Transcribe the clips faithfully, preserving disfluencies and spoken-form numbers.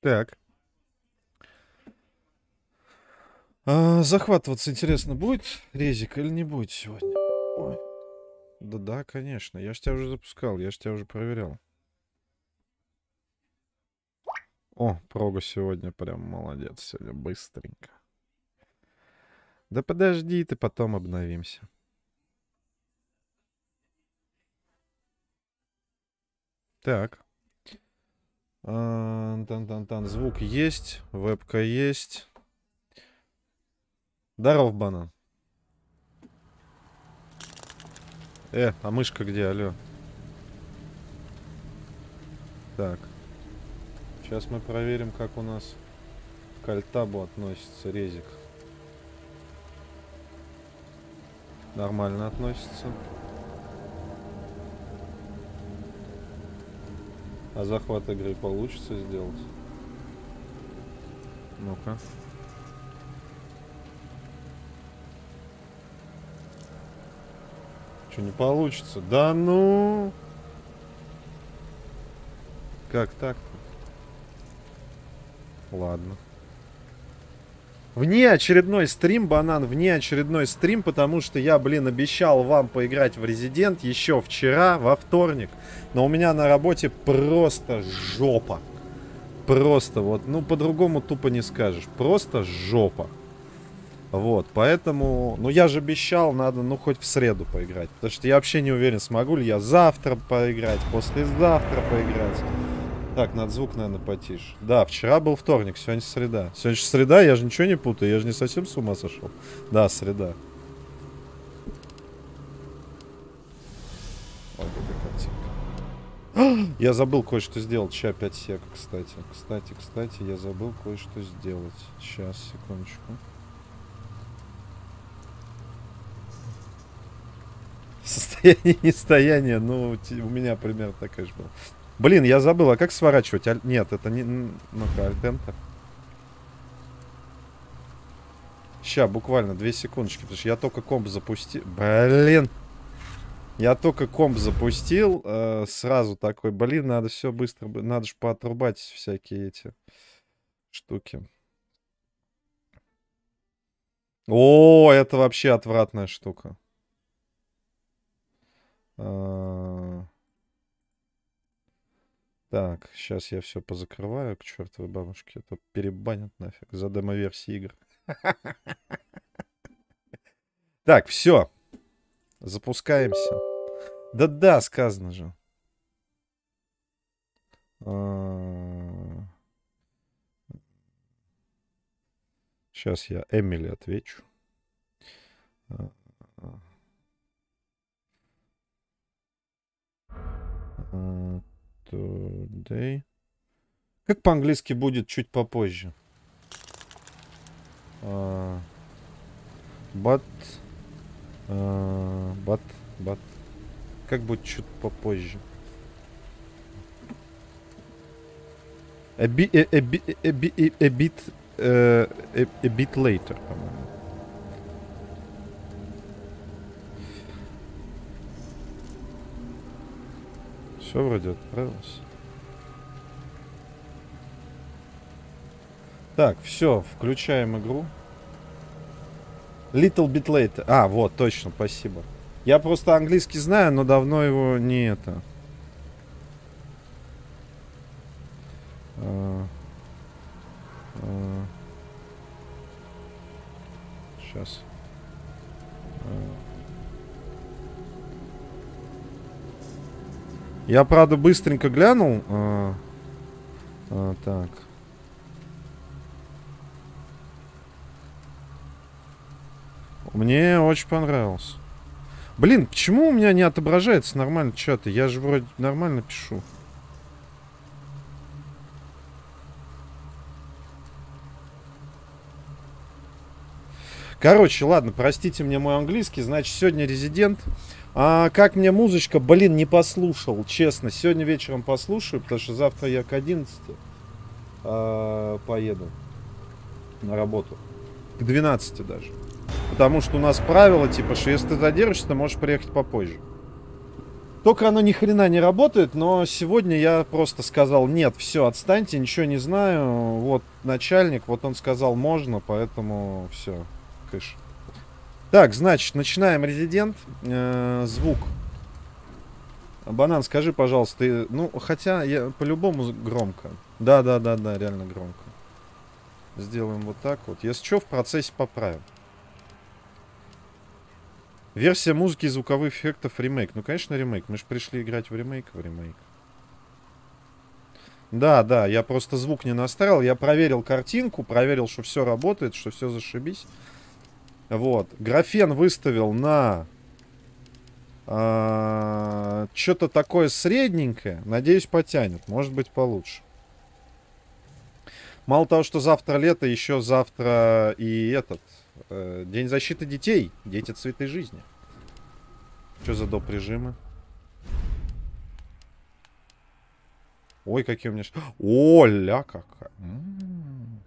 Так. А, захватываться, интересно, будет резик или не будет сегодня? Ой. Да-да, конечно. Я ж тебя уже запускал, я ж тебя уже проверял. О, прога сегодня прям молодец. Сегодня быстренько. Да подожди, ты потом обновимся. Так. Тан-тан-тан. Звук есть, вебка есть. Здоров, банан. Э, а мышка где? Алло. Так. Сейчас мы проверим, как у нас к альтабу относится резик. Нормально относится. А захват игры получится сделать? Ну-ка. Что, не получится? Да ну! Как так-то? Ладно. Внеочередной стрим, банан, внеочередной стрим, потому что я, блин, обещал вам поиграть в Resident еще вчера, во вторник. Но у меня на работе просто жопа. Просто вот, ну, по-другому тупо не скажешь. Просто жопа. Вот, поэтому, ну, я же обещал, надо, ну, хоть в среду поиграть. Потому что я вообще не уверен, смогу ли я завтра поиграть, послезавтра поиграть. Так, надо звук, наверное, потише. Да, вчера был вторник, сегодня среда. Сегодня же среда, я же ничего не путаю, я же не совсем с ума сошел. Да, среда. Вот эта картинка. Я забыл кое-что сделать. Ща пять сек, кстати. Кстати, кстати, я забыл кое-что сделать. Сейчас, секундочку. Состояние нестояния, ну, у меня примерно такая же была. Блин, я забыл, а как сворачивать? Аль... Нет, это не... Ну-ка, альт-энтер. Ща, буквально две секундочки, потому что я только комп запустил. Блин. Я только комп запустил, э, сразу такой, блин, надо все быстро, надо же поотрубать всякие эти штуки. О, это вообще отвратная штука. А... Так, сейчас я все позакрываю к чертовой бабушке. Это перебанят нафиг за демо-версии игр. Так, все. Запускаемся. Да-да, сказано же. Сейчас я Эмили отвечу. Today. Как по-английски будет чуть попозже? Uh, but, uh, but, but. Как будет чуть попозже? A bit, a, a bit, a bit, a bit, uh, a, a bit later, по-моему. Все вроде отправилось. Так, все, включаем игру. Little bit later. А, вот, точно, спасибо. Я просто английский знаю, но давно его не это. А, а, сейчас. А. Я, правда, быстренько глянул. А, а, так. Мне очень понравился. Блин, почему у меня не отображается нормально чаты? Я же вроде нормально пишу. Короче, ладно, простите мне мой английский. Значит, сегодня Resident. А как мне музычка, блин, не послушал, честно. Сегодня вечером послушаю, потому что завтра я к одиннадцати а, поеду на работу. К двенадцати даже. Потому что у нас правило, типа, что если ты задержишься, ты можешь приехать попозже. Только оно ни хрена не работает, но сегодня я просто сказал, нет, все, отстаньте, ничего не знаю. Вот начальник, вот он сказал, можно, поэтому все, кыш. Так, значит, начинаем резидент. Э, звук. Банан, скажи, пожалуйста, ты, ну, хотя я по-любому громко. Да, да, да, да, реально громко. Сделаем вот так вот. Если что, в процессе поправим. Версия музыки и звуковых эффектов ремейк. Ну, конечно, ремейк. Мы же пришли играть в ремейк, в ремейк. Да, да, я просто звук не настраивал. Я проверил картинку, проверил, что все работает, что все зашибись. Вот. Графен выставил на... А, что-то такое средненькое. Надеюсь, потянет. Может быть, получше. Мало того, что завтра лето, еще завтра и этот... Э, День защиты детей. Дети цветы жизни. Что за доп. Режимы? Ой, какие у меня... О, ля какая. М-м-м.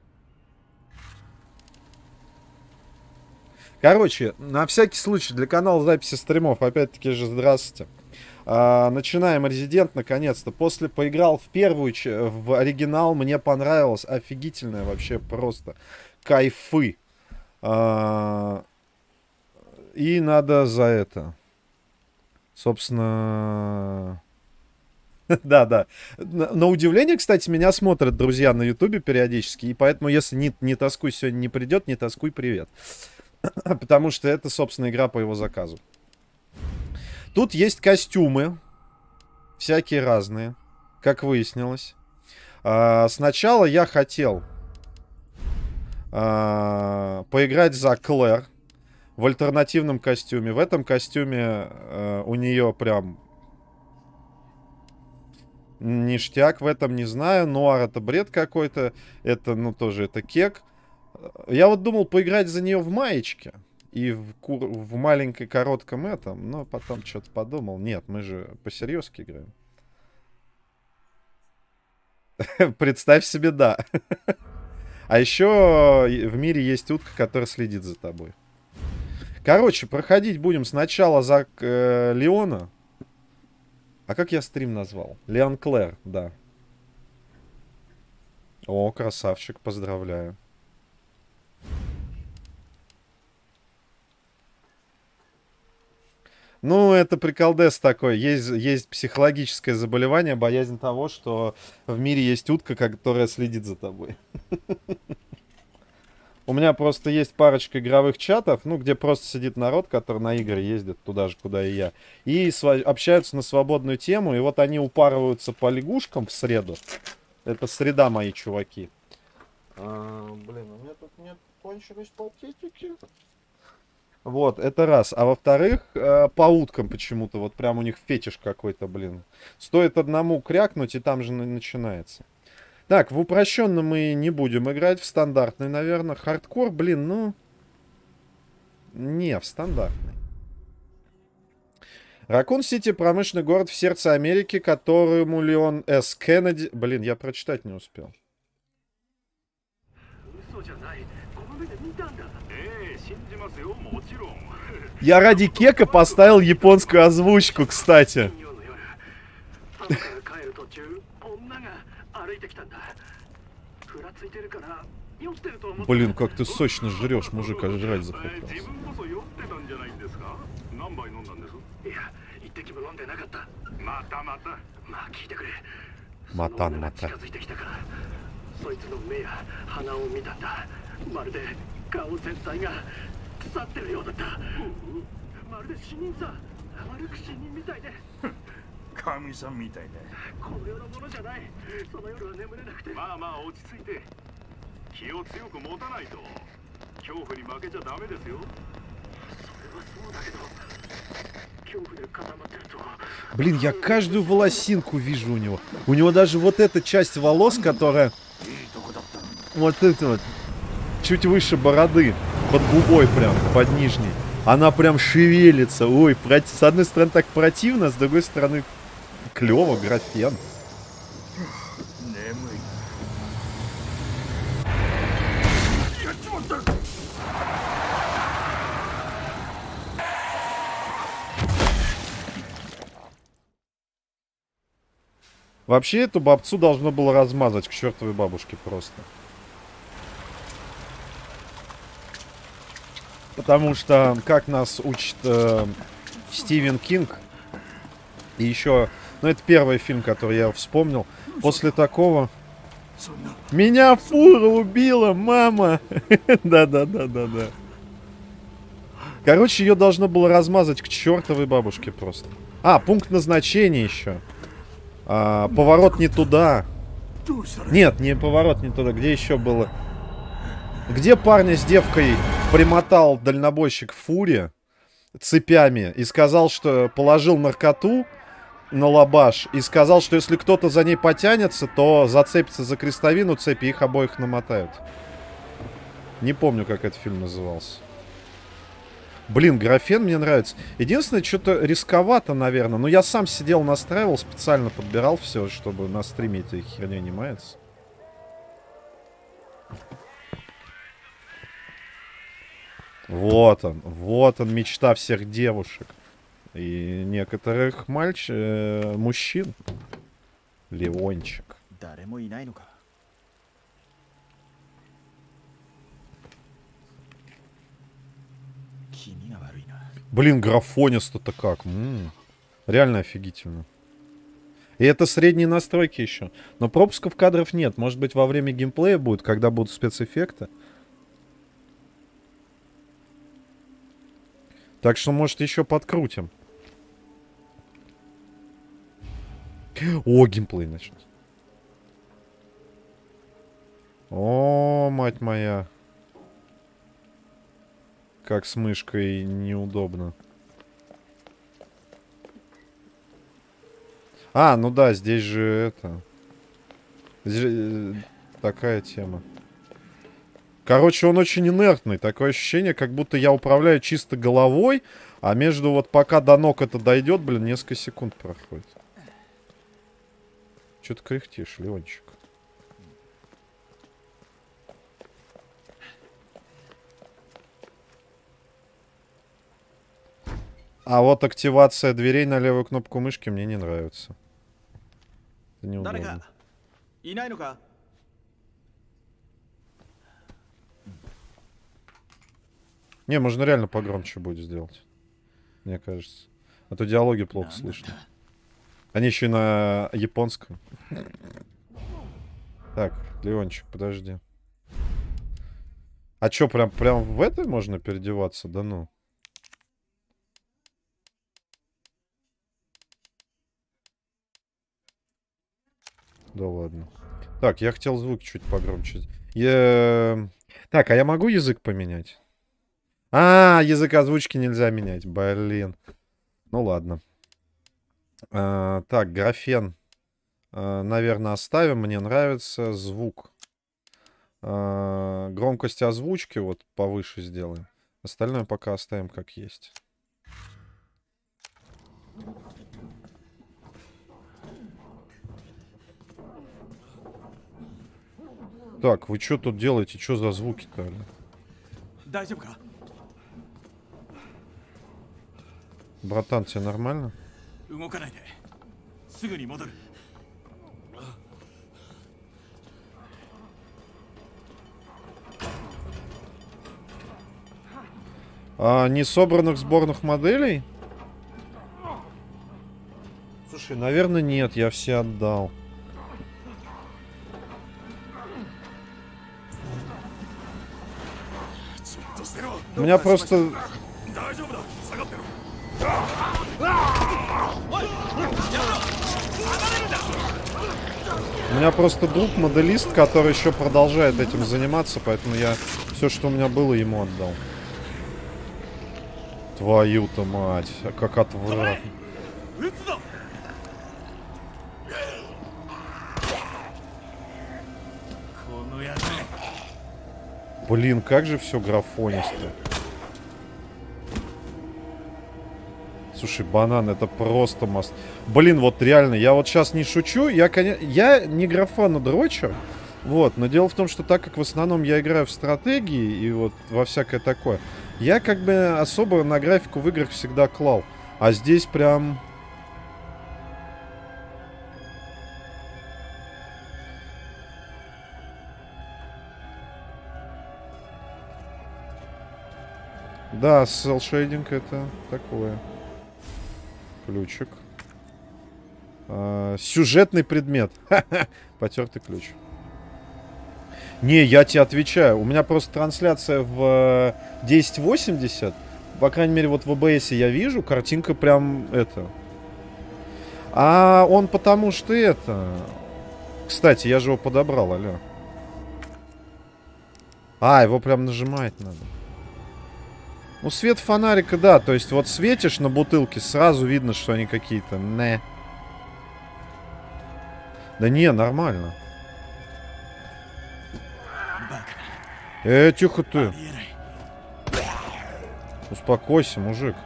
Короче, на всякий случай, для канала записи стримов, опять-таки же, здравствуйте. А, начинаем Резидент, наконец-то. После поиграл в первую, в оригинал, мне понравилось. Офигительное вообще просто. Кайфы. А, и надо за это. Собственно... Да, да. На, на удивление, кстати, меня смотрят друзья на ютубе периодически. И поэтому, если не, не тоскуй сегодня не придет, не тоскуй, привет. Потому что это, собственно, игра по его заказу. Тут есть костюмы. Всякие разные. Как выяснилось. А, сначала я хотел а, поиграть за Клэр в альтернативном костюме. В этом костюме а, у нее прям ништяк. В этом не знаю. Нуар это бред какой-то. Это, ну, тоже это кек. Я вот думал поиграть за нее в маечке. И в, кур... в маленькой коротком этом. Но потом что-то подумал. Нет, мы же по-серьезки играем. Представь себе, да. А еще в мире есть утка, которая следит за тобой. Короче, проходить будем сначала за э, Леона. А как я стрим назвал? Леон Клэр, да. О, красавчик, поздравляю. Ну, это приколдес такой. Есть, есть психологическое заболевание, боязнь того, что в мире есть утка, которая следит за тобой. У меня просто есть парочка игровых чатов, ну, где просто сидит народ, который на игры ездит туда же, куда и я. И общаются на свободную тему, и вот они упарываются по лягушкам в среду. Это среда, мои чуваки. А, блин, у меня тут нет кончились полтетики. Вот, это раз. А во-вторых, э, по уткам почему-то. Вот прям у них фетиш какой-то, блин. Стоит одному крякнуть, и там же начинается. Так, в упрощенном мы не будем играть. В стандартный, наверное. Хардкор, блин, ну... Не, в стандартный. Ракун-Сити — промышленный город в сердце Америки, которому Леон С. Кеннеди... Блин, я прочитать не успел. Я ради кека поставил японскую озвучку, кстати. Блин, как ты сочно жрешь, мужик, аж жрать захотелось. Матан, матан. Блин, я каждую волосинку вижу у него. У него даже вот эта часть волос, которая... Вот это вот. Чуть выше бороды. Под губой прям, под нижней. Она прям шевелится. Ой, проти... с одной стороны так противно, с другой стороны клево, графен. Вообще эту бабцу должно было размазать к чертовой бабушке просто. Потому что, как нас учит э, Стивен Кинг, и еще... Ну, это первый фильм, который я вспомнил. После такого... Меня фура убила, мама! Да-да-да-да-да. Короче, ее должно было размазать к чертовой бабушке просто. А, пункт назначения еще. А, поворот не туда. Нет, не поворот не туда. Где еще было? Где парня с девкой примотал дальнобойщик в фуре цепями и сказал, что положил наркоту на лабаш и сказал, что если кто-то за ней потянется, то зацепится за крестовину цепи, их обоих намотают. Не помню, как этот фильм назывался. Блин, графен мне нравится. Единственное, что-то рисковато, наверное. Но я сам сидел, настраивал, специально подбирал все, чтобы на стриме этой херней не маяться. Вот он, вот он, мечта всех девушек. И некоторых мальч... э, мужчин. Леончик. Блин, графонисто-то как. М-м, реально офигительно. И это средние настройки еще. Но пропусков кадров нет. Может быть, во время геймплея будет, когда будут спецэффекты. Так что, может, еще подкрутим. О, геймплей начнется. О, мать моя. Как с мышкой неудобно. А, ну да, здесь же это... Здесь же такая тема. Короче, он очень инертный. Такое ощущение, как будто я управляю чисто головой, а между вот пока до ног это дойдет, блин, несколько секунд проходит. Че ты кряхтишь, Леончик? А вот активация дверей на левую кнопку мышки мне не нравится. Это неудобно. Не, можно реально погромче будет сделать. Мне кажется. А то диалоги плохо слышно. Они еще и на японском. Так, Леончик, подожди. А чё, прям, прям в этой можно переодеваться? Да ну. Да ладно. Так, я хотел звук чуть погромче. Я... Так, а я могу язык поменять? А, язык озвучки нельзя менять. Блин. Ну ладно. А, так, графен. А, наверное, оставим. Мне нравится звук. А, громкость озвучки вот повыше сделаем. Остальное пока оставим как есть. Так, вы что тут делаете? Что за звуки-то? Братан, тебе нормально? А, не собранных сборных моделей? Слушай, наверное, нет, я все отдал. У меня просто... У меня просто друг моделист, который еще продолжает этим заниматься, поэтому я все, что у меня было, ему отдал. Твою-то мать, как отвратно. Блин, как же все графонисто. Слушай, банан, это просто мост. Блин, вот реально, я вот сейчас не шучу. Я, конечно, я не графонодрочер. Вот, но дело в том, что так как в основном я играю в стратегии и вот во всякое такое, я как бы особо на графику в играх всегда клал. А здесь прям... Да, селшейдинг это такое. Ключик. А, сюжетный предмет. Потертый ключ. Не, я тебе отвечаю. У меня просто трансляция в десять восемьдесят. По крайней мере, вот в о бэ эс я вижу. Картинка прям это. А он потому что это... Кстати, я же его подобрал, алло. А, его прям нажимать надо. Ну, свет фонарика, да. То есть вот светишь на бутылке, сразу видно, что они какие-то. Не. Да не, нормально. Э, тихо ты. Успокойся, мужик.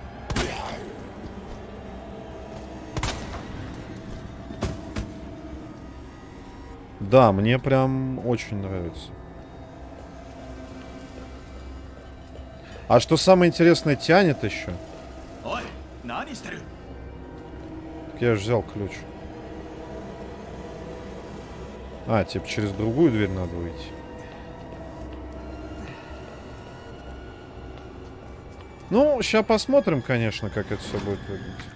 Да, мне прям очень нравится. А что самое интересное, тянет еще. Так я же взял ключ. А, типа через другую дверь надо выйти. Ну, сейчас посмотрим, конечно, как это все будет выглядеть.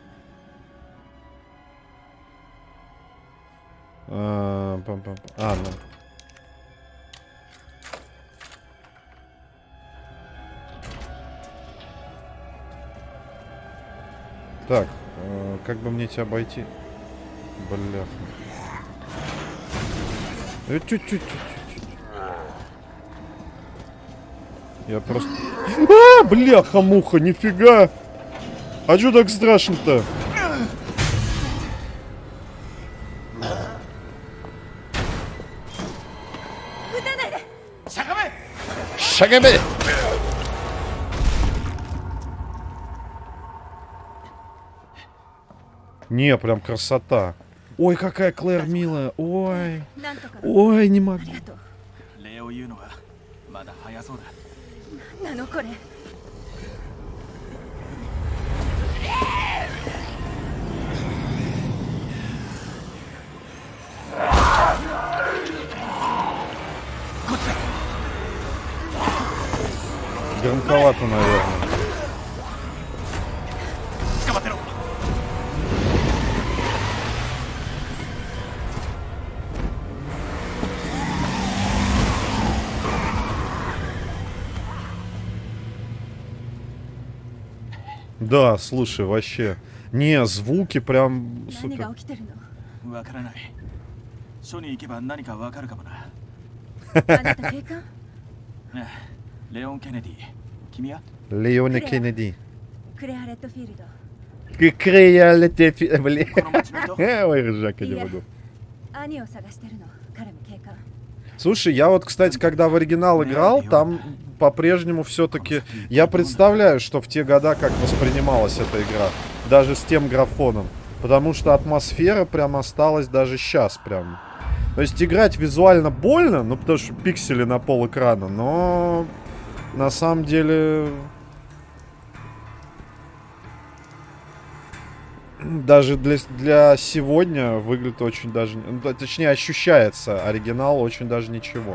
А, пам -пам. А, ну. Так, э, как бы мне тебя обойти? Бляха. Э, чуть-чуть. Я просто... А, бляха-муха, нифига! А чё так страшно-то? Шагабе! Не, прям красота. Ой, какая Клэр милая. Ой. Ой, не могу. Громковато, наверное. Да, слушай, вообще. Не, звуки прям супер. Леон Кеннеди. Леон Кеннеди. Ой, ржака не могу. Слушай, я вот, кстати, когда в оригинал играл, там по-прежнему все-таки... Я представляю, что в те года как воспринималась эта игра. Даже с тем графоном. Потому что атмосфера прям осталась даже сейчас прям. То есть играть визуально больно, ну потому что пиксели на пол экрана, но на самом деле... Даже для, для сегодня выглядит очень даже... Ну, точнее, ощущается оригинал очень даже ничего.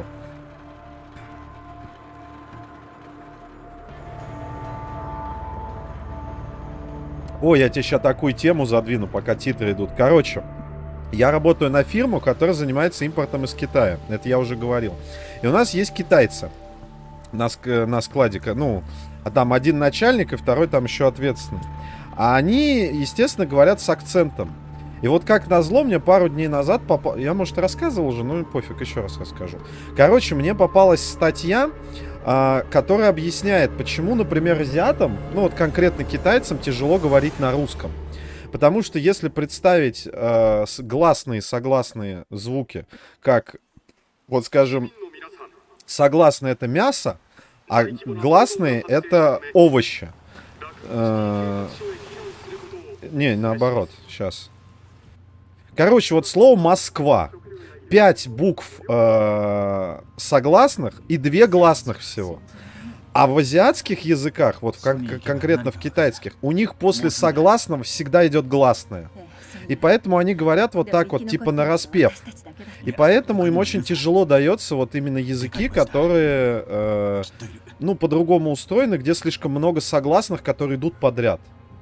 Ой, я тебе сейчас такую тему задвину, пока титры идут. Короче, я работаю на фирму, которая занимается импортом из Китая. Это я уже говорил. И у нас есть китайцы на, ск на складе. Ну, а там один начальник и второй там еще ответственный. А они, естественно, говорят с акцентом. И вот как назло, мне пару дней назад попал... Я, может, рассказывал уже, ну пофиг, еще раз расскажу. Короче, мне попалась статья, э, которая объясняет, почему, например, азиатам, ну вот конкретно китайцам, тяжело говорить на русском. Потому что если представить э, гласные, согласные звуки, как, вот скажем, согласные это мясо, а гласные это овощи. Э, не, наоборот, сейчас. Короче, вот слово Москва. Пять букв э, согласных и две гласных всего. А в азиатских языках, вот кон конкретно в китайских, у них после согласного всегда идет гласное. И поэтому они говорят вот так вот, типа нараспев. И поэтому им очень тяжело дается вот именно языки, которые, э, ну, по-другому устроены, где слишком много согласных, которые идут подряд.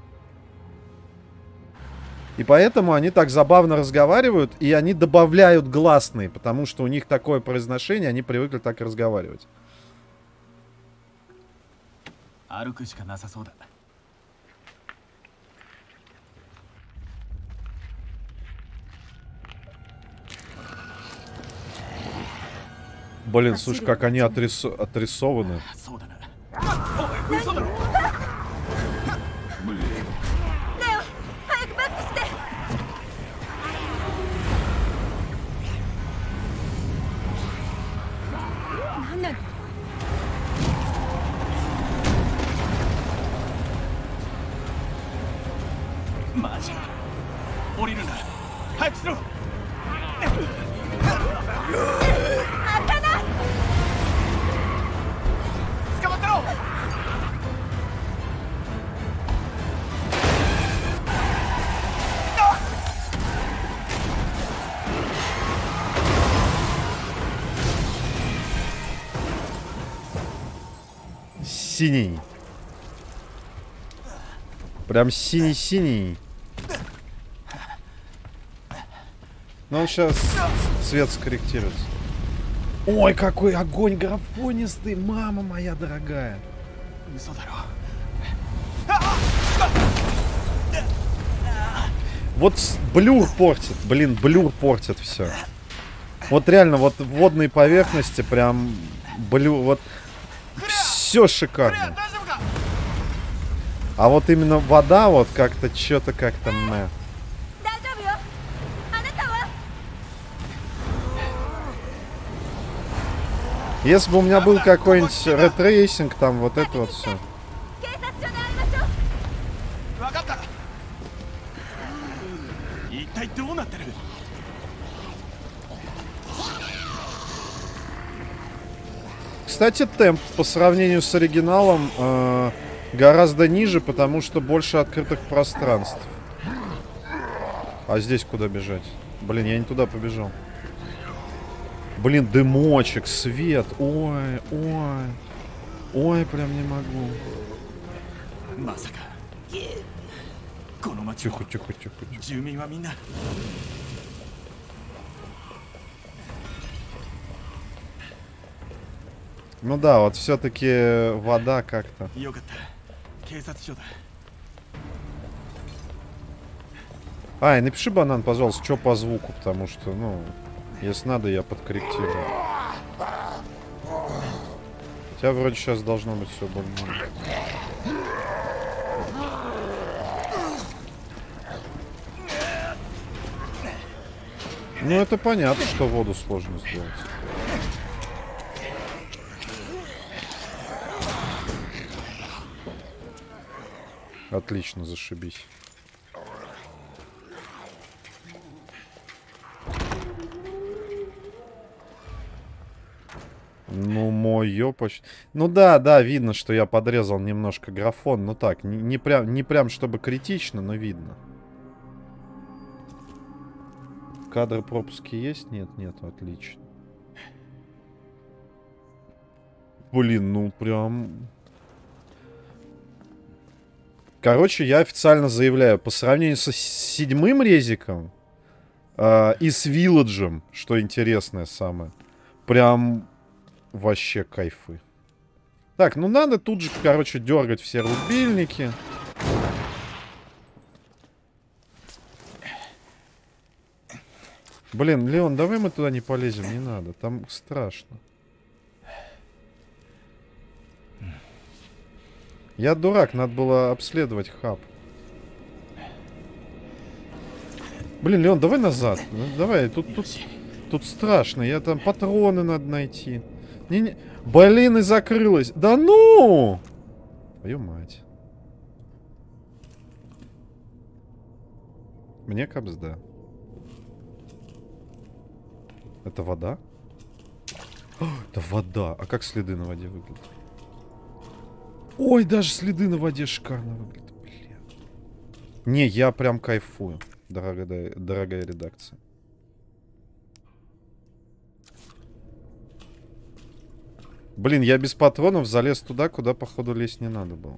И поэтому они так забавно разговаривают, и они добавляют гласные, потому что у них такое произношение, они привыкли так и разговаривать. Блин, слушай, как они отрис... отрисованы. Синий. Прям синий-синий. Ну, он сейчас цвет скорректируется. Ой, какой огонь графонистый, мама моя дорогая. Вот блюр портит, блин, блюр портит все. Вот реально, вот водные поверхности прям блюр, вот все шикарно. А вот именно вода вот как-то что-то как-то мэ. Если бы у меня был какой-нибудь ретрейсинг, там вот это вот все. Кстати, темп по сравнению с оригиналом э, гораздо ниже, потому что больше открытых пространств. А здесь куда бежать? Блин, я не туда побежал. Блин, дымочек, свет. Ой, ой. Ой, прям не могу. Тихо, тихо, тихо, тихо. Ну да, вот все-таки вода как-то. Ай, напиши, банан, пожалуйста, что по звуку, потому что, ну, если надо, я подкорректирую. Хотя вроде сейчас должно быть все более-менее. Ну, это понятно, что воду сложно сделать. Отлично, зашибись. Ну, мой почти. Ну да, да, видно, что я подрезал немножко графон. Ну так, не, не, прям, не прям чтобы критично, но видно. Кадры пропуски есть? Нет, нет, отлично. Блин, ну прям... Короче, я официально заявляю, по сравнению со седьмым резиком э, и с Вилладжем, что интересное самое, прям вообще кайфы. Так, ну надо тут же, короче, дергать все рубильники. Блин, Леон, давай мы туда не полезем, не надо, там страшно. Я дурак, надо было обследовать хаб. Блин, Леон, давай назад. Давай, тут, тут, тут страшно. Я там патроны надо найти. Не, не. Блин, и закрылась. Да ну! Твою мать. Мне капсда. Это вода? О, это вода. А как следы на воде выглядят? Ой, даже следы на воде шикарно выглядят. Блин. Не, я прям кайфую. дорогая, дорогая редакция. Блин, я без патронов залез туда, куда, походу, лезть не надо было.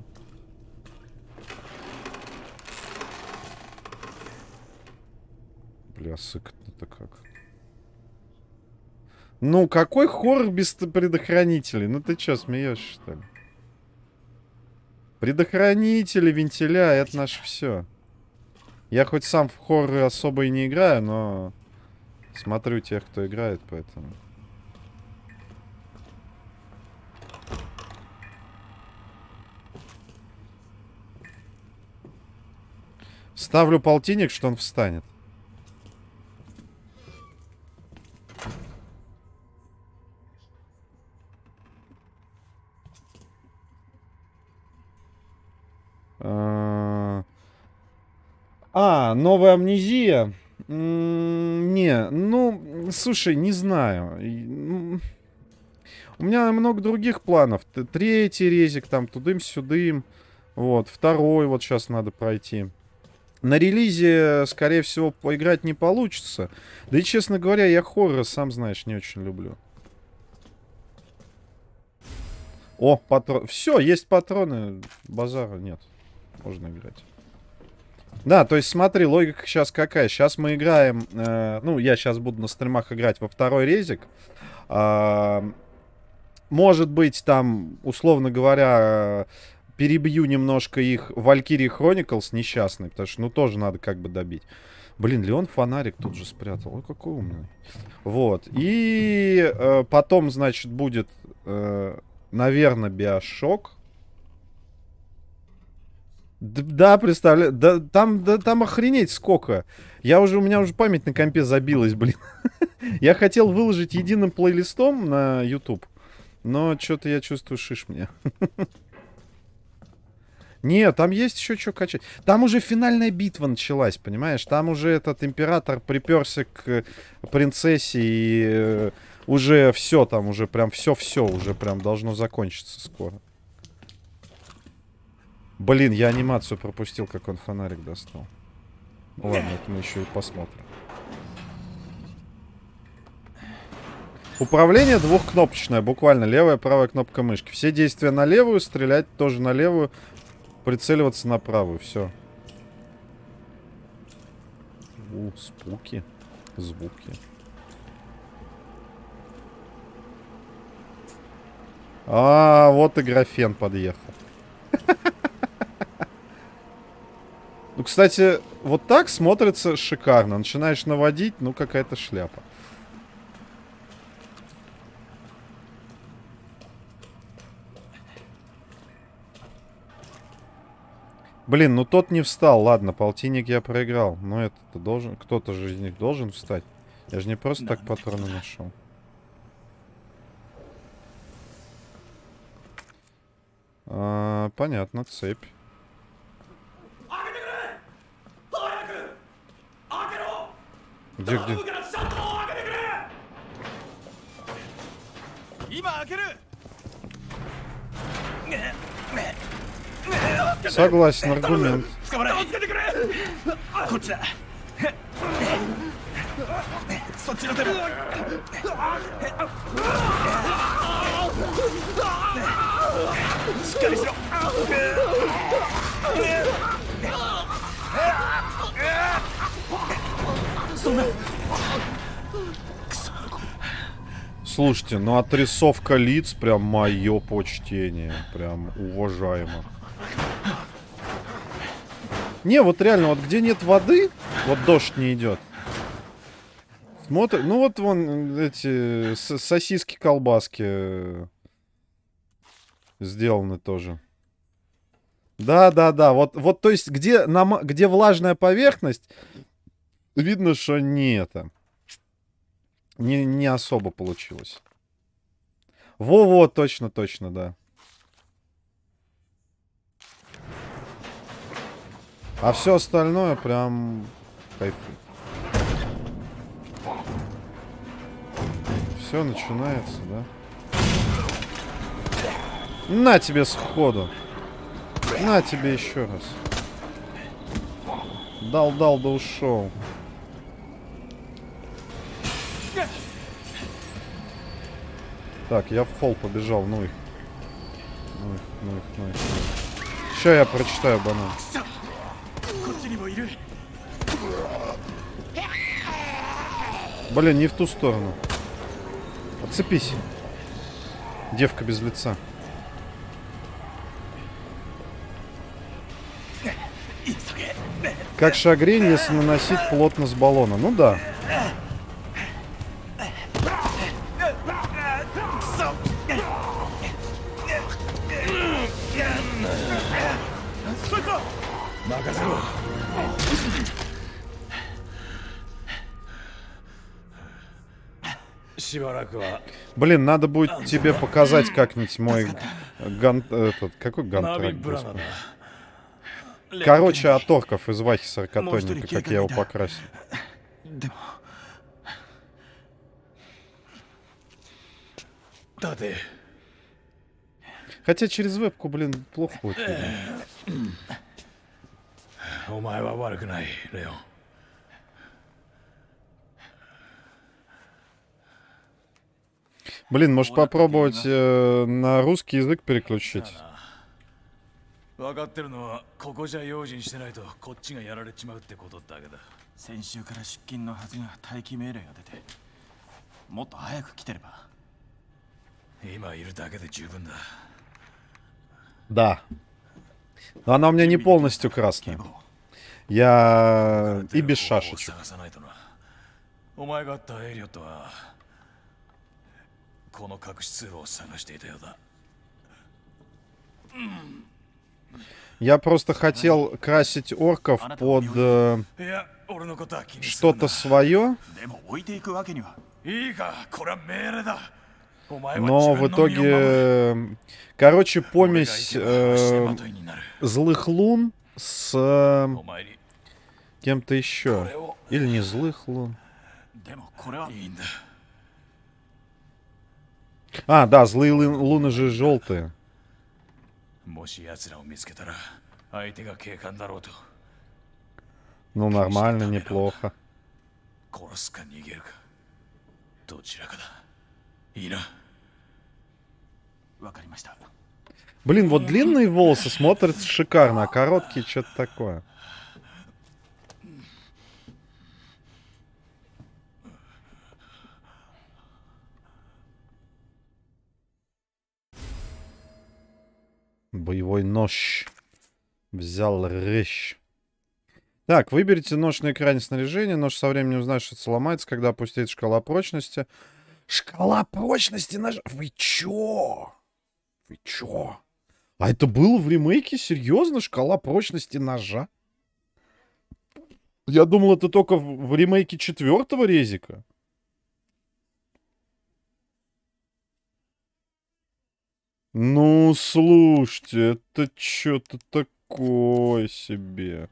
Бля, сыкотно-то как. Ну, какой хоррор без предохранителей? Ну ты чё, смеешься, что ли? Предохранители, вентиля, это наше все. Я хоть сам в хорроры особо и не играю, но смотрю тех, кто играет, поэтому... Ставлю полтинник, что он встанет. А, новая амнезия. М-м, не, ну, слушай, не знаю. У меня много других планов. Третий резик, там, тудым-сюдым. Вот, второй вот сейчас надо пройти. На релизе, скорее всего, поиграть не получится. Да и, честно говоря, я хоррор, сам знаешь, не очень люблю. О, патрон. Все, есть патроны. Базара нет. Можно играть. Да, то есть смотри, логика сейчас какая. Сейчас мы играем... Э, ну, я сейчас буду на стримах играть во второй резик. Э, может быть, там, условно говоря... Перебью немножко их Valkyrie Chronicles несчастный, потому что, ну, тоже надо как бы добить. Блин, Леон фонарик тут же спрятал. Ой, какой умный. Вот. И э, потом, значит, будет, э, наверное, Биошок. Д да, представляю. Да, там, да, там охренеть сколько. Я уже, у меня уже память на компе забилась, блин. Я хотел выложить единым плейлистом на YouTube, но что-то я чувствую, шиш мне. Нет, там есть еще что качать. Там уже финальная битва началась, понимаешь? Там уже этот император приперся к принцессе и э, уже все там, уже прям все-все уже прям должно закончиться скоро. Блин, я анимацию пропустил, как он фонарик достал. Ну ладно, это мы еще и посмотрим. Управление двухкнопочное, буквально левая, правая кнопка мышки. Все действия на левую, стрелять тоже на левую. Прицеливаться на правую, все. У, спуки. Звуки. А, вот и графен подъехал. Ну, кстати, вот так смотрится шикарно. Начинаешь наводить, ну, какая-то шляпа. Блин, ну тот не встал. Ладно, полтинник я проиграл. Но это-то должен... Кто-то же из них должен встать. Я же не просто так патроны нашел. А, понятно, цепь. Где, где? Согласен, аргумент. Слушайте, ну отрисовка лиц прям мое почтение. Прям уважаемо. Не, вот реально, вот где нет воды, вот дождь не идет. Смотри, ну вот вон эти сосиски, колбаски сделаны тоже. Да, да, да. Вот, вот то есть, где, на, где влажная поверхность, видно, что не это. Не, не особо получилось. Во-во, точно, точно, да. А все остальное прям кайфует. Все начинается, да? На тебе сходу. На тебе еще раз. Дал-дал, да ушел. Так, я в холл побежал, ну их. Ну их, ну их, ну их. Ща я прочитаю, банан. Блин, не в ту сторону. Отцепись. Девка без лица. Как шагрень, если наносить плотно с баллона. Ну да. Блин, надо будет тебе показать как-нибудь мой ган... Этот, какой гантрак, господи. Короче, от орков из Вахи сорокатонника, как я его покрасил. Хотя через вебку, блин, плохо будет видно. Блин, может попробовать э, на русский язык переключить? Да. Но она у меня не полностью красная. Я и без шашечек. Я просто хотел красить орков под э, что-то свое. Но в итоге, короче, помесь э, злых лун с э, кем-то еще. Или не злых лун. А, да, злые луны же желтые. Ну, нормально, неплохо. Блин, вот длинные волосы смотрятся шикарно, а короткие что-то такое. Боевой нож. Взял рыщ. Так, выберите нож на экране снаряжения. Нож со временем изнашивается, ломается, когда опустит шкала прочности. Шкала прочности ножа? Вы чё? Вы чё? А это было в ремейке? Серьезно? Шкала прочности ножа? Я думал, это только в, в ремейке четвертого резика. Ну, слушайте, это что-то такое себе.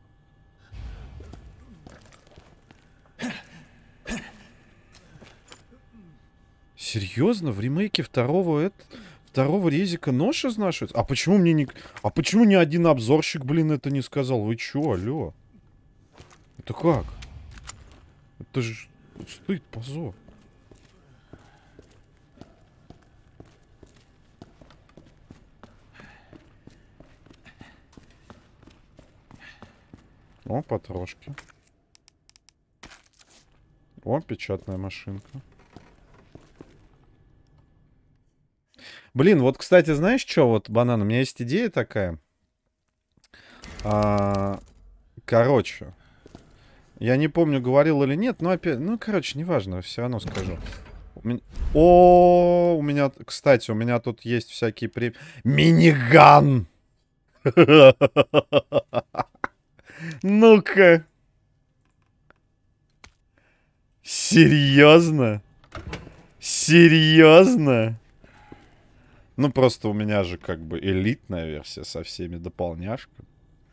Серьезно? В ремейке второго, это, второго резика нож изнашивается? А почему мне не... А почему ни один обзорщик, блин, это не сказал? Вы чё, алё? Это как? Это же... Стыд, позор. О, потрошки. О, печатная машинка. Блин, вот, кстати, знаешь что, вот, банан, у меня есть идея такая. А, короче. Я не помню, говорил или нет, но опять... Ну, короче, неважно, все равно скажу. У меня... О, у меня... Кстати, у меня тут есть всякие... При... Миниган! Ну-ка. Серьезно? Серьезно? Ну, просто у меня же как бы элитная версия со всеми дополняшками.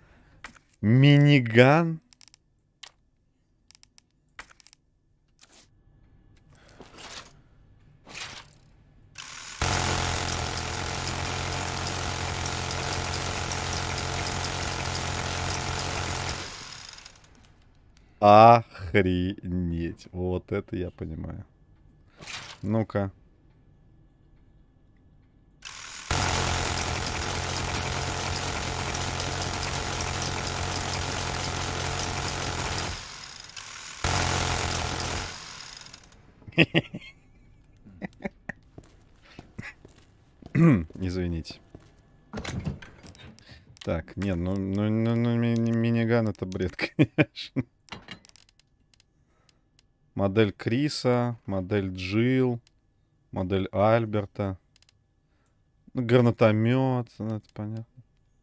Миниган. Охренеть. Вот это я понимаю. Ну-ка. Извините. Так, не, ну, ну, ну, ну ми миниган это бред, конечно. Модель Криса, модель Джилл, модель Альберта. Ну, гранатомет, ну, это понятно.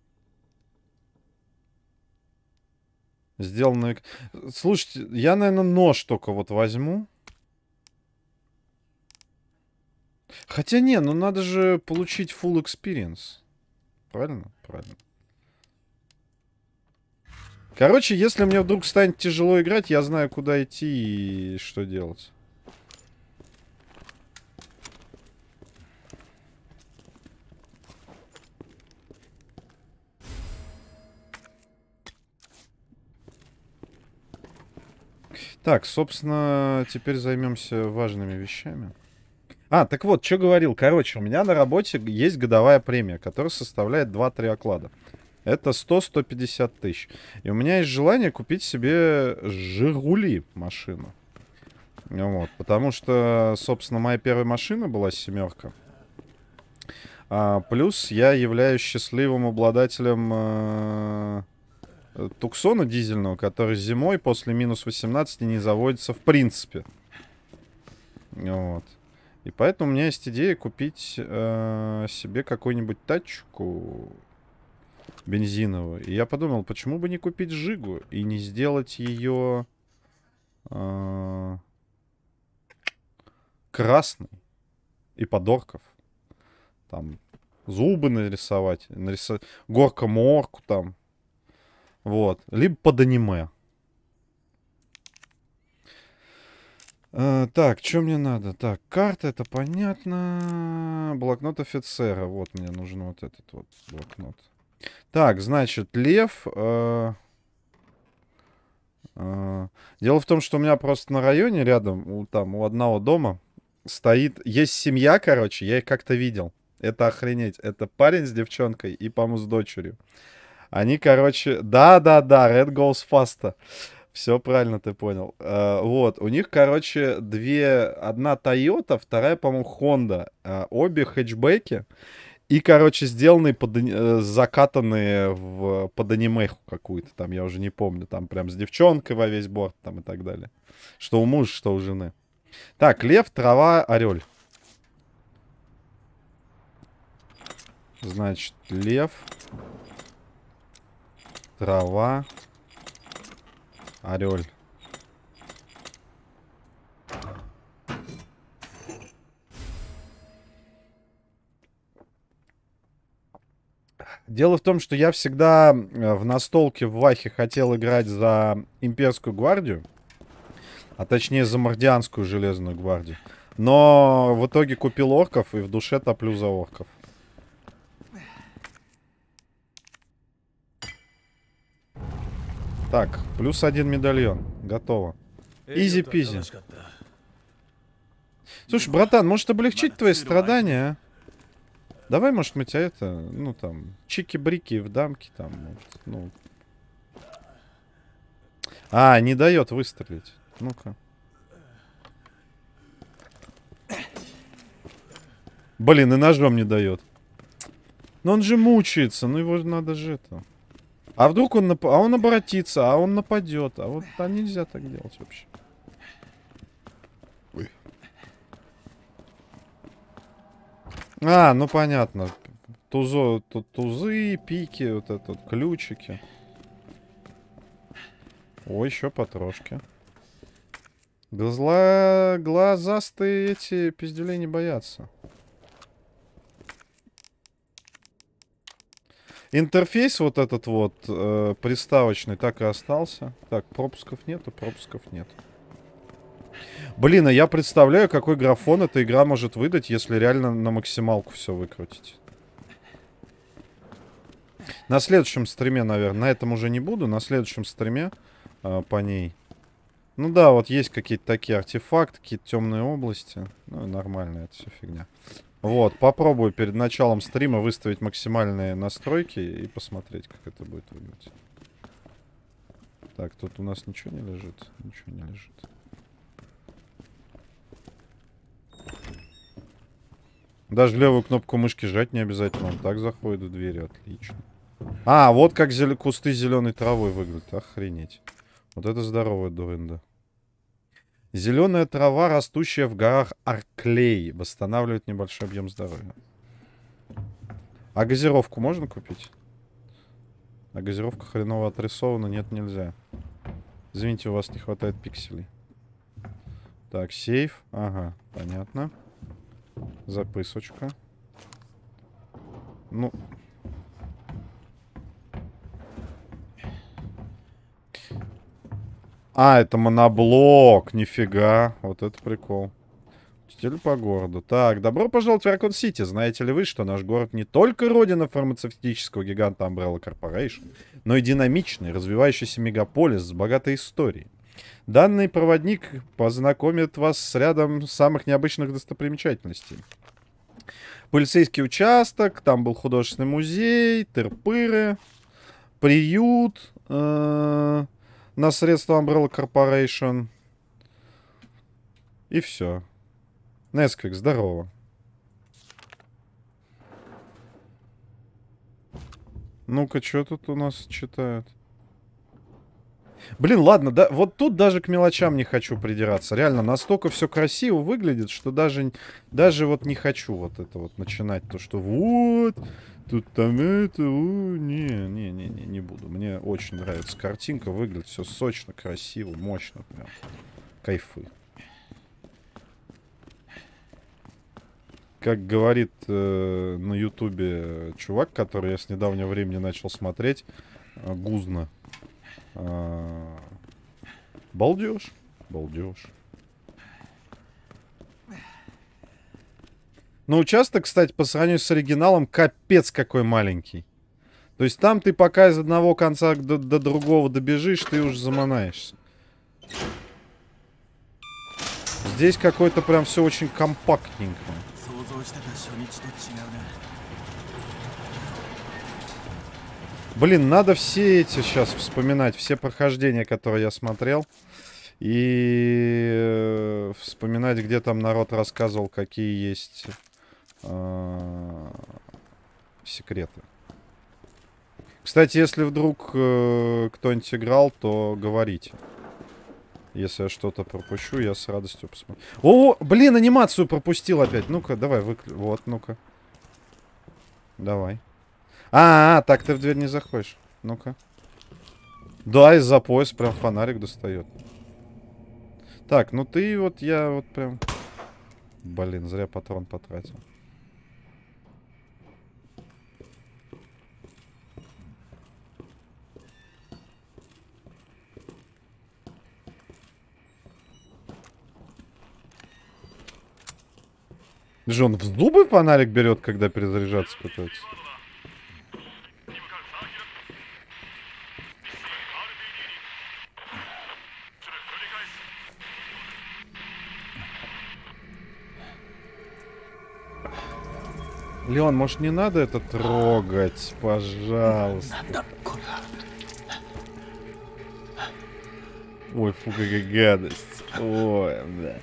Сделано... Слушайте, я, наверное, нож только вот возьму. Хотя не, ну надо же получить full experience. Правильно? Правильно. Короче, если мне вдруг станет тяжело играть, я знаю, куда идти и что делать. Так, собственно, теперь займемся важными вещами. А, так вот, что говорил. Короче, у меня на работе есть годовая премия, которая составляет два-три оклада. Это сто — сто пятьдесят тысяч. И у меня есть желание купить себе Жигули машину. Вот, потому что, собственно, моя первая машина была семерка. А, плюс я являюсь счастливым обладателем э, Туксона дизельного, который зимой после минус восемнадцати не заводится в принципе. Вот. И поэтому у меня есть идея купить э, себе какую-нибудь тачку бензиновую. И я подумал, почему бы не купить Жигу и не сделать ее э, красной и подорков. Там зубы нарисовать, нарисовать горка-морку там. Вот. Либо под аниме. Uh, так, что мне надо? Так, карта, это понятно. Блокнот офицера. Вот мне нужен вот этот вот блокнот. Так, значит, лев. Uh, uh, дело в том, что у меня просто на районе рядом, у, там, у одного дома стоит... Есть семья, короче, я их как-то видел. Это охренеть. Это парень с девчонкой и, по-моему, с дочерью. Они, короче... Да-да-да, Red Goes Faster. Все правильно ты понял. Uh, вот, у них, короче, две... Одна Toyota, вторая, по-моему, Honda. Uh, обе хэтчбеки. И, короче, сделанные, под, uh, закатанные в, под анимеху какую-то. Там, я уже не помню. Там прям с девчонкой во весь борт там и так далее. Что у мужа, что у жены. Так, лев, трава, орель. Значит, лев, трава, орель. Дело в том, что я всегда в настолке в Вахе хотел играть за имперскую гвардию. А точнее за мордианскую железную гвардию. Но в итоге купил орков и в душе топлю за орков. Так, плюс один медальон. Готово. Изи-пизи. Слушай, братан, может облегчить твои страдания, а? Давай, может, мы тебя это, ну, там, чики-брики в дамки, там, может, ну. А, не дает выстрелить. Ну-ка. Блин, и ножом не дает. Но он же мучается, ну его надо же это... А вдруг он, нап... а он обратится, а он нападет. А вот а нельзя так делать вообще. Ой. А, ну понятно. Тузо, тут тузы, пики, вот это вот, ключики. Ой, еще потрошки. Глаза... Глазастые эти пиздюлей не боятся. Интерфейс вот этот вот э, приставочный так и остался. Так, пропусков нету, пропусков нет. Блин, а я представляю, какой графон эта игра может выдать, если реально на максималку все выкрутить. На следующем стриме, наверное, на этом уже не буду. На следующем стриме э, по ней Ну да, вот есть какие-то такие артефакты, какие-то темные области. Ну, нормально, это все фигня. Вот, попробую перед началом стрима выставить максимальные настройки и посмотреть, как это будет выглядеть. Так, тут у нас ничего не лежит? Ничего не лежит. Даже левую кнопку мышки жать не обязательно. Он так заходит в двери. Отлично. А, вот как зел... кусты зеленой травой выглядят. Охренеть. Вот это здоровая дурында. Зеленая трава, растущая в горах Арклей. Восстанавливает небольшой объем здоровья. А газировку можно купить? А газировка хреново отрисована. Нет, нельзя. Извините, у вас не хватает пикселей. Так, сейф. Ага, понятно. Записочка. Ну. А, это моноблок. Нифига. Вот это прикол. Стиль по городу. Так, добро пожаловать в Ракун-Сити. Знаете ли вы, что наш город не только родина фармацевтического гиганта Umbrella Corporation, но и динамичный, развивающийся мегаполис с богатой историей. Данный проводник познакомит вас с рядом самых необычных достопримечательностей. Полицейский участок, там был художественный музей, тырпыры, приют э, на средства Umbrella Corporation. И все. Несквик, здорово. Ну-ка, что тут у нас читают? Блин, ладно, да, вот тут даже к мелочам не хочу придираться. Реально, настолько все красиво выглядит, что даже, даже вот не хочу вот это вот начинать. То, что вот, тут там это, о, не, не, не, не, не буду. Мне очень нравится картинка, выглядит все сочно, красиво, мощно прям. Кайфы. Как говорит э, на ютубе чувак, который я с недавнего времени начал смотреть, э, Гузна. А... Балдеж. Балдеж. Но участок, кстати, по сравнению с оригиналом, капец какой маленький. То есть там ты пока из одного конца до, до другого добежишь, ты уже заманаешься. Здесь какое-то прям все очень компактненько. Блин, надо все эти сейчас вспоминать, все прохождения, которые я смотрел. И вспоминать, где там народ рассказывал, какие есть э, секреты. Кстати, если вдруг э, кто-нибудь играл, то говорите. Если я что-то пропущу, я с радостью посмотрю. О, блин, анимацию пропустил опять. Ну-ка, давай, выключи. Вот, ну-ка. Давай. А, -а, а, так ты в дверь не заходишь. Ну-ка. Да, из-за пояса прям фонарик достает. Так, ну ты вот, я вот прям... Блин, зря патрон потратил. Же он в зубы фонарик берет, когда перезаряжаться пытается? Леон, может, не надо это трогать, пожалуйста. Ой, фу, какая гадость. Ой, да.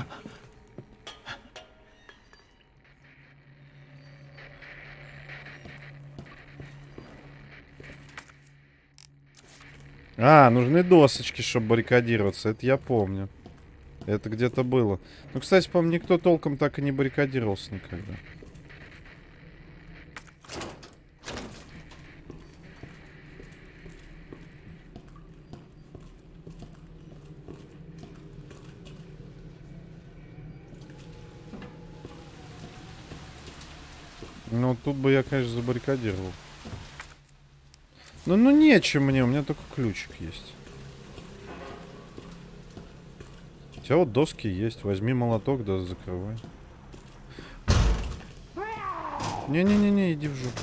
А, нужны досочки, чтобы баррикадироваться. Это я помню. Это где-то было. Ну, кстати, по-моему, никто толком так и не баррикадировался никогда. Ну, тут бы я, конечно, забаррикадировал. Ну, ну, нечем мне, у меня только ключик есть. У тебя вот доски есть. Возьми молоток, да закрывай. Не-не-не-не, иди в жопу.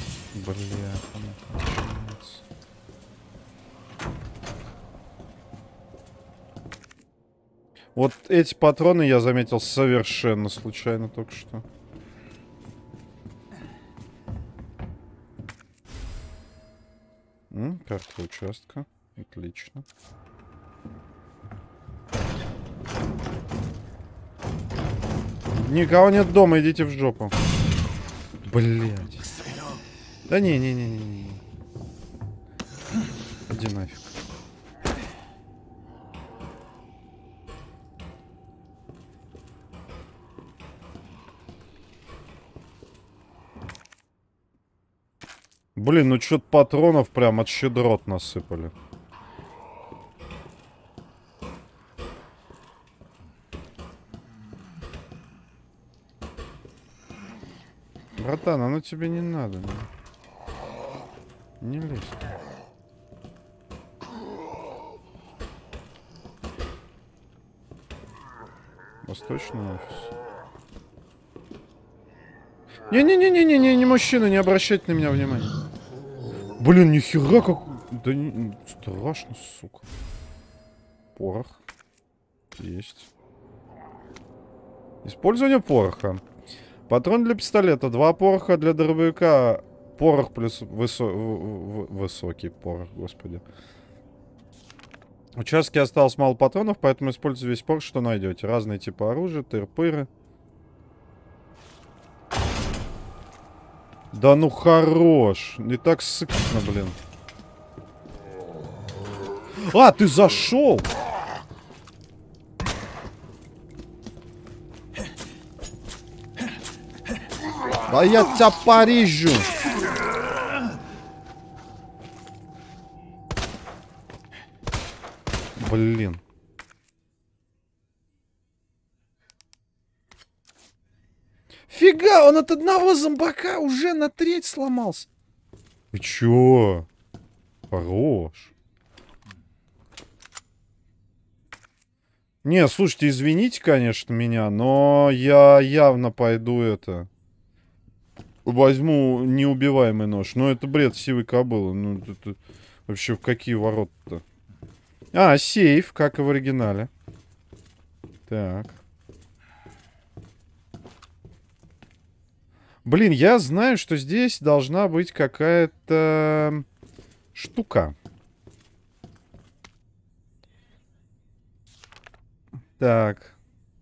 Бля, Вот эти патроны я заметил совершенно случайно только что. М, карта участка. Отлично. Никого нет дома, идите в жопу. Блять. Да не-не-не-не-не. Иди нафиг. Блин, ну что-то патронов прям от щедрот насыпали. Братан, оно тебе не надо. Не, не лезь. Восточный офис. Не-не-не-не-не, не мужчина, не обращайте на меня внимания. Блин, нихера как... Да не... страшно, сука. Порох. Есть. Использование пороха. Патрон для пистолета. Два пороха для дробовика. Порох плюс высо... высокий порох, господи. В участке осталось мало патронов, поэтому используйте весь порох, что найдете. Разные типы оружия, тыр-пыры. Да ну хорош. Не так сыкно, блин. А, ты зашел! А я тебя порежу! Блин. Фига, он от одного зомбака уже на треть сломался. Вы чё? Хорош. Не, слушайте, извините, конечно, меня, но я явно пойду это... Возьму неубиваемый нож. Но это бред сивой кобылы. Ну, это... Вообще, в какие ворота-то? А, сейф, как и в оригинале. Так. Блин, я знаю, что здесь должна быть какая-то штука. Так.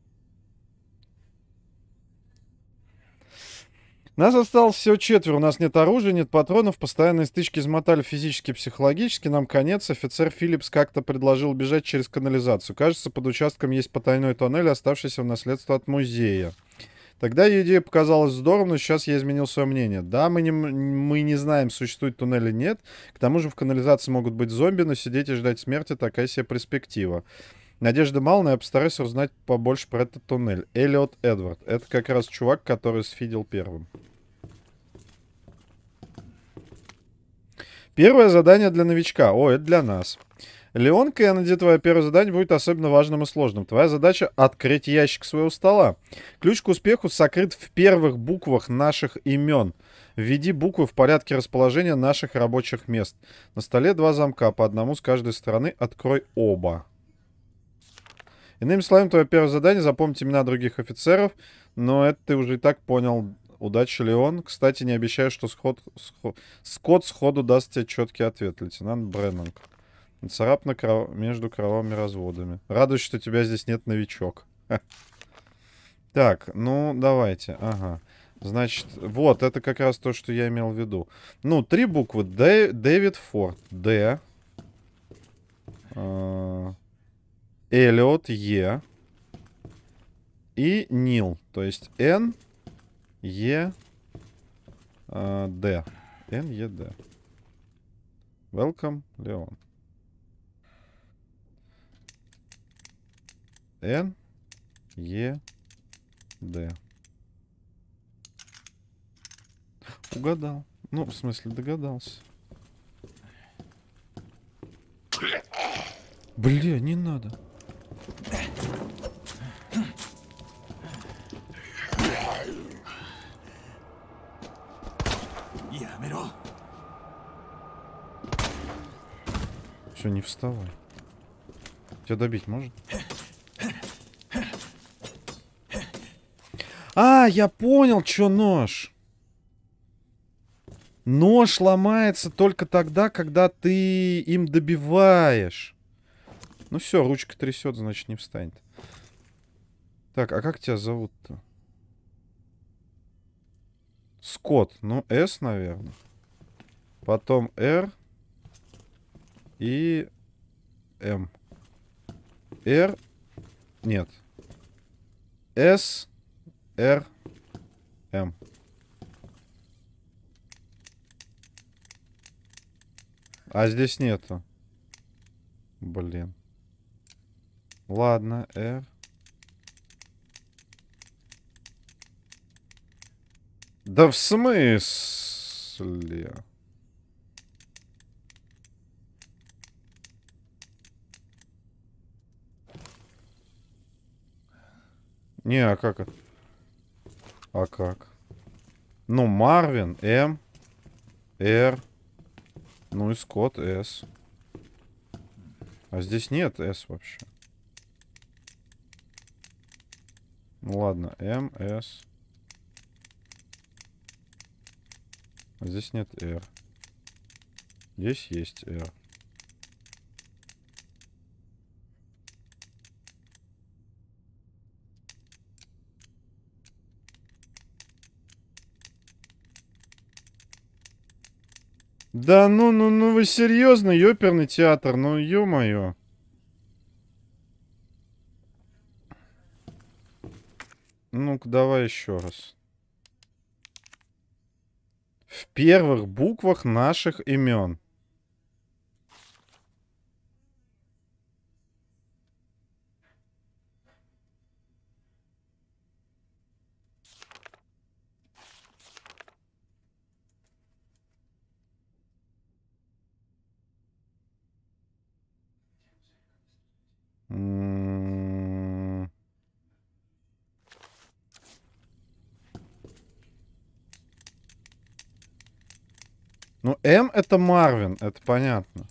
Нас осталось всего четверо. У нас нет оружия, нет патронов. Постоянные стычки измотали физически и психологически. Нам конец. Офицер Филлипс как-то предложил бежать через канализацию. Кажется, под участком есть потайной тоннель, оставшийся в наследство от музея. Тогда ее идея показалась здорово, но сейчас я изменил свое мнение. Да, мы не, мы не знаем, существует туннель или нет. К тому же в канализации могут быть зомби, но сидеть и ждать смерти — такая себе перспектива. Надежды мало, но я постараюсь узнать побольше про этот туннель. Эллиот Эдвард. Это как раз чувак, который сфидел первым. Первое задание для новичка. О, это для нас. Леон Кеннеди, твое первое задание будет особенно важным и сложным. Твоя задача — открыть ящик своего стола. Ключ к успеху сокрыт в первых буквах наших имен. Введи буквы в порядке расположения наших рабочих мест. На столе два замка, по одному с каждой стороны. Открой оба. Иными словами, твое первое задание — запомнить имена других офицеров. Но это ты уже и так понял. Удачи, Леон. Кстати, не обещаю, что сход, сход, Скотт сходу даст тебе четкий ответ. Лейтенант Бреннанг. Царапна кров... между кровавыми разводами. Радуюсь, что тебя здесь нет, новичок. Так, ну, давайте. Ага. Значит, вот, это как раз то, что я имел в виду. Ну, три буквы. Д... Дэвид Форд. Д. Э... Эллиот. Е. И Нил. То есть Н. Е. Э... Д. Н. Е. Д. Welcome, Леон. Н, Е, Д. Угадал. Ну, в смысле, догадался. Бля, не надо. Все, не вставай. Тебя добить может? А, я понял, что нож. Нож ломается только тогда, когда ты им добиваешь. Ну все, ручка трясет, значит не встанет. Так, а как тебя зовут-то? Скотт. Ну, С, наверное. Потом Р. И М. Р. Нет. С. Р. М. А здесь нету. Блин. Ладно, R. Да в смысле? Не, а как это? А как? Ну, Марвин, М, Р. Ну и Скотт, С. А здесь нет С вообще. Ну ладно, М, С. А здесь нет R. Здесь есть R. Да ну, ну, ну вы серьезно, ёперный театр, ну ё-моё. Ну-ка, давай еще раз. В первых буквах наших имен. М-м-м. Ну, М это Марвин, это понятно.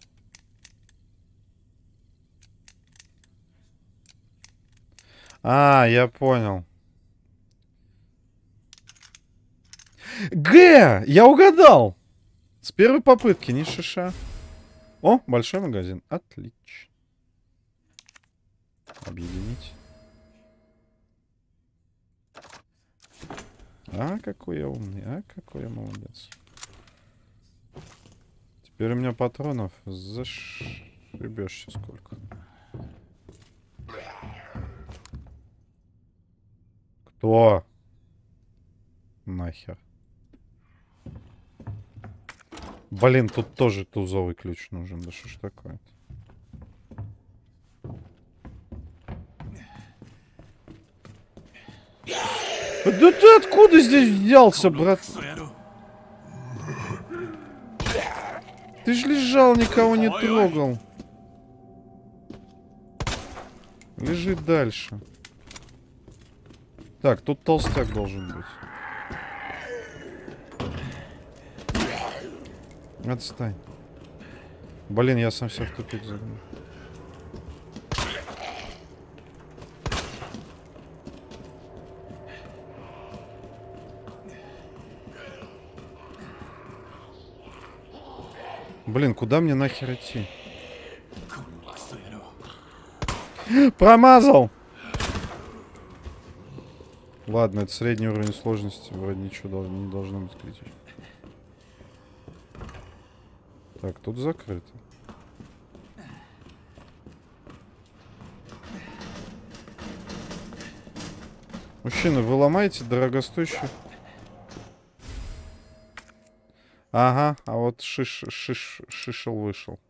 А, я понял. Г! Я угадал! С первой попытки, не шиша. О, большой магазин. Отлично. Объединить. А, какой я умный. А, какой я молодец. Теперь у меня патронов зашибешься сколько. Кто? Нахер. Блин, тут тоже тузовый ключ нужен. Да что ж такое-то? Да ты откуда здесь взялся, брат? Ты ж лежал, никого не трогал. Лежи дальше. Так, тут толстяк должен быть. Отстань. Блин, я сам себя в тупик загнул. Блин, куда мне нахер идти? Промазал! Ладно, это средний уровень сложности. Вроде ничего не должно быть критично. Так, тут закрыто. Мужчина, вы ломаете дорогостоящий... Ага, а вот шиш, шиш, шишел вышел.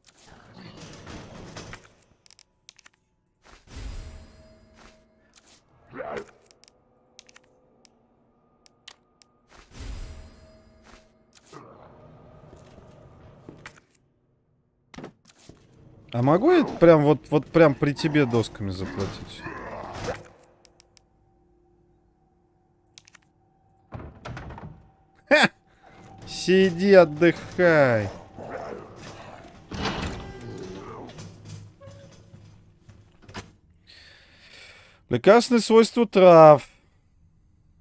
А могу я прям вот, вот прям при тебе досками заплатить? Ха! Сиди, отдыхай. Лекарственные свойства трав.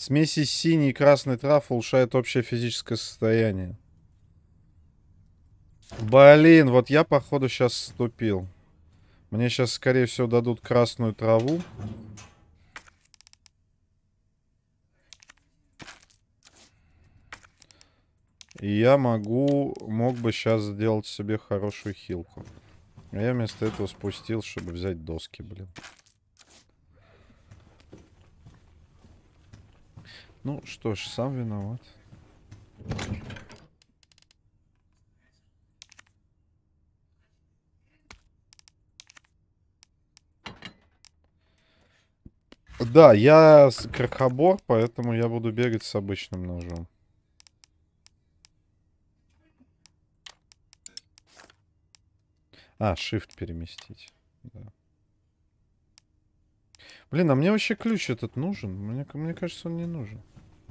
Смеси синий и красный трав улучшает общее физическое состояние. Блин, вот я, походу, сейчас вступил. Мне сейчас, скорее всего, дадут красную траву. И я могу, мог бы сейчас сделать себе хорошую хилку. А я вместо этого спустил, чтобы взять доски, блин. Ну что ж, сам виноват. Да, я крохобор, поэтому я буду бегать с обычным ножом. А, shift переместить. Да. Блин, а мне вообще ключ этот нужен? Мне, мне кажется, он не нужен.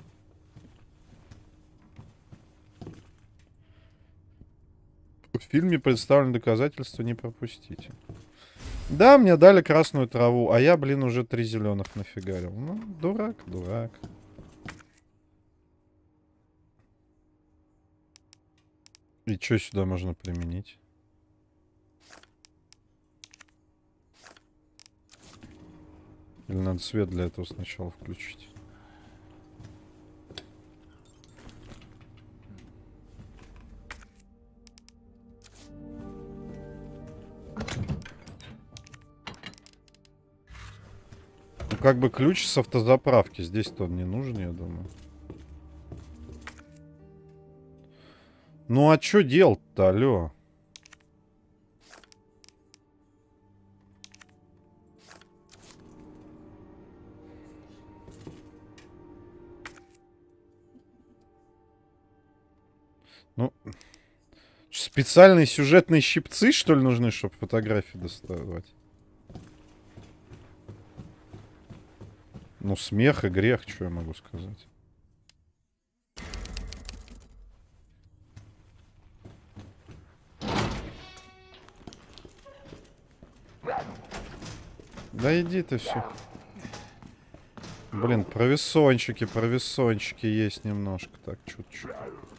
В фильме представлены доказательства, не пропустите. Да, мне дали красную траву, а я, блин, уже три зеленых нафигарил. Ну, дурак, дурак. И что сюда можно применить? Или надо свет для этого сначала включить? Ну, как бы ключ с автозаправки. Здесь-то он не нужен, я думаю. Ну, а что делать-то, алло? Ну, специальные сюжетные щипцы, что ли, нужны, чтобы фотографии доставать? Ну, смех и грех, что я могу сказать? Да иди ты все. Блин, провисончики, провисончики есть немножко. Так, чуть-чуть.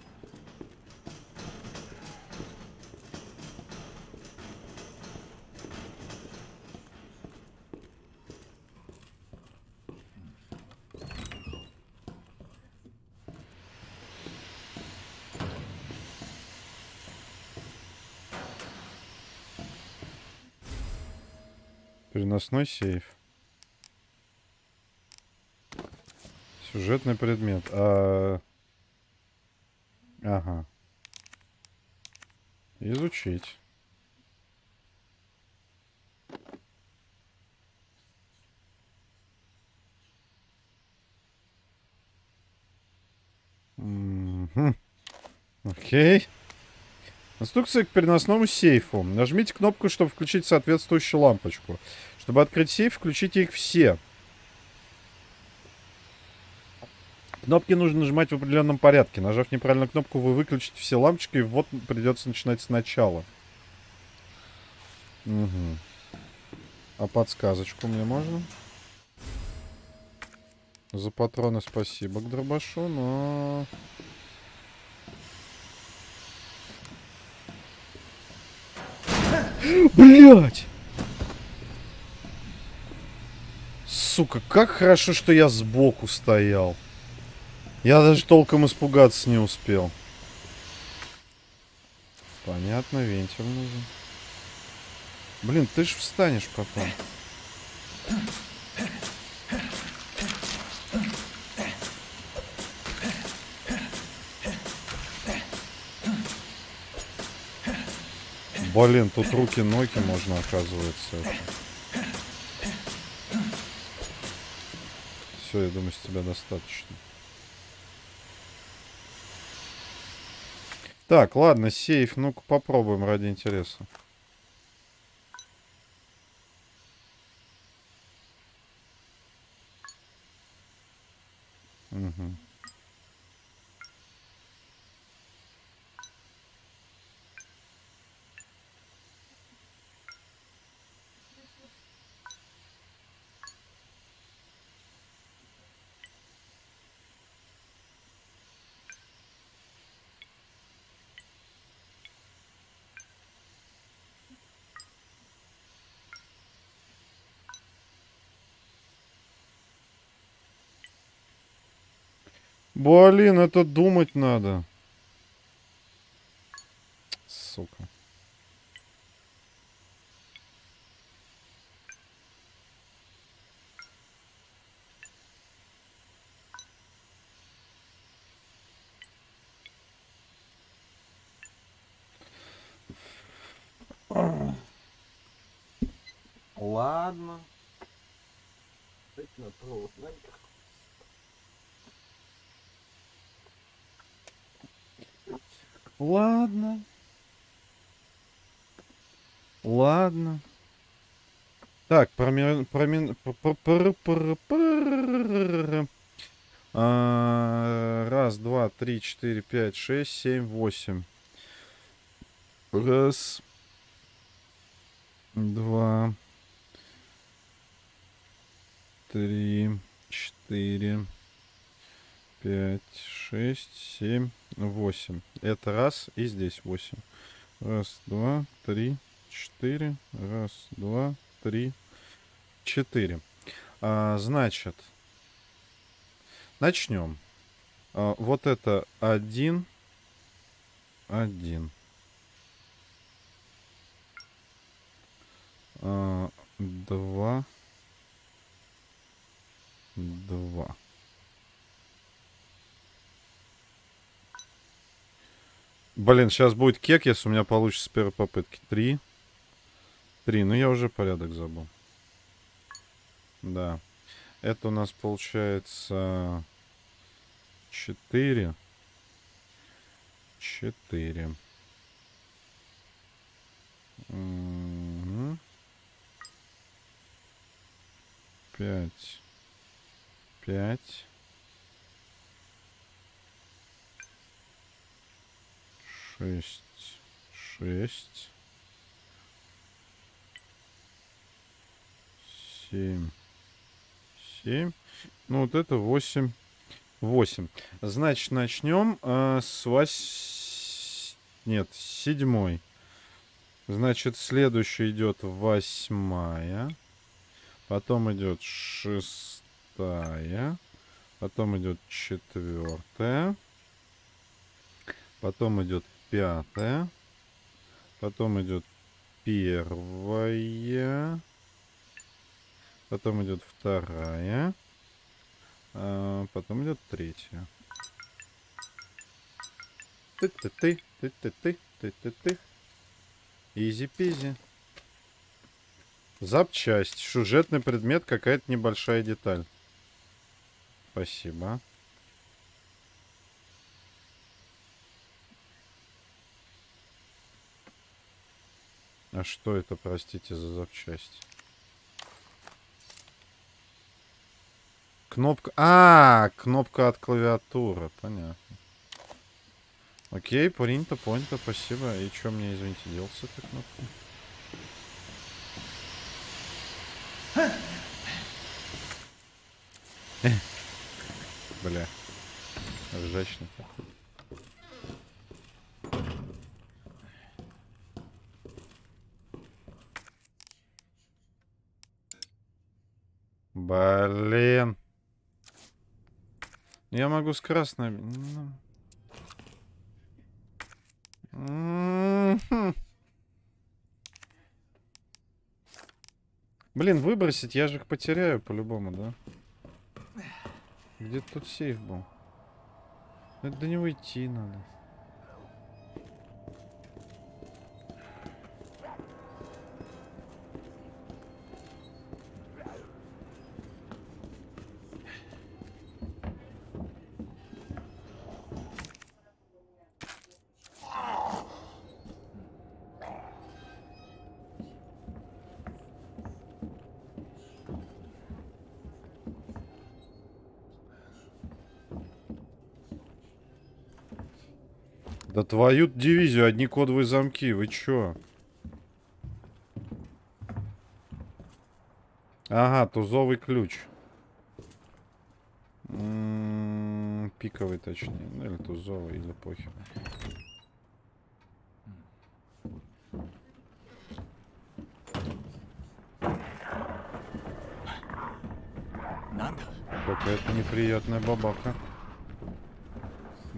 Переносной сейф. Сюжетный предмет. А... Ага. Изучить. Угу. Окей. Инструкция к переносному сейфу. Нажмите кнопку, чтобы включить соответствующую лампочку. Чтобы открыть сейф, включите их все. Кнопки нужно нажимать в определенном порядке. Нажав неправильно кнопку, вы выключите все лампочки, и вот придется начинать сначала. Угу. А подсказочку мне можно? За патроны спасибо к дробашу, но... Блять! Сука, как хорошо, что я сбоку стоял. Я даже толком испугаться не успел. Понятно, вентиль нужен. Блин, ты ж встанешь потом. Блин, тут руки-ноги можно, оказывается. Это. Все, я думаю, с тебя достаточно. Так, ладно, сейф. Ну-ка попробуем ради интереса. Угу. Блин, это думать надо. Сука. Ладно. Ладно. Ладно. Так, промен... промен... Раз, два, три, четыре, пять, шесть, семь, восемь. Раз. Два. Три. Четыре. Пять, шесть, семь, восемь. Это раз, и здесь восемь. Раз, два, три, четыре. Раз, два, три, четыре. А, значит, начнем. А, вот это один, один. А, два, два. Блин, сейчас будет кек, если у меня получится с первой попытки. Три. Три. Ну, я уже порядок забыл. Да. Это у нас получается... Четыре. Четыре. Угу. Пять. Пять. Шесть. Шесть. Семь. Семь. Ну, вот это восемь. Восемь. Значит, начнем э, с вось... Нет, с седьмой. Значит, следующий идет восьмая. Потом идет шестая. Потом идет четвертая. Потом идет пятая. Потом идет первая. Потом идет вторая. А потом идет третья. Ты-ты-ты, ты-ты-ты, ты-ты-ты. Изи-пизи. Запчасть. Сюжетный предмет, какая-то небольшая деталь. Спасибо. А что это, простите, за запчасть? Кнопка... А, кнопка от клавиатуры. Понятно. Окей, принято, понято, спасибо. И что мне, извините, делать с этой кнопкой? Бля. Ржачно такой. Блин. Я могу с красной... Блин, выбросить, я же их потеряю по-любому, да? Где тут сейф был? Это до него идти надо. Да твою дивизию, одни кодовые замки, вы чё? Ага, тузовый ключ. М-м, пиковый точнее, ну или тузовый, или похер. Какая-то неприятная бабака.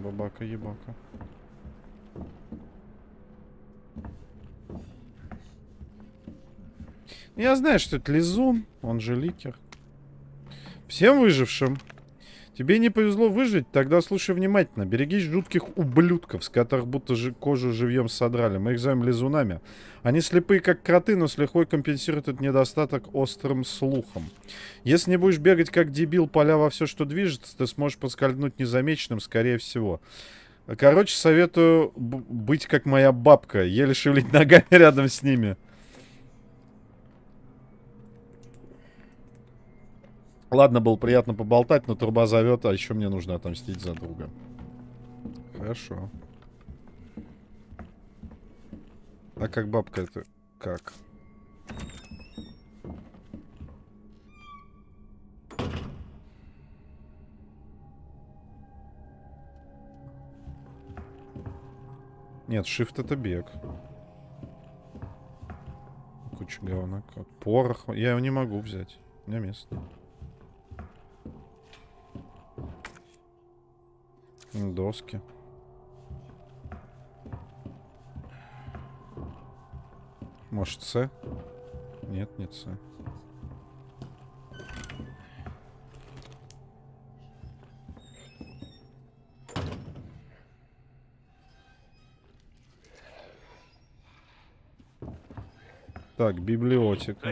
Бабака-ебака. Я знаю, что это лизун, он же ликер. Всем выжившим. Тебе не повезло выжить, тогда слушай внимательно. Берегись жутких ублюдков, с которых будто же кожу живьем содрали. Мы их зовем лизунами. Они слепые, как кроты, но с лихвой компенсируют этот недостаток острым слухом. Если не будешь бегать, как дебил, поля во все, что движется, ты сможешь поскользнуть незамеченным, скорее всего. Короче, советую быть как моя бабка, еле шевелить ногами рядом с ними. Ладно, было приятно поболтать, но труба зовет, а еще мне нужно отомстить за друга. Хорошо. А как бабка это? Как? Нет, shift это бег. Куча говна. Порох. Я его не могу взять. У меня место. Доски. Может, С? Нет, нет С. Так, библиотека.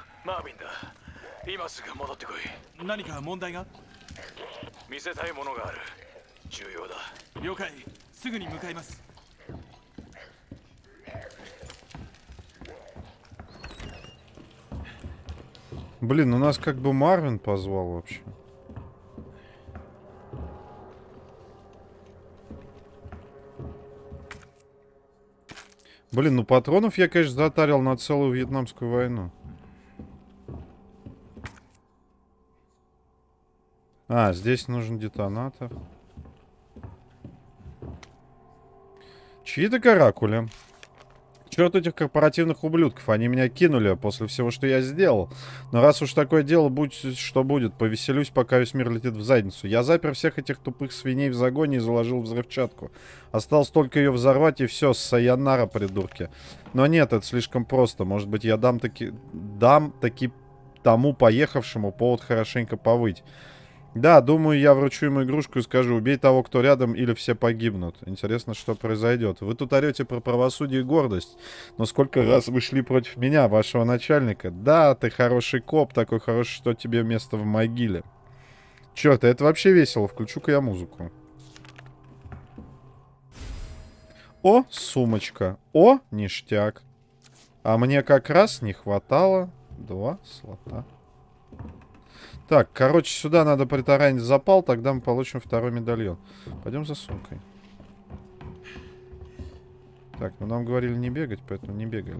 Блин, у нас как бы Марвин позвал вообще. Блин, ну патронов я, конечно, затарил на целую Вьетнамскую войну. А, здесь нужен детонатор. Чьи-то каракули. Черт этих корпоративных ублюдков. Они меня кинули после всего, что я сделал. Но раз уж такое дело, будь что будет, повеселюсь, пока весь мир летит в задницу. Я запер всех этих тупых свиней в загоне и заложил взрывчатку. Осталось только ее взорвать, и все, сайонара, придурки. Но нет, это слишком просто. Может быть, я дам таки... дам таки тому поехавшему повод хорошенько повыть. Да, думаю, я вручу ему игрушку и скажу: убей того, кто рядом, или все погибнут. Интересно, что произойдет. Вы тут орете про правосудие и гордость. Но сколько раз вы шли против меня, вашего начальника? Да, ты хороший коп, такой хороший, что тебе место в могиле. Черт, это вообще весело. Включу-ка я музыку. О, сумочка. О, ништяк. А мне как раз не хватало два слота. Так, короче, сюда надо притаранить запал, тогда мы получим второй медальон. Пойдем за сумкой. Так, ну нам говорили не бегать, поэтому не бегали.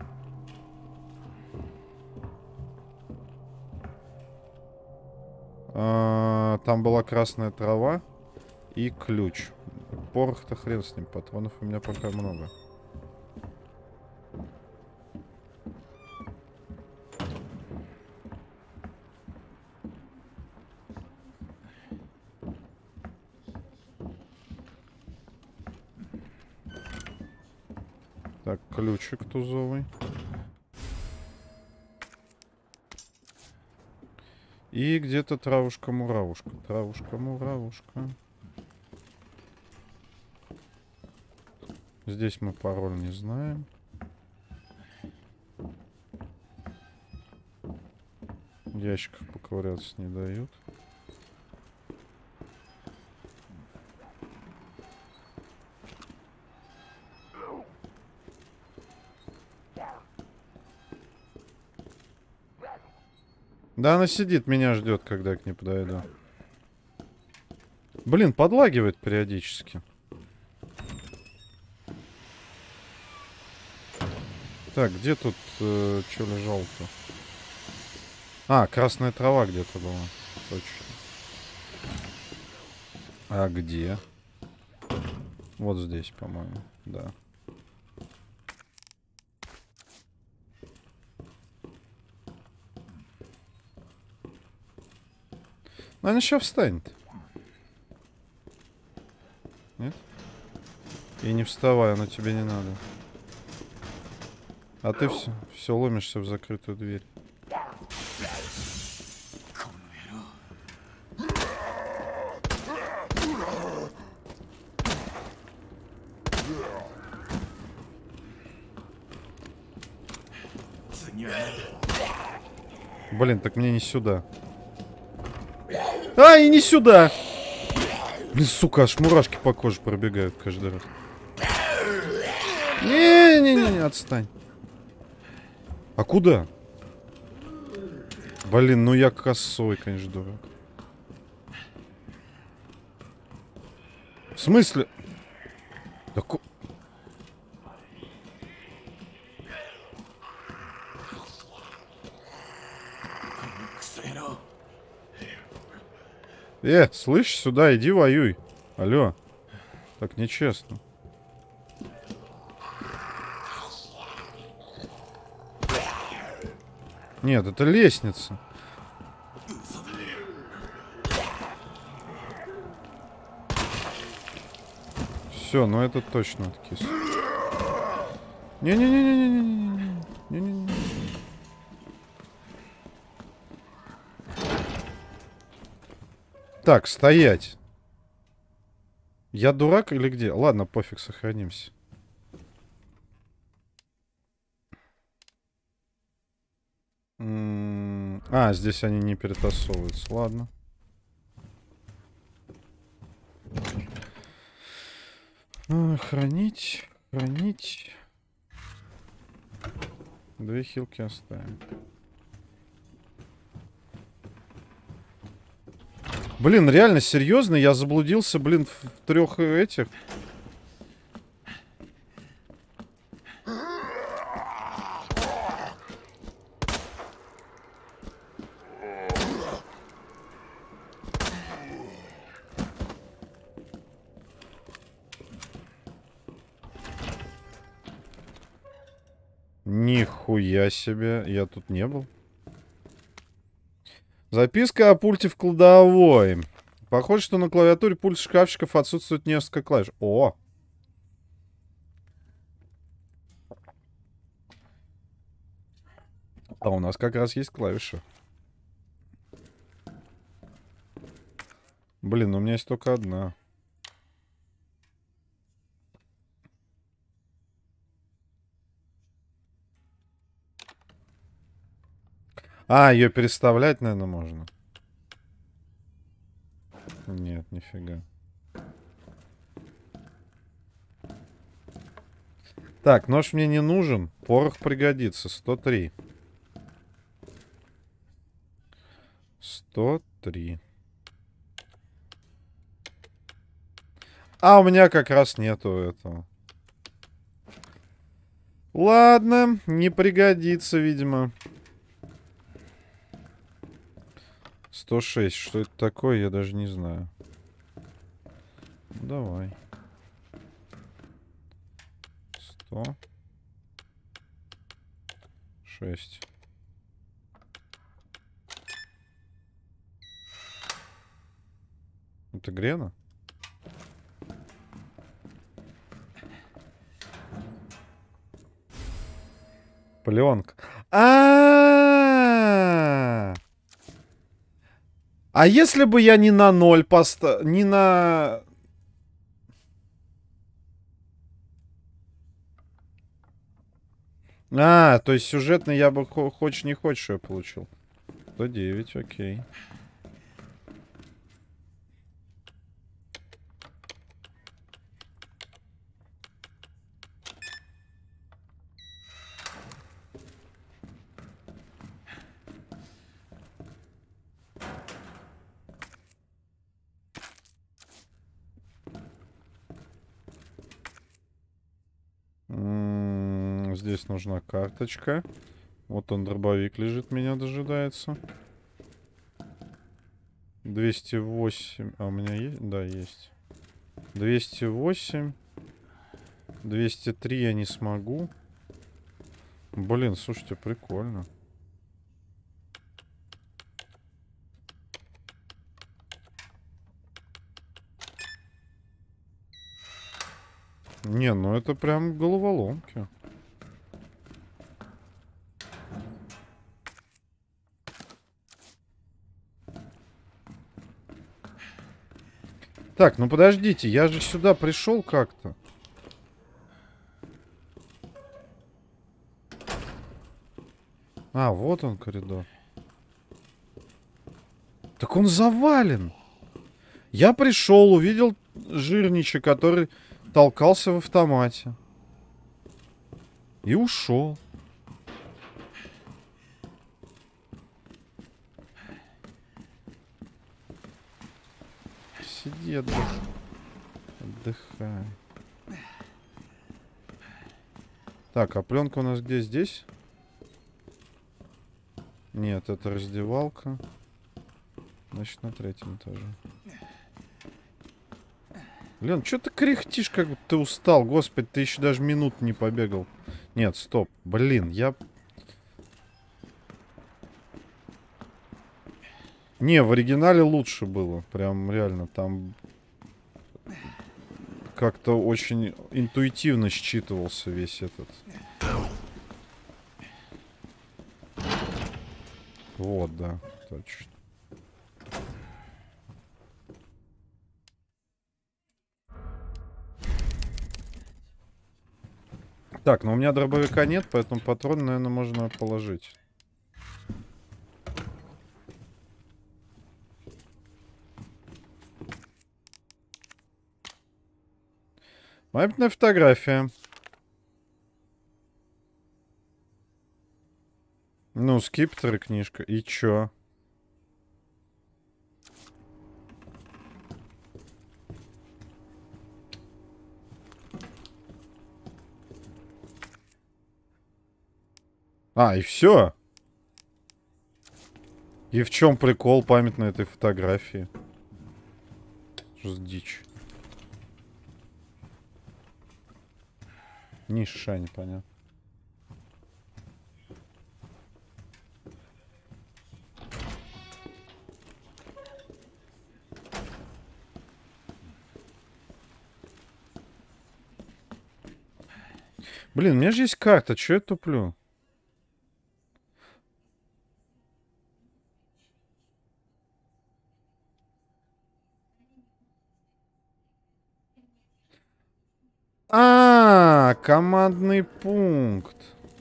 А, там была красная трава и ключ. Порох-то хрен с ним, патронов у меня пока много. Так, ключик тузовый. И где-то травушка-муравушка. Травушка-муравушка. Здесь мы пароль не знаем. В ящиках поковыряться не дают. Да, она сидит, меня ждет, когда я к ней подойду. Блин, подлагивает периодически. Так, где тут э, что лежал-то? А, красная трава где-то была. Точно. А где? Вот здесь, по-моему, да. Она еще встанет. Нет? И не вставай, оно тебе не надо. А ты все, все ломишься в закрытую дверь. Блин, так мне не сюда. А, и не сюда! Блин, сука, аж мурашки по коже пробегают каждый раз. Не-не-не, отстань. А куда? Блин, ну я косой, конечно, дурак. В смысле? Да ку... Э, слышь, сюда, иди воюй. Алло. Так нечестно. Нет, это лестница. Все, ну это точно откис. Не-не-не-не-не-не-не-не-не-не. Так, стоять. Я дурак или где? Ладно, пофиг, сохранимся. М-м- а, здесь они не перетасовываются. Ладно. А, хранить, хранить. Две хилки оставим. Блин, реально, серьезно, я заблудился, блин, в трех этих. Нихуя себе, я тут не был. Записка о пульте в кладовой. Похоже, что на клавиатуре пульт шкафчиков отсутствует несколько клавиш. О! А у нас как раз есть клавиша. Блин, у меня есть только одна. А, ее переставлять, наверное, можно. Нет, нифига. Так, нож мне не нужен. Порох пригодится. сто три. сто три. А, у меня как раз нету этого. Ладно, не пригодится, видимо. сто шесть. Что это такое, я даже не знаю. Давай. сто шесть. Это Грена? Пленка. А-а-а! А если бы я не на ноль поставил, не на... А, то есть сюжетно я бы хочешь не хочешь я получил. сто девять, окей. М-м, здесь нужна карточка. Вот он, дробовик лежит, меня дожидается. двести восемь. А у меня есть? Да, есть. двести восемь. двести три я не смогу. Блин, слушайте, прикольно. Не, ну это прям головоломки. Так, ну подождите, я же сюда пришел как-то. А, вот он коридор. Так он завален. Я пришел, увидел жирнича, который толкался в автомате. И ушел. Сиди, отдых... отдыхай. Так, а пленка у нас где? Здесь? Нет, это раздевалка. Значит, на третьем этаже. Лен, что ты кряхтишь, как будто ты устал? Господи, ты еще даже минут не побегал. Нет, стоп. Блин, я... Не, в оригинале лучше было. Прям реально, там... Как-то очень интуитивно считывался весь этот... Вот, да, точно. Так, но у меня дробовика нет, поэтому патрон, наверное, можно положить. Памятная фотография. Ну, скипетр и книжка. И чё? А, и все. И в чем прикол памятной этой фотографии? Что за дичь? Ни ша, непонятно. Блин, у меня же есть карта, чё я туплю? А, командный пункт.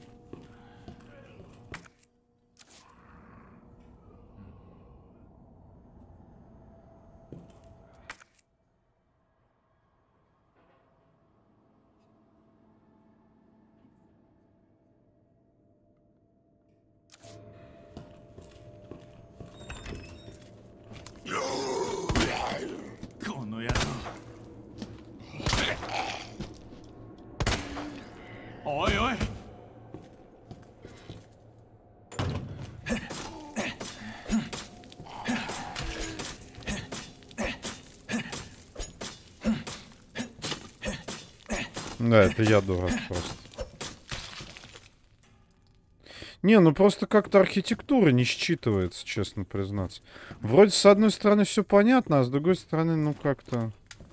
Ой-ой! Да, это я дурак просто. Не, ну просто как-то архитектура не считывается, честно признаться. Вроде с одной стороны все понятно, а с другой стороны, ну как-то...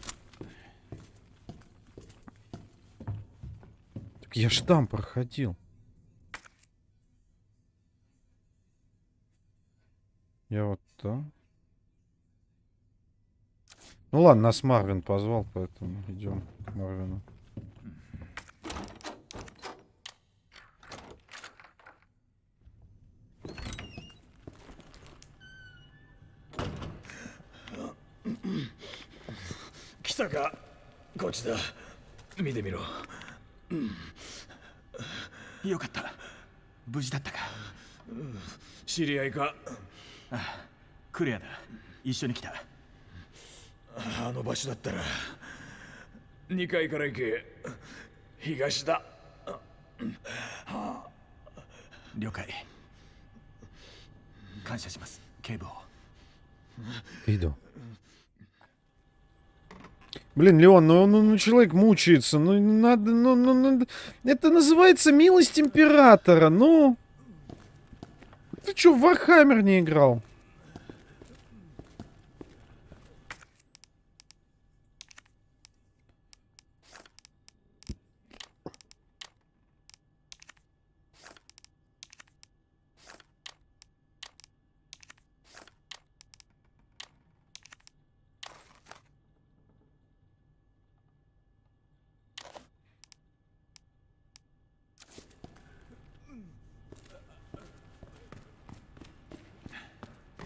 Так я ж там проходил. Я вот там. Ну ладно, нас Марвин позвал, поэтому идем к Марвину. Китака, こっちだ。見てみろ。よかった。無事だったか。知り合いか。ああ、クレアだ。一緒に来た。あの場所だったらにかいから行け。東だ。了解。感謝します、警部補。 Иду. Блин, Леон, ну, ну, ну человек мучается, ну надо, ну, ну, ну, это называется милость императора, ну. Ты чё, в Вархаммер не играл?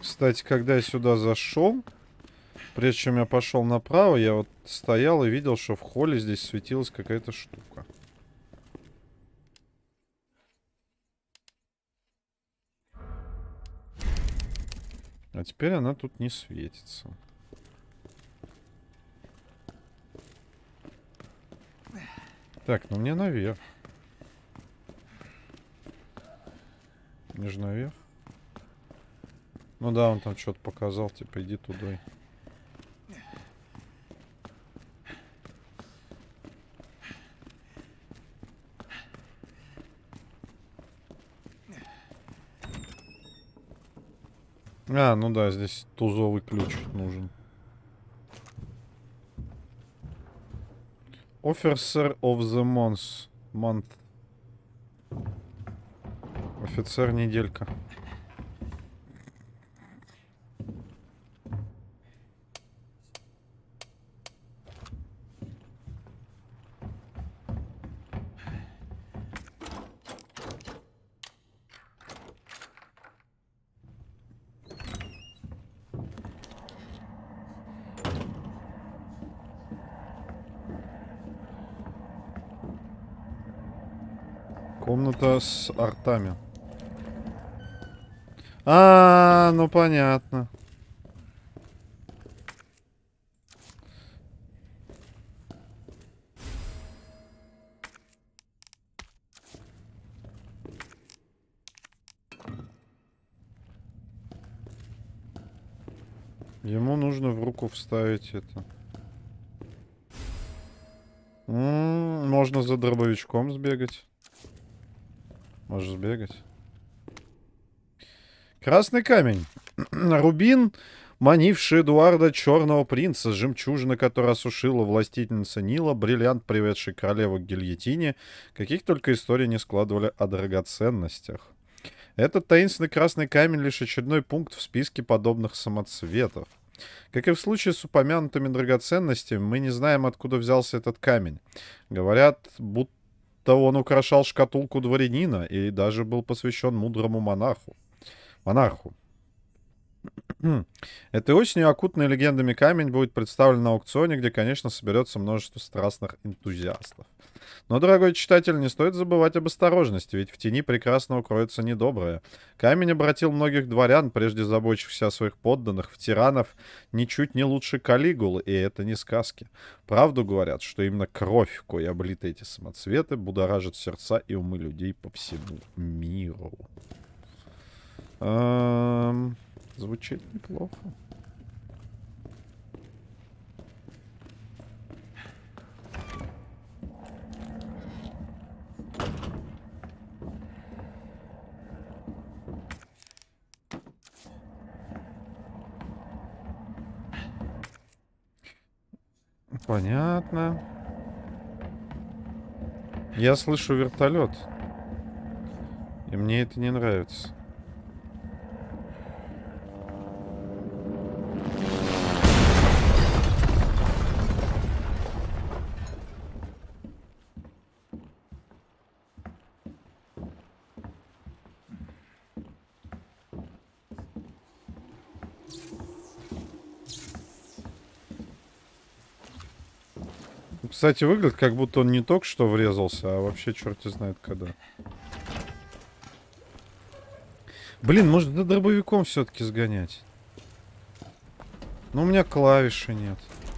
Кстати, когда я сюда зашел, прежде чем я пошел направо, я вот стоял и видел, что в холле здесь светилась какая-то штука. А теперь она тут не светится. Так, ну мне наверх. Мне же наверх. Ну да, он там что-то показал, типа иди туда. А, ну да, здесь тузовый ключ нужен. Officer of the month. Month. Офицер неделька. Комната с артами. А, ну понятно. Ему нужно в руку вставить это. М-м, можно за дробовичком сбегать. Можешь сбегать. Красный камень. Рубин, манивший Эдуарда Черного Принца, жемчужина, которая осушила властительница Нила, бриллиант, приведший королеву к гильотине. Каких только историй не складывали о драгоценностях. Этот таинственный красный камень лишь очередной пункт в списке подобных самоцветов. Как и в случае с упомянутыми драгоценностями, мы не знаем, откуда взялся этот камень. Говорят, будто он украшал шкатулку дворянина и даже был посвящен мудрому монаху. Монарху. Этой осенью окутанный легендами камень будет представлен на аукционе, где, конечно, соберется множество страстных энтузиастов. Но, дорогой читатель, не стоит забывать об осторожности, ведь в тени прекрасно укроется недоброе. Камень обратил многих дворян, прежде заботившихся о своих подданных, в тиранов ничуть не лучше Калигулы, и это не сказки. Правду говорят, что именно кровь, кой облиты эти самоцветы, будоражит сердца и умы людей по всему миру. Эм... Звучит неплохо. Понятно. Я слышу вертолет. И мне это не нравится. Кстати, выглядит, как будто он не только что врезался, а вообще черти знает когда. Блин, может до дробовиком все-таки сгонять. Но у меня клавиши нет.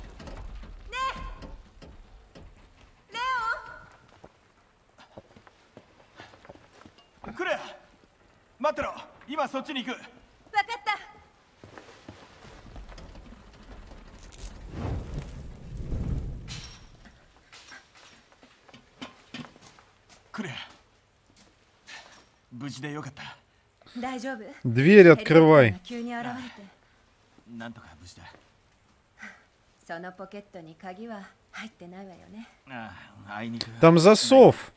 Дверь открывай. Там засов.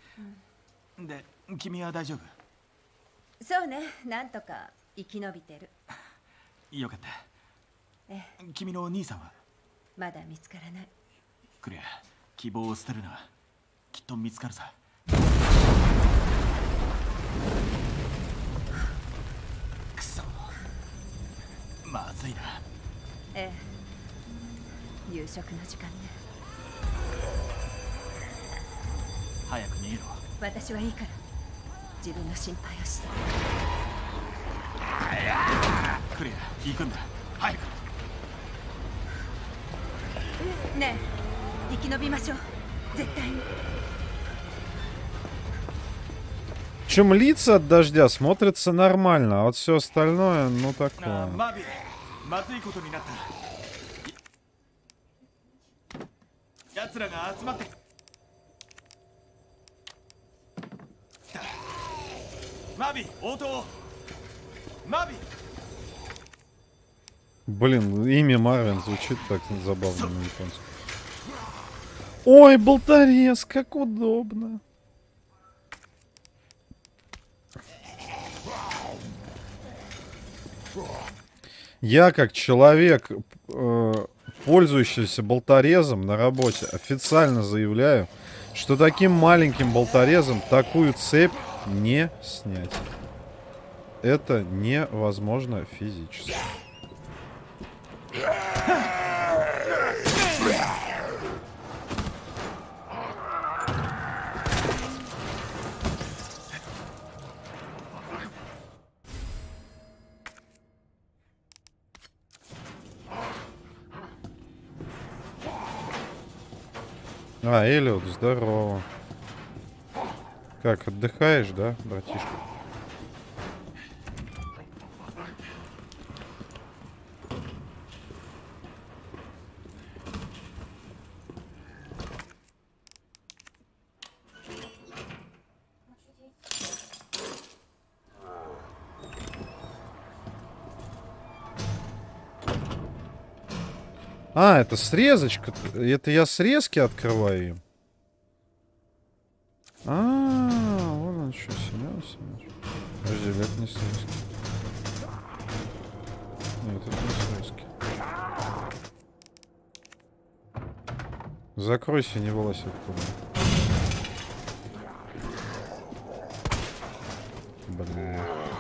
まずいな。 ええ、夕食の時間ね。 早く逃げろ。 私はいいから自分の心配をして。 クレア、行くんだ。早く。 ねえ、生き延びましょう。絶対に。 Чем лица от дождя смотрятся нормально, а вот все остальное, ну такое. マビ、まずいことになった。奴らが集まって。マビ、応答。マビ。 Блин, имя Марвин звучит так забавно на японском. Ой, болторез, как удобно. Я, как человек, э, пользующийся болторезом на работе, официально заявляю, что таким маленьким болторезом такую цепь не снять. Это невозможно физически. А, Эллиот, здорово. Как, отдыхаешь, да, братишка? А, это срезочка. Это я срезки открываю им. А, вон он что, Семен, Семен. Подожди, это не срезки. Нет, это не срезки. Закройся, не вылазь оттуда. Блин.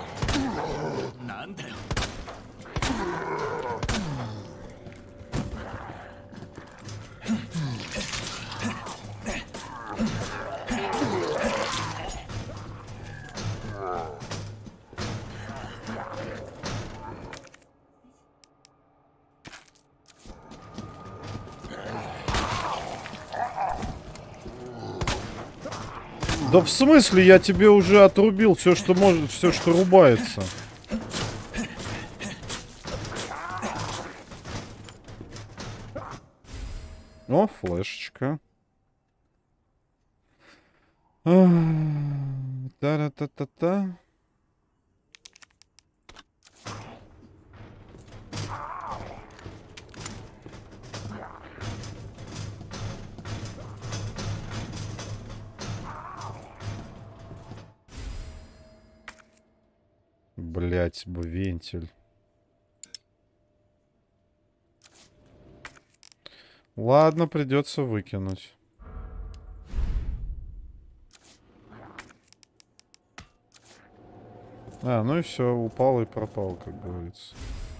Да в смысле, я тебе уже отрубил все, что может, все, что рубается. О, флешечка. Та-та-та-та-та. Блять, вентиль. Ладно, придется выкинуть. А, ну и все, упал и пропал, как говорится.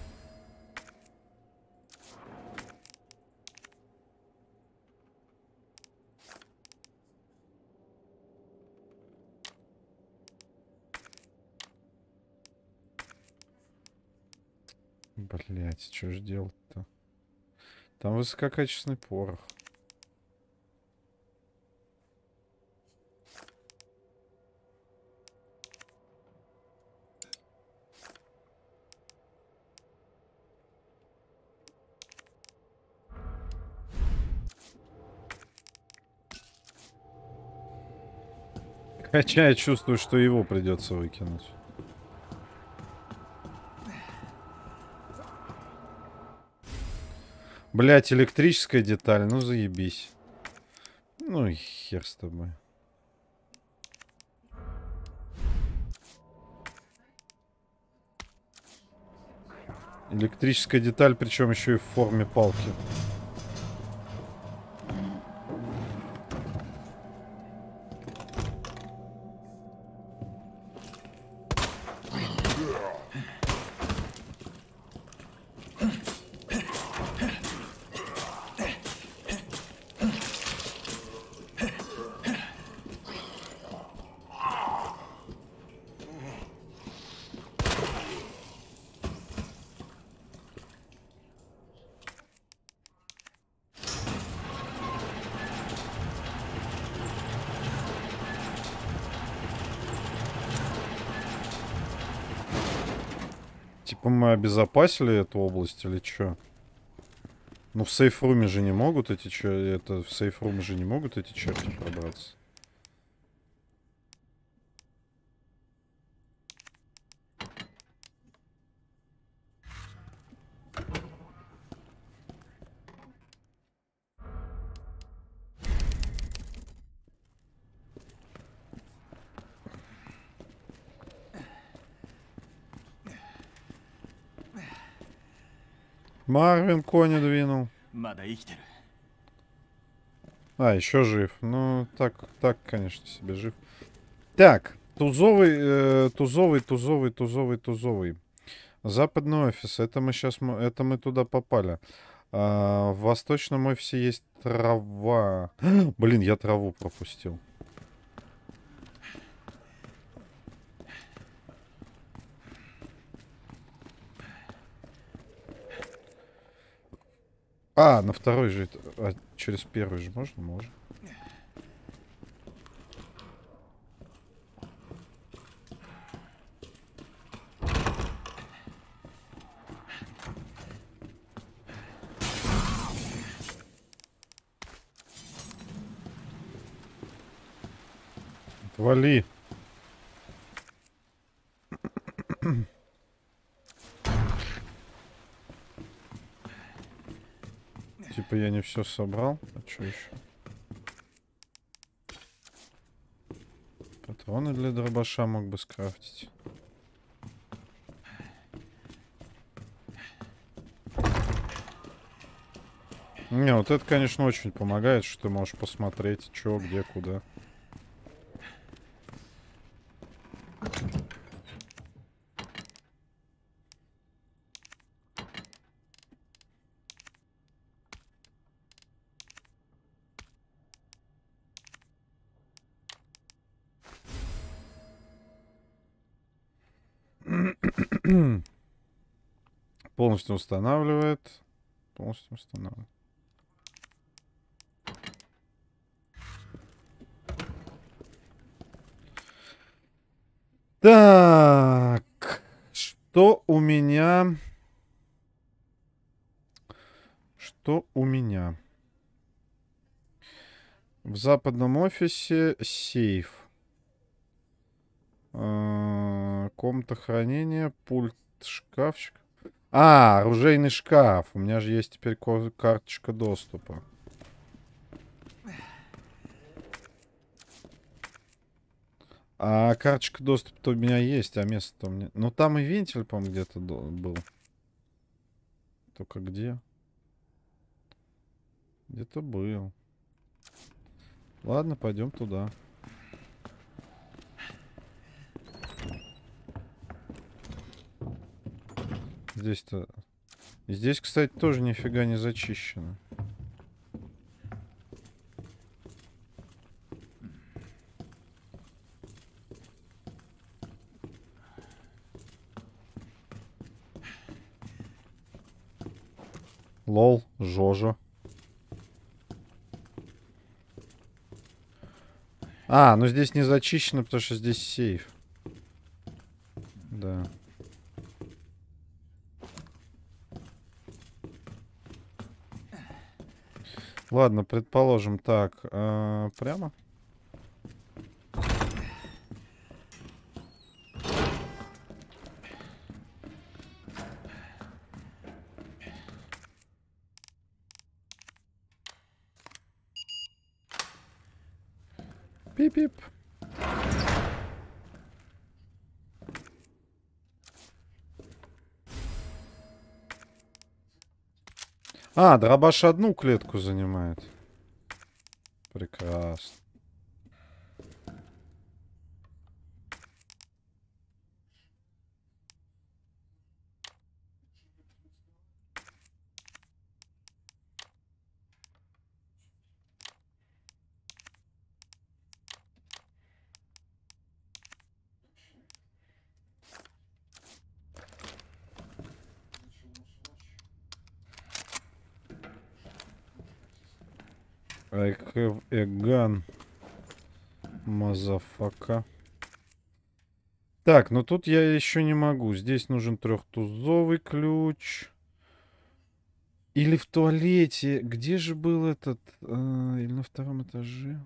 Блять, что ж делать-то? Там высококачественный порох. Хотя я чувствую, что его придется выкинуть. Блять, электрическая деталь, ну заебись. Ну и хер с тобой. Электрическая деталь, причем еще и в форме палки. Типа мы обезопасили эту область или что? Ну в сейф-руме же не могут эти чё... Это в сейф-руме же не могут эти черти пробраться. Марвин коня двинул. А, еще жив. Ну, так, так, конечно, себе жив. Так, тузовый, э, тузовый, тузовый, тузовый, тузовый. Западный офис. Это мы сейчас, это мы туда попали. А, в восточном офисе есть трава. Блин, я траву пропустил. А, на второй же... А, через первый же можно? Можно. Вали. Типа я не все собрал. А что еще? Патроны для дробаша мог бы скрафтить. Не, вот это, конечно, очень помогает, что ты можешь посмотреть, что, где, куда. Полностью устанавливает. Полностью устанавливает. Так. Что у меня? Что у меня? В западном офисе сейф. А, комната хранения, пульт, шкафчик. А, оружейный шкаф. У меня же есть теперь карточка доступа. А карточка доступа-то у меня есть, а место-то у меня... Ну, там и вентиль, по-моему, где-то был. Только где? Где-то был. Ладно, пойдем туда. Здесь-то... Здесь, кстати, тоже нифига не зачищено. Лол, Жожо. А, ну здесь не зачищено, потому что здесь сейф. Да. Ладно, предположим так. Э, прямо? Пип-пип. А, дробаш одну клетку занимает. Прекрасно. I have a gun, motherfucker. Так, но тут я еще не могу. Здесь нужен трехтузовый ключ. Или в туалете. Где же был этот? э, или на втором этаже?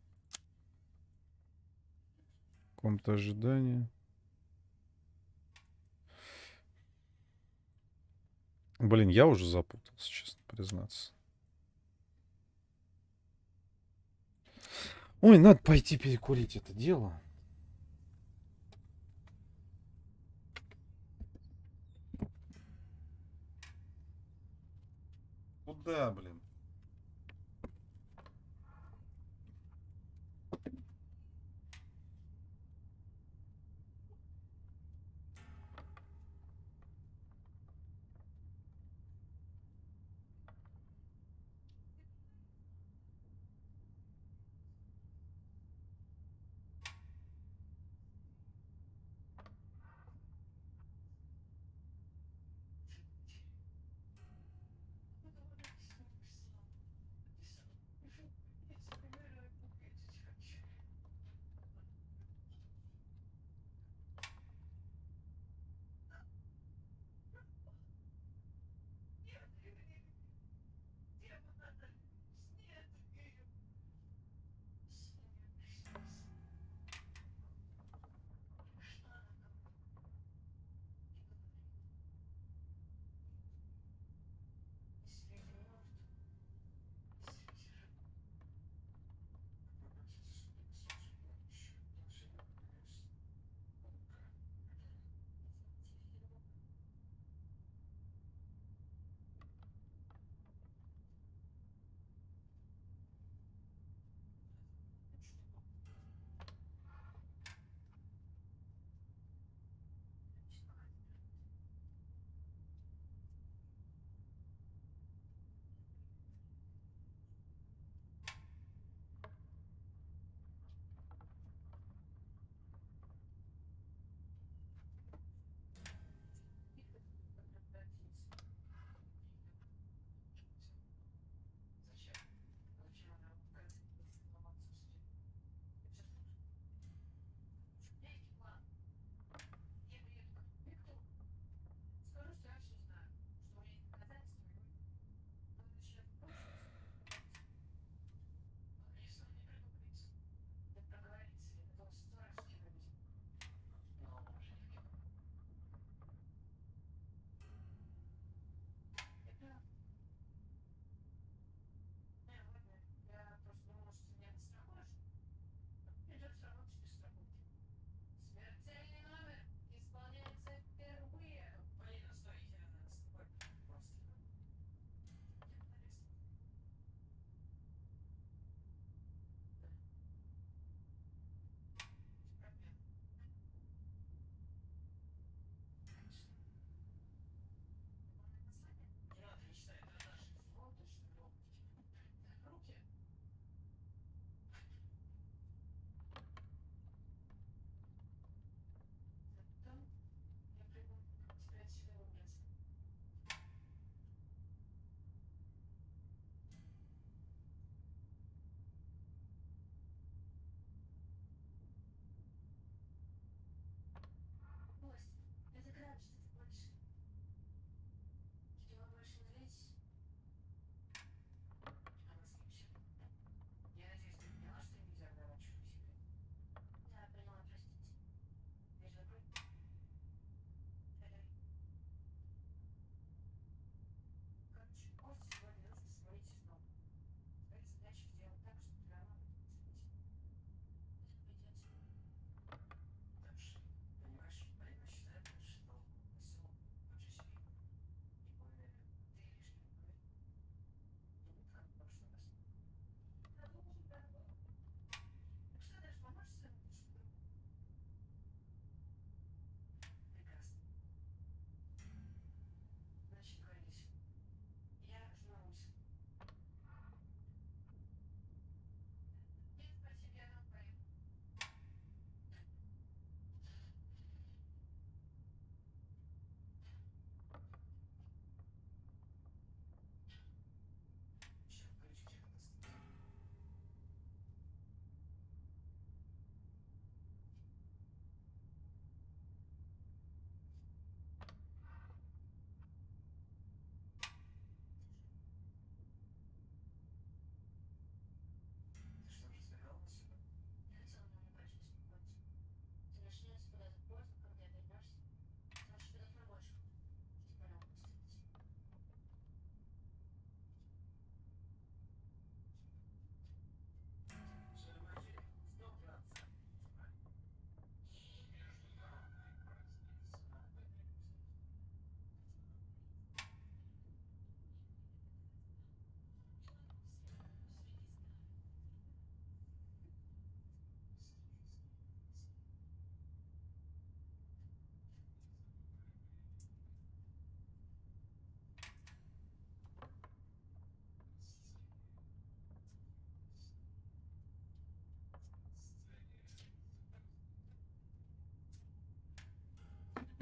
Комната ожидания. Блин, я уже запутался, честно признаться. Ой, надо пойти перекурить это дело. Куда, блин?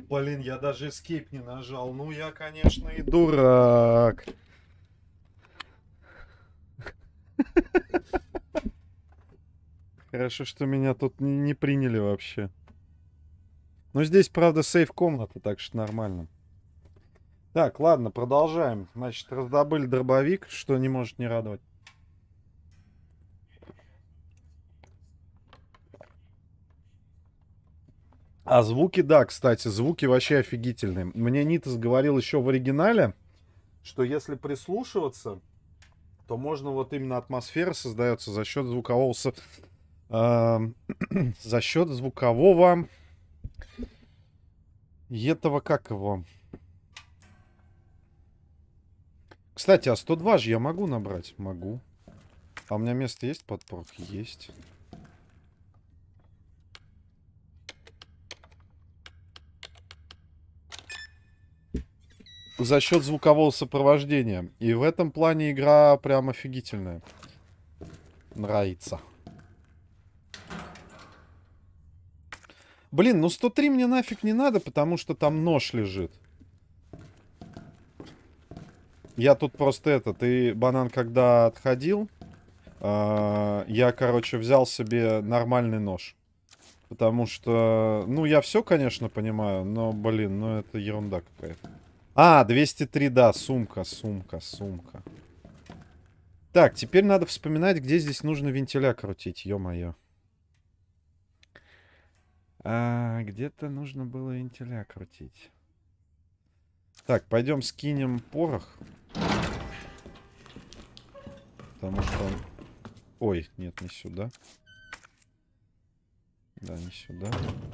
Блин, я даже escape не нажал. Ну, я, конечно, и дурак. Хорошо, что меня тут не, не приняли вообще. Но здесь, правда, сейф-комната, так что нормально. Так, ладно, продолжаем. Значит, раздобыли дробовик, что не может не радовать. А звуки, да, кстати, звуки вообще офигительные. Мне Нитас говорил еще в оригинале, что если прислушиваться, то можно вот именно атмосфера создается за счет звукового... Со... Э, за счет звукового... Этого как его... Кстати, а сто два же я могу набрать? Могу. А у меня место есть под порох? Есть. За счет звукового сопровождения. И в этом плане игра прям офигительная. Нравится. Блин, ну сто три мне нафиг не надо, потому что там нож лежит. Я тут просто это, ты, банан, когда отходил, э, я, короче, взял себе нормальный нож. Потому что, ну, я все, конечно, понимаю, но, блин, ну это ерунда какая-то. А, двести три, да, сумка, сумка, сумка. Так, теперь надо вспоминать, где здесь нужно вентиля крутить, ё-моё. А, где-то нужно было вентиля крутить. Так, пойдем скинем порох. Потому что он... Ой, нет, не сюда. Да, не сюда.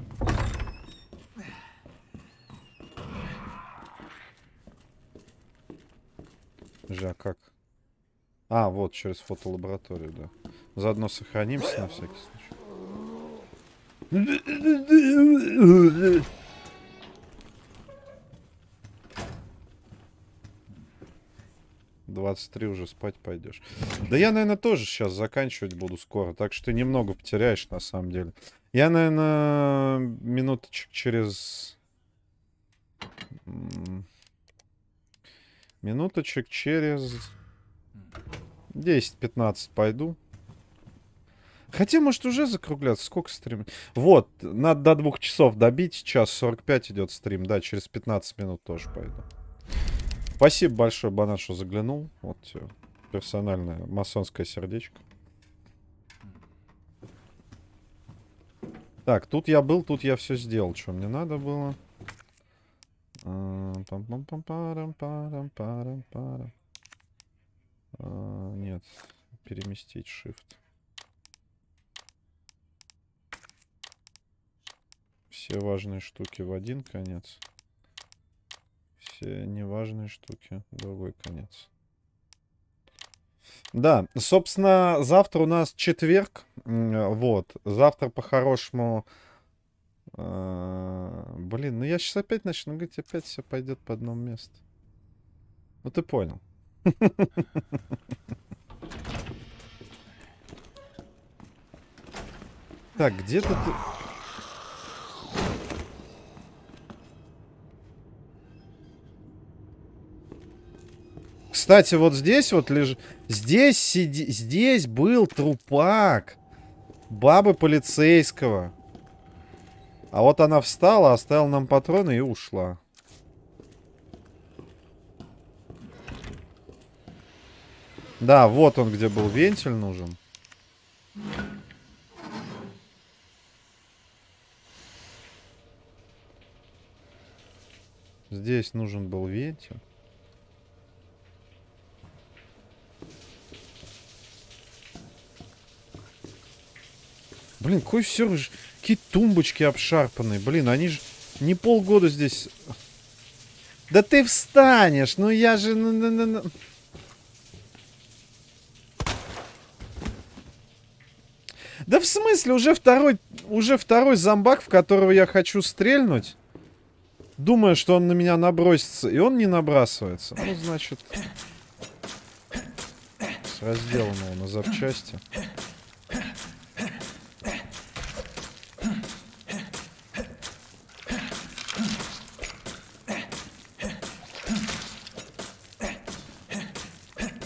Жа, как? А, вот, через фотолабораторию, да. Заодно сохранимся на всякий случай. двадцать три уже спать пойдешь. Да я, наверное, тоже сейчас заканчивать буду скоро. Так что ты немного потеряешь, на самом деле. Я, наверное, минуточек через... Минуточек через десять-пятнадцать пойду. Хотя, может, уже закругляться. Сколько стрим? Вот, надо до двух часов добить. Час сорок пять идет стрим. Да, через пятнадцать минут тоже пойду. Спасибо большое, банан, что заглянул. Вот тебе персональное масонское сердечко. Так, тут я был, тут я все сделал, что мне надо было. А, нет, переместить shift. Все важные штуки в один конец. Все неважные штуки в другой конец. Да, собственно, завтра у нас четверг. Вот. Завтра по-хорошему... Э, блин, ну я сейчас опять начну говорить, опять все пойдет по одному месту. Ну ты понял. Так, где-то ты... Кстати, вот здесь вот лежит... Здесь сиди... Здесь был трупак бабы полицейского. А вот она встала, оставила нам патроны и ушла. Да, вот он, где был вентиль нужен. Здесь нужен был вентиль. Блин, какой все... Какие тумбочки обшарпанные. Блин, они же не полгода здесь... Да ты встанешь! Ну я же... Ну, ну, ну, ну. Да в смысле? Уже второй... Уже второй зомбак, в которого я хочу стрельнуть. Думаю, что он на меня набросится. И он не набрасывается. Ну, значит... С разделанного на запчасти.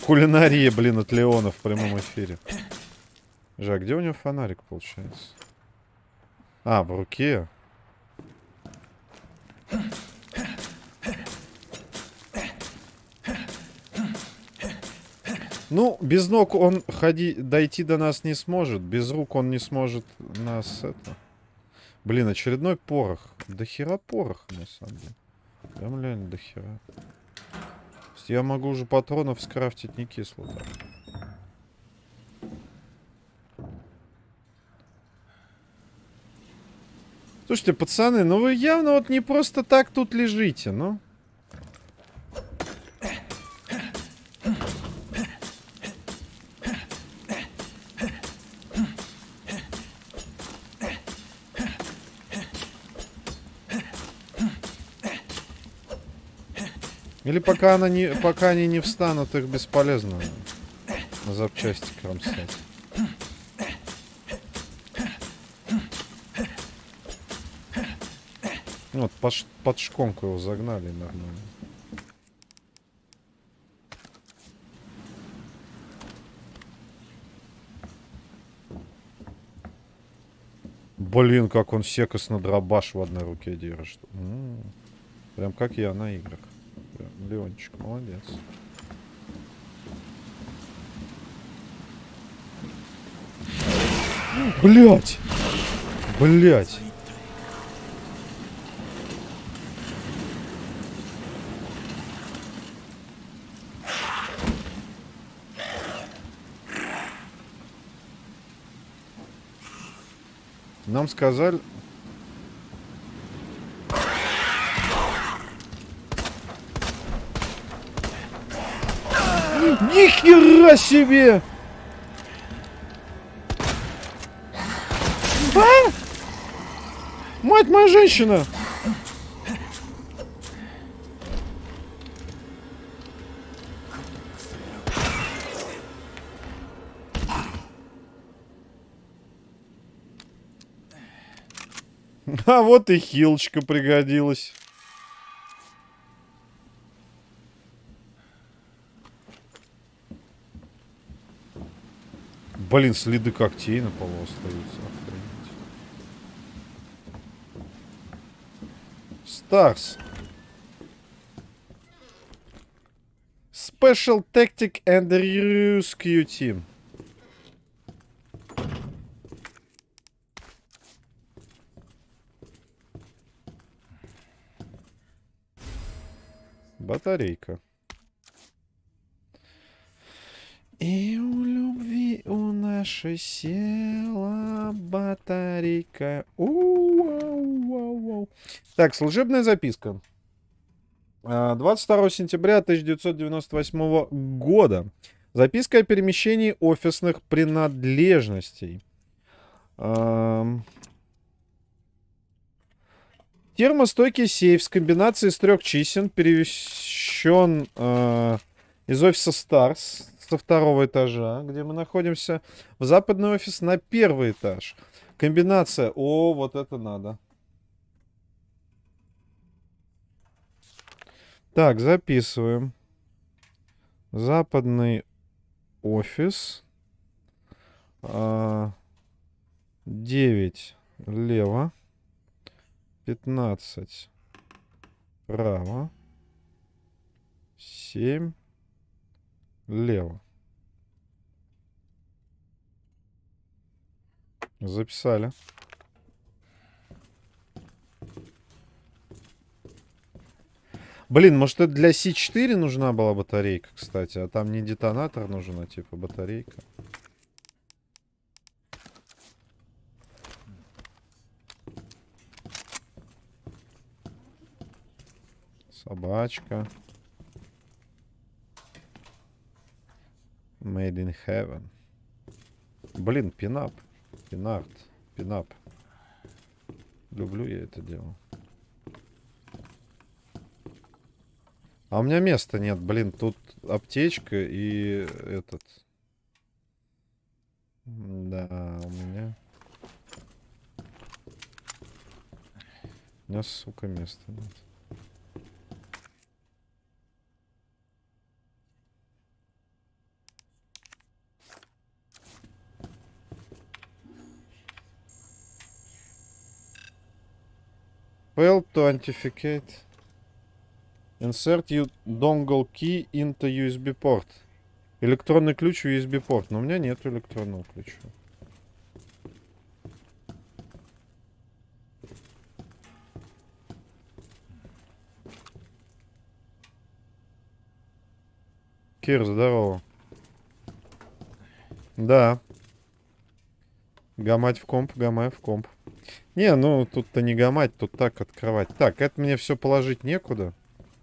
Кулинария, блин, от Леона в прямом эфире. Жак, где у него фонарик, получается? А, в руке. Ну, без ног он ходи, дойти до нас не сможет. Без рук он не сможет нас это... Блин, очередной порох. До хера пороха, на самом деле. Прям реально до хера. Я могу уже патронов скрафтить не кисло. Так. Слушайте, пацаны, ну вы явно вот не просто так тут лежите, ну. Или пока, она не, пока они не встанут, их бесполезно на запчасти кромсать. Вот, под, под шконку его загнали нормально. Блин, как он секосно дробаш в одной руке держит. М-м-м. Прям как я на играх. Леончик, молодец. Блять! Блять! Нам сказали... Нихера себе! А? Мать моя женщина! А вот и хилочка пригодилась. Блин, следы когтей на полу остаются. Охренеть. Старс. Special Tactic and Rescue Team. Батарейка. И у любви у нашей села батарейка. У-у-у-у-у. Так, служебная записка. двадцать второго сентября тысяча девятьсот девяносто восьмого года. Записка о перемещении офисных принадлежностей. Термостойкий сейф с комбинацией из трех чисел перемещен э, из офиса Старс со второго этажа, где мы находимся, в западный офис на первый этаж. Комбинация... О, вот это надо. Так, записываем. Западный офис. Э, девять лево. пятнадцать право, семь лево. Записали. Блин, может это для Си четыре нужна была батарейка, кстати, а там не детонатор нужен, а типа батарейка. Собачка. Made in heaven. Блин, пинап. Пинарт. Пинап. Люблю я это дело. А у меня места нет, блин. Тут аптечка и этот. Да, у меня... У меня, сука, места нет. — Failed to authenticate. Insert you dongle key into ю эс би порт. Электронный ключ в ю эс би порт. Но у меня нет электронного ключа. Кир, здорово. Да. Гамать в комп, гамай в комп. Не, ну тут-то не гамать, тут так открывать. Так, это мне все положить некуда.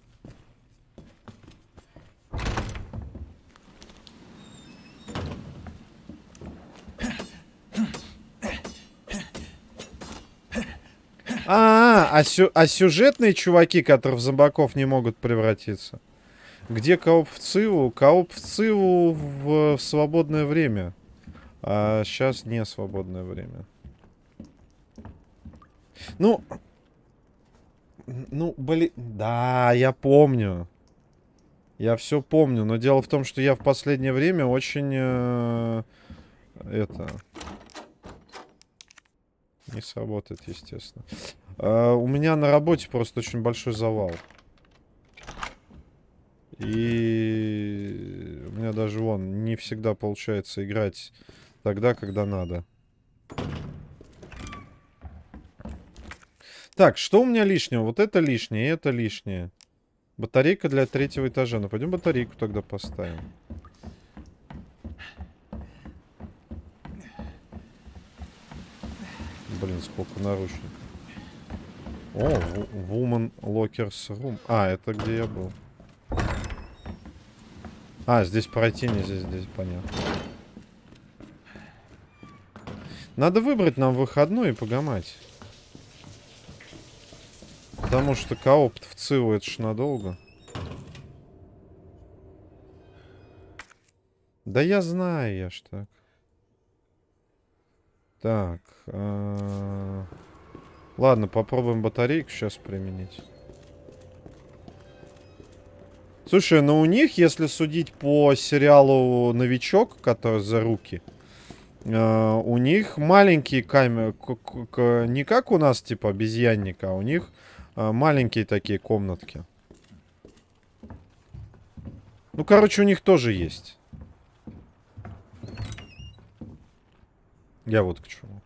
А, а, сю а сюжетные чуваки, которые в зомбаков не могут превратиться. Где кооп в ЦИУ? Кооп в ЦИУ в, в свободное время. А сейчас не свободное время. Ну, ну, блин, да, я помню. Я все помню, но дело в том, что я в последнее время очень, э, это, не сработает, естественно. Э, у меня на работе просто очень большой завал. И у меня даже, вон, не всегда получается играть тогда, когда надо. Так, что у меня лишнего? Вот это лишнее, и это лишнее. Батарейка для третьего этажа. Ну, пойдем батарейку тогда поставим. Блин, сколько наручников. О, Woman Lockers Room. А, это где я был. А, здесь пройти нельзя, здесь понятно. Надо выбрать нам выходной и погамать. Потому что кооп в ЦИУ это ж надолго. Да я знаю, я ж так. Так. Э-э- Ладно, попробуем батарейку сейчас применить. Слушай, ну у них, если судить по сериалу «Новичок», который за руки, э, у них маленькие камеры, не как у нас, типа, обезьянника, а у них э, маленькие такие комнатки. Ну, короче, у них тоже есть. Я вот к чему.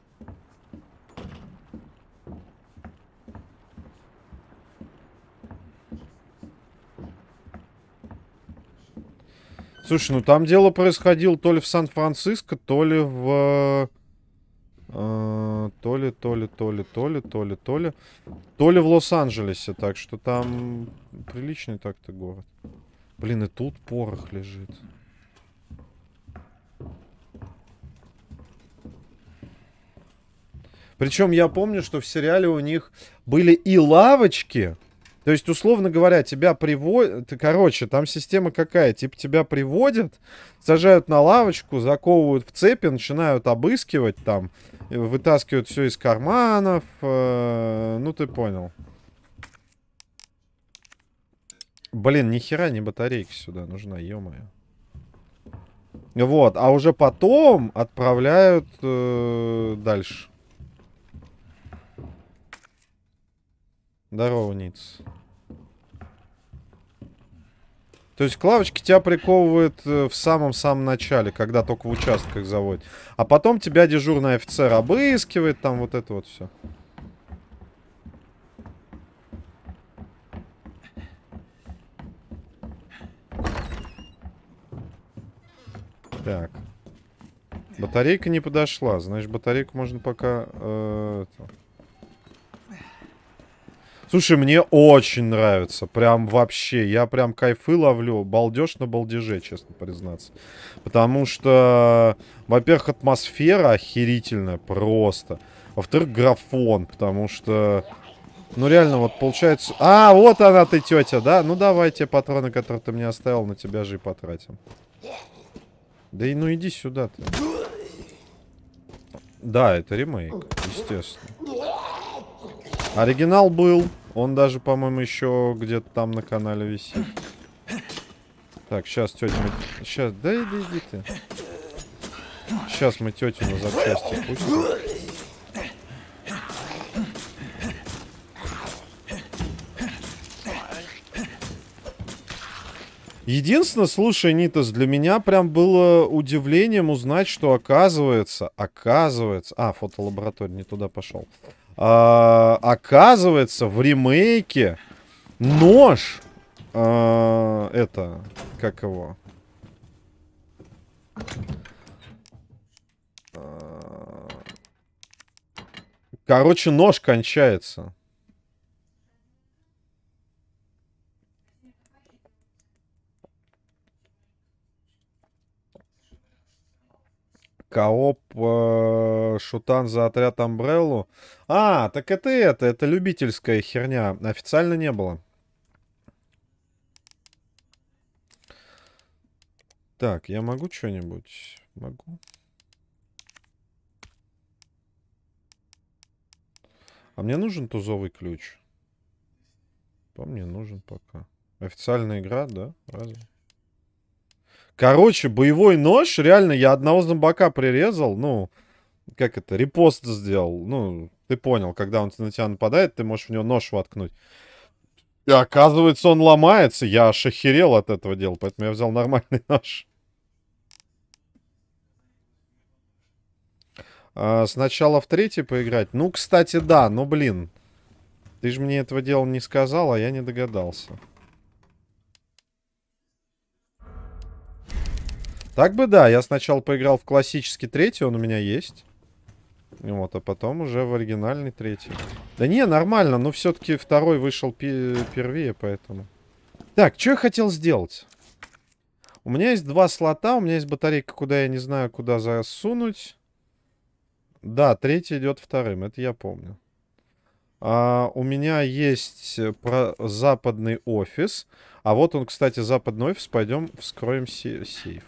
Слушай, ну там дело происходило то ли в Сан-Франциско, то ли в... Э, то ли, то ли, то ли, то ли, то ли, то ли... То ли в Лос-Анджелесе, так что там приличный так-то город. Блин, и тут порох лежит. Причем я помню, что в сериале у них были и лавочки. То есть, условно говоря, тебя приводят... Короче, там система какая? Типа тебя приводят, сажают на лавочку, заковывают в цепи, начинают обыскивать там, вытаскивают все из карманов. Э, ну, ты понял. Блин, нихера не батарейка сюда нужна, ё-моё. Вот, а уже потом отправляют э, дальше. Здорово, Ниц. То есть к лавочке тебя приковывают в самом-самом начале, когда только в участках заводят. А потом тебя дежурный офицер обыскивает, там вот это вот все. Так. Батарейка не подошла. Значит, батарейку можно пока... Э, это... Слушай, мне очень нравится. Прям вообще. Я прям кайфы ловлю. Балдеж на балдеже, честно признаться. Потому что, во-первых, атмосфера охерительная просто. Во-вторых, графон. Потому что, ну реально, вот получается... А, вот она ты, тетя, да? Ну давай те патроны, которые ты мне оставил, на тебя же и потратим. Да и ну иди сюда ты. Да, это ремейк, естественно. Оригинал был. Он даже, по-моему, еще где-то там на канале висит. Так, сейчас тетя... Мы... Сейчас, да иди, иди ты. Сейчас мы тетю на запчасти пустим. Единственное, слушай, Нитас, для меня прям было удивлением узнать, что оказывается, оказывается... А, фотолаборатория, не туда пошел. А, оказывается, в ремейке нож... А, это... Как его? А, короче, нож кончается. Кооп, э, шутан за отряд Амбреллу. А, так это это, это любительская херня. Официально не было. Так, я могу что-нибудь? Могу. А мне нужен тузовый ключ? По мне нужен пока. Официальная игра, да? Разве? Короче, боевой нож, реально, я одного зомбака прирезал, ну, как это, репост сделал, ну, ты понял, когда он на тебя нападает, ты можешь в него нож воткнуть. И оказывается, он ломается, я аж охерел от этого дела, поэтому я взял нормальный нож. А, сначала в третий поиграть? Ну, кстати, да, но, блин, ты же мне этого дела не сказал, а я не догадался. Так бы да, я сначала поиграл в классический третий, он у меня есть. Вот, а потом уже в оригинальный третий. Да не, нормально, но все-таки второй вышел первее, поэтому. Так, что я хотел сделать? У меня есть два слота, у меня есть батарейка, куда я не знаю, куда засунуть. Да, третий идет вторым, это я помню. А, у меня есть про западный офис. А вот он, кстати, западный офис. Пойдем вскроем сейф.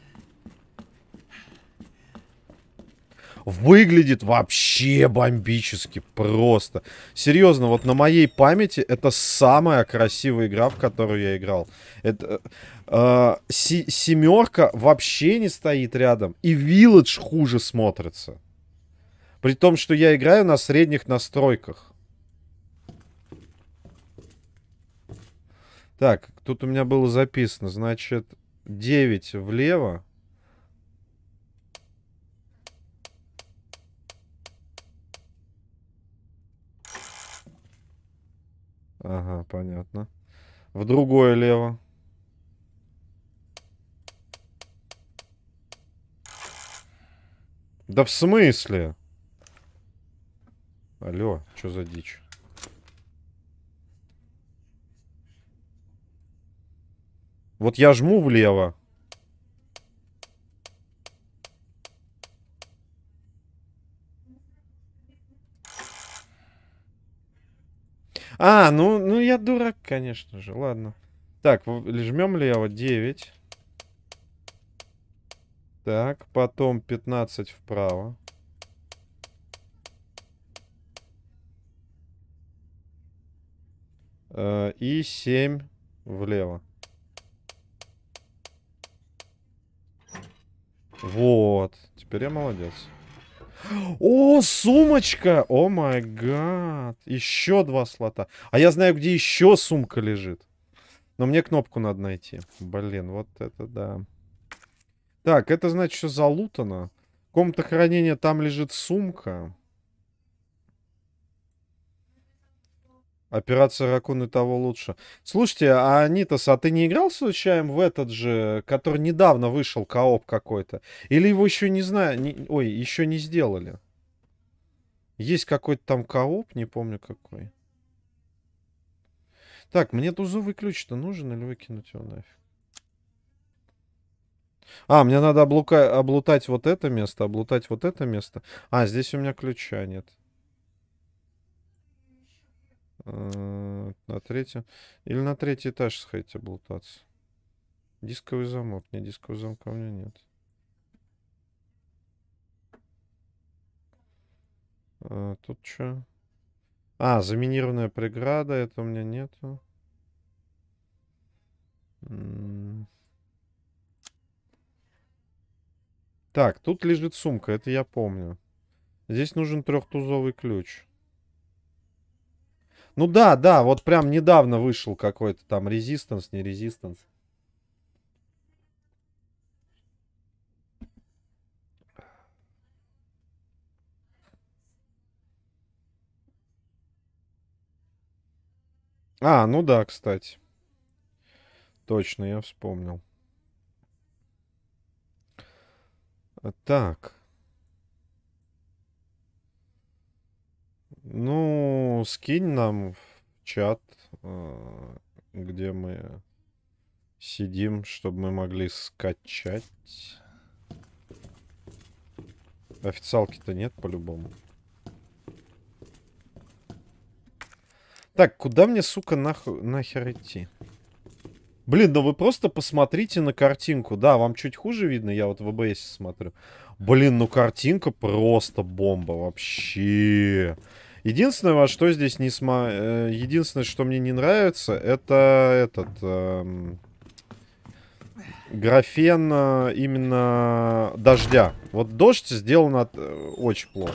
Выглядит вообще бомбически просто. Серьезно, вот на моей памяти это самая красивая игра, в которую я играл. Это, э, семерка вообще не стоит рядом. И Village хуже смотрится. При том, что я играю на средних настройках. Так, тут у меня было записано, значит, девять влево. Ага, понятно. В другое лево. Да в смысле? Алло, что за дичь? Вот я жму влево. А, ну, ну я дурак, конечно же. Ладно. Так, жмем лево. девять. Так, потом пятнадцать вправо. Э, и семь влево. Вот. Теперь я молодец. О, сумочка! О май гад. Еще два слота. А я знаю, где еще сумка лежит. Но мне кнопку надо найти. Блин, вот это да. Так, это значит, что залутано. Комната хранения, там лежит сумка. Операция Ракун и того лучше. Слушайте, а Нитас, а ты не играл случайно в этот же, который недавно вышел, кооп какой-то? Или его еще не знаю, не, ой, еще не сделали? Есть какой-то там кооп, не помню какой. Так, мне тузовый ключ-то нужен или выкинуть его нафиг? А, мне надо облука... облутать вот это место, облутать вот это место. А, здесь у меня ключа нет. На третьем. Или на третий этаж сходить облутаться. Дисковый замок. Не, дисковый замка у меня нет. А, тут что? А, заминированная преграда. Это у меня нету. М-м. Так, тут лежит сумка. Это я помню. Здесь нужен трехтузовый ключ. Ну да, да, вот прям недавно вышел какой-то там резистанс, не резистанс. А, ну да, кстати. Точно, я вспомнил. Так. Ну, скинь нам в чат, э, где мы сидим, чтобы мы могли скачать. Официалки-то нет, по-любому. Так, куда мне, сука, нах... нахер идти? Блин, ну вы просто посмотрите на картинку. Да, вам чуть хуже видно, я вот в эй би эс смотрю. Блин, ну картинка просто бомба вообще. Единственное, во что здесь не сма... Единственное, что мне не нравится, это этот... Эм... графен именно дождя. Вот дождь сделан от... очень плохо.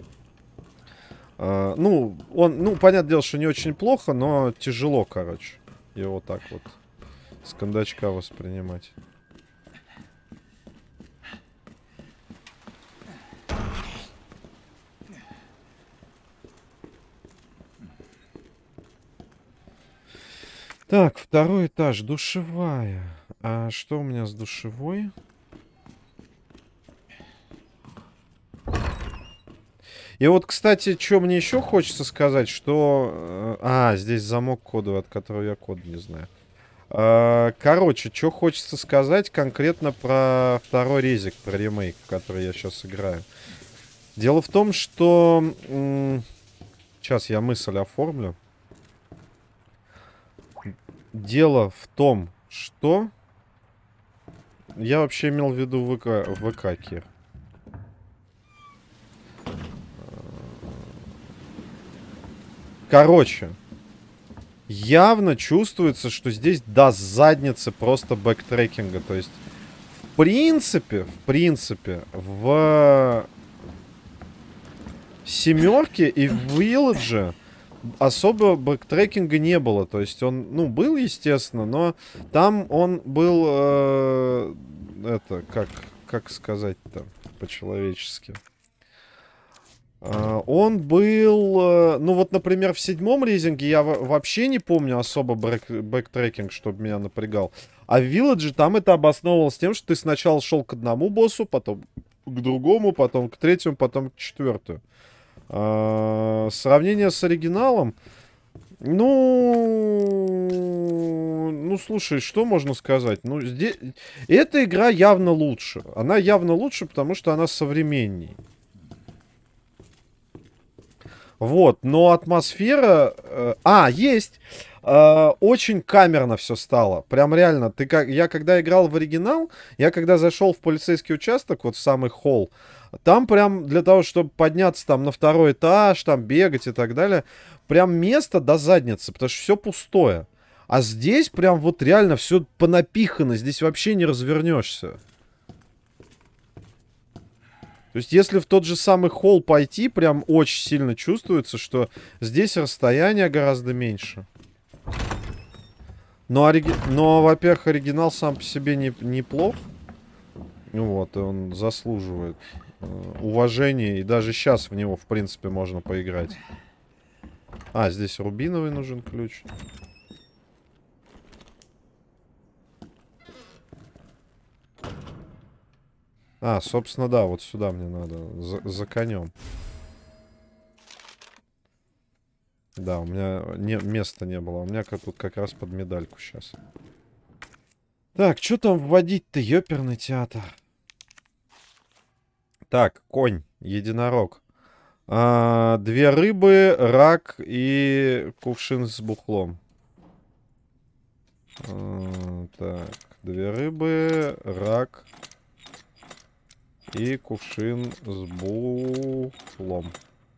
Uh, ну, он, ну, понятное дело, что не очень плохо, но тяжело, короче, его так вот с кондачка воспринимать. Так, второй этаж, душевая. А что у меня с душевой? И вот, кстати, что мне еще хочется сказать, что... А, здесь замок кодовый, от которого я код не знаю. Короче, что хочется сказать конкретно про второй резик, про ремейк, который я сейчас играю. Дело в том, что... Сейчас я мысль оформлю. Дело в том, что... Я вообще имел в виду ВК, ВК, Кир. Короче, явно чувствуется, что здесь до задницы просто бэктрекинга. То есть, в принципе, в принципе, в семерке и в Вилладже особо бэктрекинга не было. То есть, он, ну, был, естественно, но там он был, э, это, как, как сказать-то по-человечески. Uh, он был, uh, ну вот, например, в седьмом резинге я вообще не помню особо бэк бэктрекинг, чтобы меня напрягал. А в Вилладже там это обосновывалось тем, что ты сначала шел к одному боссу, потом к другому, потом к третьему, потом к четвертому. Uh, сравнение с оригиналом, ну, ну, слушай, что можно сказать? Ну, здесь эта игра явно лучше. Она явно лучше, потому что она современней. Вот, но атмосфера... Э, а, есть! Э, очень камерно все стало. Прям реально. Ты как, я когда играл в оригинал, я когда зашел в полицейский участок, вот в самый холл, там прям для того, чтобы подняться там на второй этаж, там бегать и так далее, прям место до задницы, потому что все пустое. А здесь прям вот реально все понапихано, здесь вообще не развернешься. То есть, если в тот же самый холл пойти, прям очень сильно чувствуется, что здесь расстояние гораздо меньше. Но, ориги... Но во-первых, оригинал сам по себе не... неплох. Вот, и он заслуживает э, уважения. И даже сейчас в него, в принципе, можно поиграть. А, здесь рубиновый нужен ключ. А, собственно, да, вот сюда мне надо, за, за конем. Да, у меня не, места не было, у меня как, тут как раз под медальку сейчас. Так, что там вводить-то, ёперный театр? Так, конь, единорог. А, две рыбы, рак и кувшин с бухлом. А, так, две рыбы, рак... И кувшин с бухлом.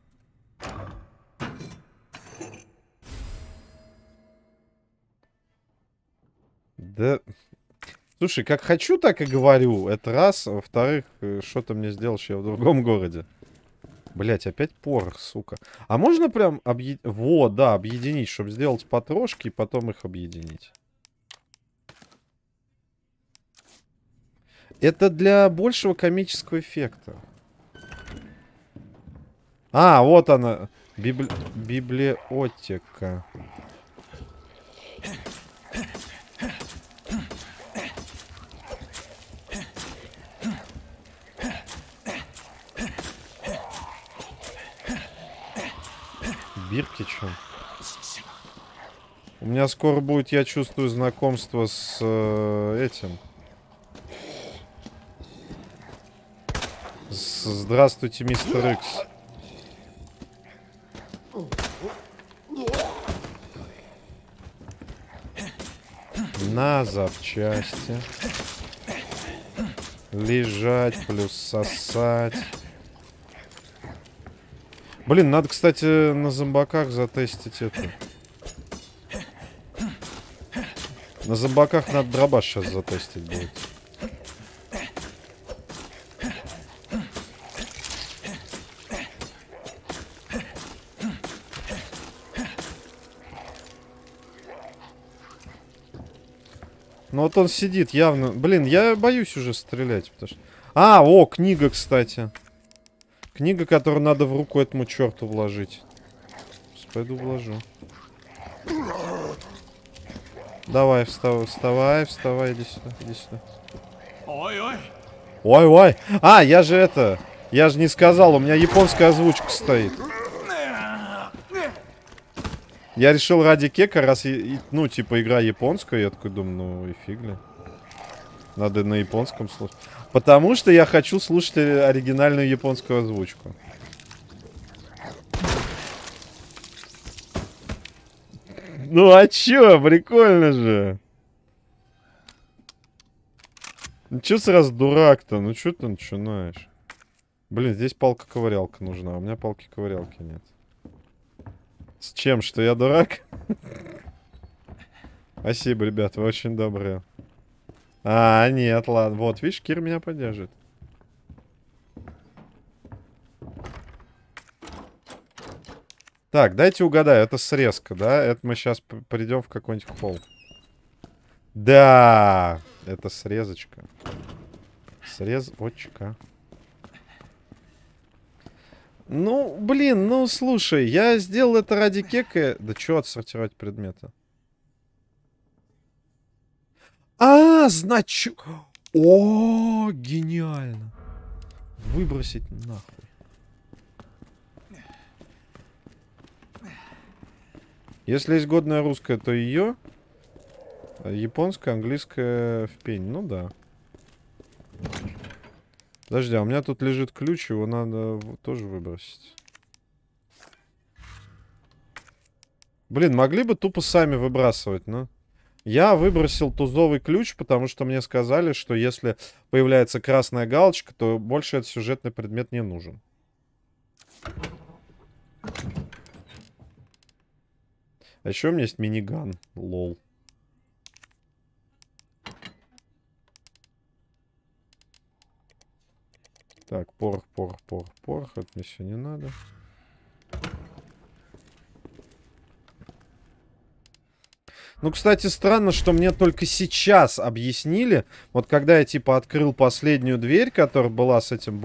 Да... Слушай, как хочу, так и говорю. Это раз. А во-вторых, что-то мне сделал, что я в другом городе. Блять, опять порох, сука. А можно прям объединить? Вот, да, объединить, чтобы сделать потрошки и потом их объединить. Это для большего комического эффекта. А, вот она. Библи... Библиотека. Биркичем. У меня скоро будет, я чувствую, знакомство с э, этим. С, здравствуйте, мистер Икс. На запчасти. Лежать плюс сосать. Блин, надо, кстати, на зомбаках затестить это. На зомбаках надо дробаш сейчас затестить будет. Ну вот он сидит явно. Блин, я боюсь уже стрелять. Потому что... А, о, книга, кстати. Книга, которую надо в руку этому черту вложить. Сейчас пойду вложу. Давай, вставай, вставай, вставай, иди сюда, иди сюда. Ой-ой. Ой-ой. А, я же это... Я же не сказал, у меня японская озвучка стоит. Я решил ради кека, раз, ну, типа, игра японская, я такой думаю, ну, и фиг ли. Надо на японском слушать. Потому что я хочу слушать оригинальную японскую озвучку. Ну, а чё? Прикольно же. Ну, чё сразу дурак-то? Ну, чё ты начинаешь? Блин, здесь палка-ковырялка нужна, а у меня палки-ковырялки нет. С чем? Что я дурак? Спасибо, ребят, вы очень добрые. А, нет, ладно. Вот, видишь, Кир меня поддержит. Так, дайте угадаю, это срезка, да? Это мы сейчас придем в какой-нибудь холл. Да, это срезочка. Срезочка. Ну, блин, ну, слушай, я сделал это ради кека. Да чё отсортировать предметы? А, значит... О, гениально. Выбросить нахуй. Если есть годная русская, то ее. Японская, английская в пень. Ну да. Подожди, а у меня тут лежит ключ, его надо тоже выбросить. Блин, могли бы тупо сами выбрасывать, но... Я выбросил тузовый ключ, потому что мне сказали, что если появляется красная галочка, то больше этот сюжетный предмет не нужен. А еще у меня есть миниган. Лол. Так, порох, порох, порох, порох. Это мне все не надо. Ну, кстати, странно, что мне только сейчас объяснили. Вот когда я, типа, открыл последнюю дверь, которая была с этим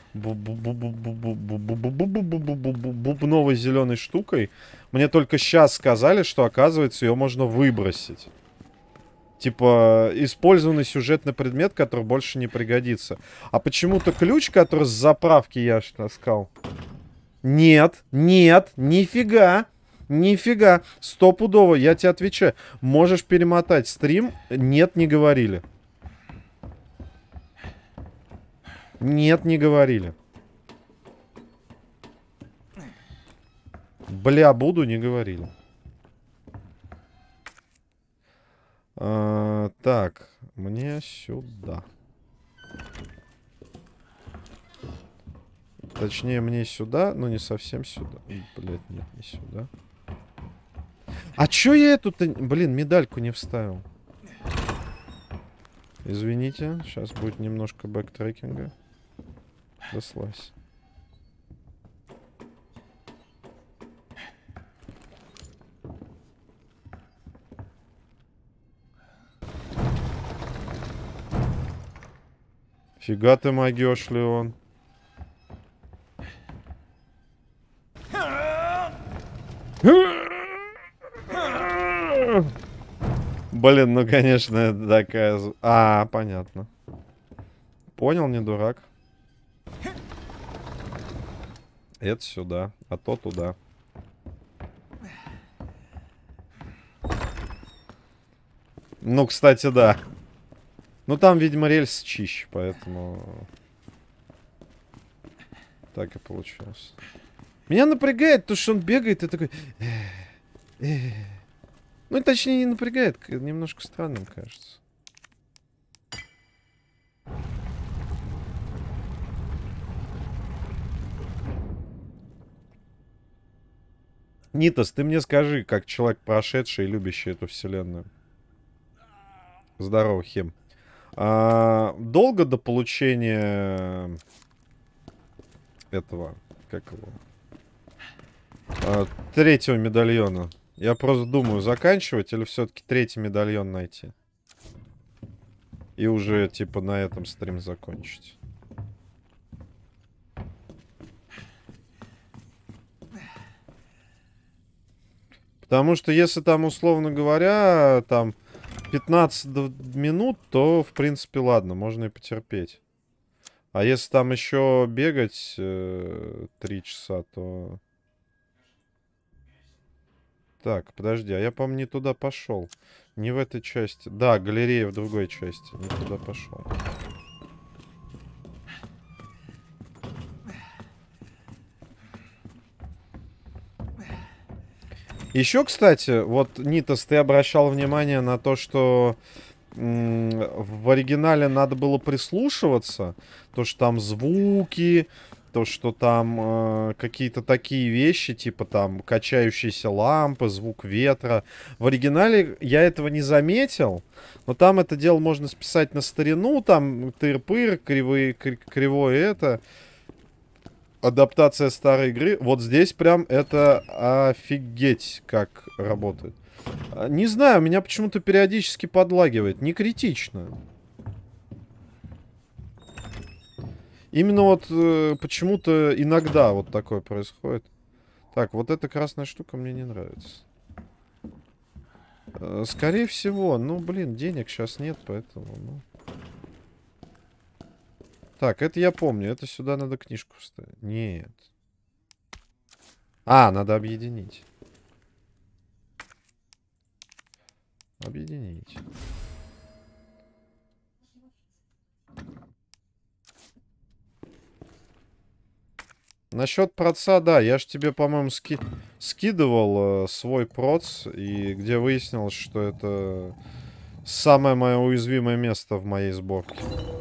бубновой зеленой штукой, мне только сейчас сказали, что, оказывается, ее можно выбросить. Типа, использованный сюжетный предмет, который больше не пригодится. А почему-то ключ, который с заправки я таскал... Нет, нет, нифига. Нифига, стопудово, я тебе отвечаю. Можешь перемотать стрим. Нет, не говорили. Нет, не говорили. Бля, буду, не говорили. А, так, мне сюда. Точнее, мне сюда, но не совсем сюда. Блять, нет, не сюда. А чё я эту-то... Блин, медальку не вставил. Извините, сейчас будет немножко бэктрекинга. Да слазь. Фига ты могёшь, Леон. Блин, ну конечно, это такая... А, понятно. Понял, не дурак. Это сюда, а то туда. Ну, кстати, да. Ну, там, видимо, рельс чище, поэтому... Так и получилось. Меня напрягает то, что он бегает и такой... Ну, точнее, не напрягает. Немножко странным кажется. Нитос, ты мне скажи, как человек, прошедший и любящий эту вселенную. Здорово, Хим. А, долго до получения этого, как его, а, третьего медальона? Я просто думаю, заканчивать или все-таки третий медальон найти? И уже, типа, на этом стрим закончить. Потому что если там, условно говоря, там пятнадцать минут, то, в принципе, ладно, можно и потерпеть. А если там еще бегать э, три часа, то... Так, подожди, а я, по-моему, не туда пошел. Не в этой части. Да, галерея в другой части. Не туда пошел. Еще, кстати, вот, Нитос, ты обращал внимание на то, что в оригинале надо было прислушиваться. То, что там звуки, то, что там э, какие-то такие вещи, типа там качающиеся лампы, звук ветра. В оригинале я этого не заметил, но там это дело можно списать на старину, там тыр-пыр, кривые, кривое это... Адаптация старой игры. Вот здесь прям это офигеть как работает. Не знаю, меня почему-то периодически подлагивает. Не критично. Именно вот э, почему-то иногда вот такое происходит. Так, вот эта красная штука мне не нравится. Э, скорее всего, ну, блин, денег сейчас нет, поэтому, ну... Так, это я помню. Это сюда надо книжку вставить. Нет. А, надо объединить. Объединить. Насчет проца, да. Я ж тебе, по-моему, ски... скидывал э, свой проц. И где выяснилось, что это самое мое уязвимое место в моей сборке.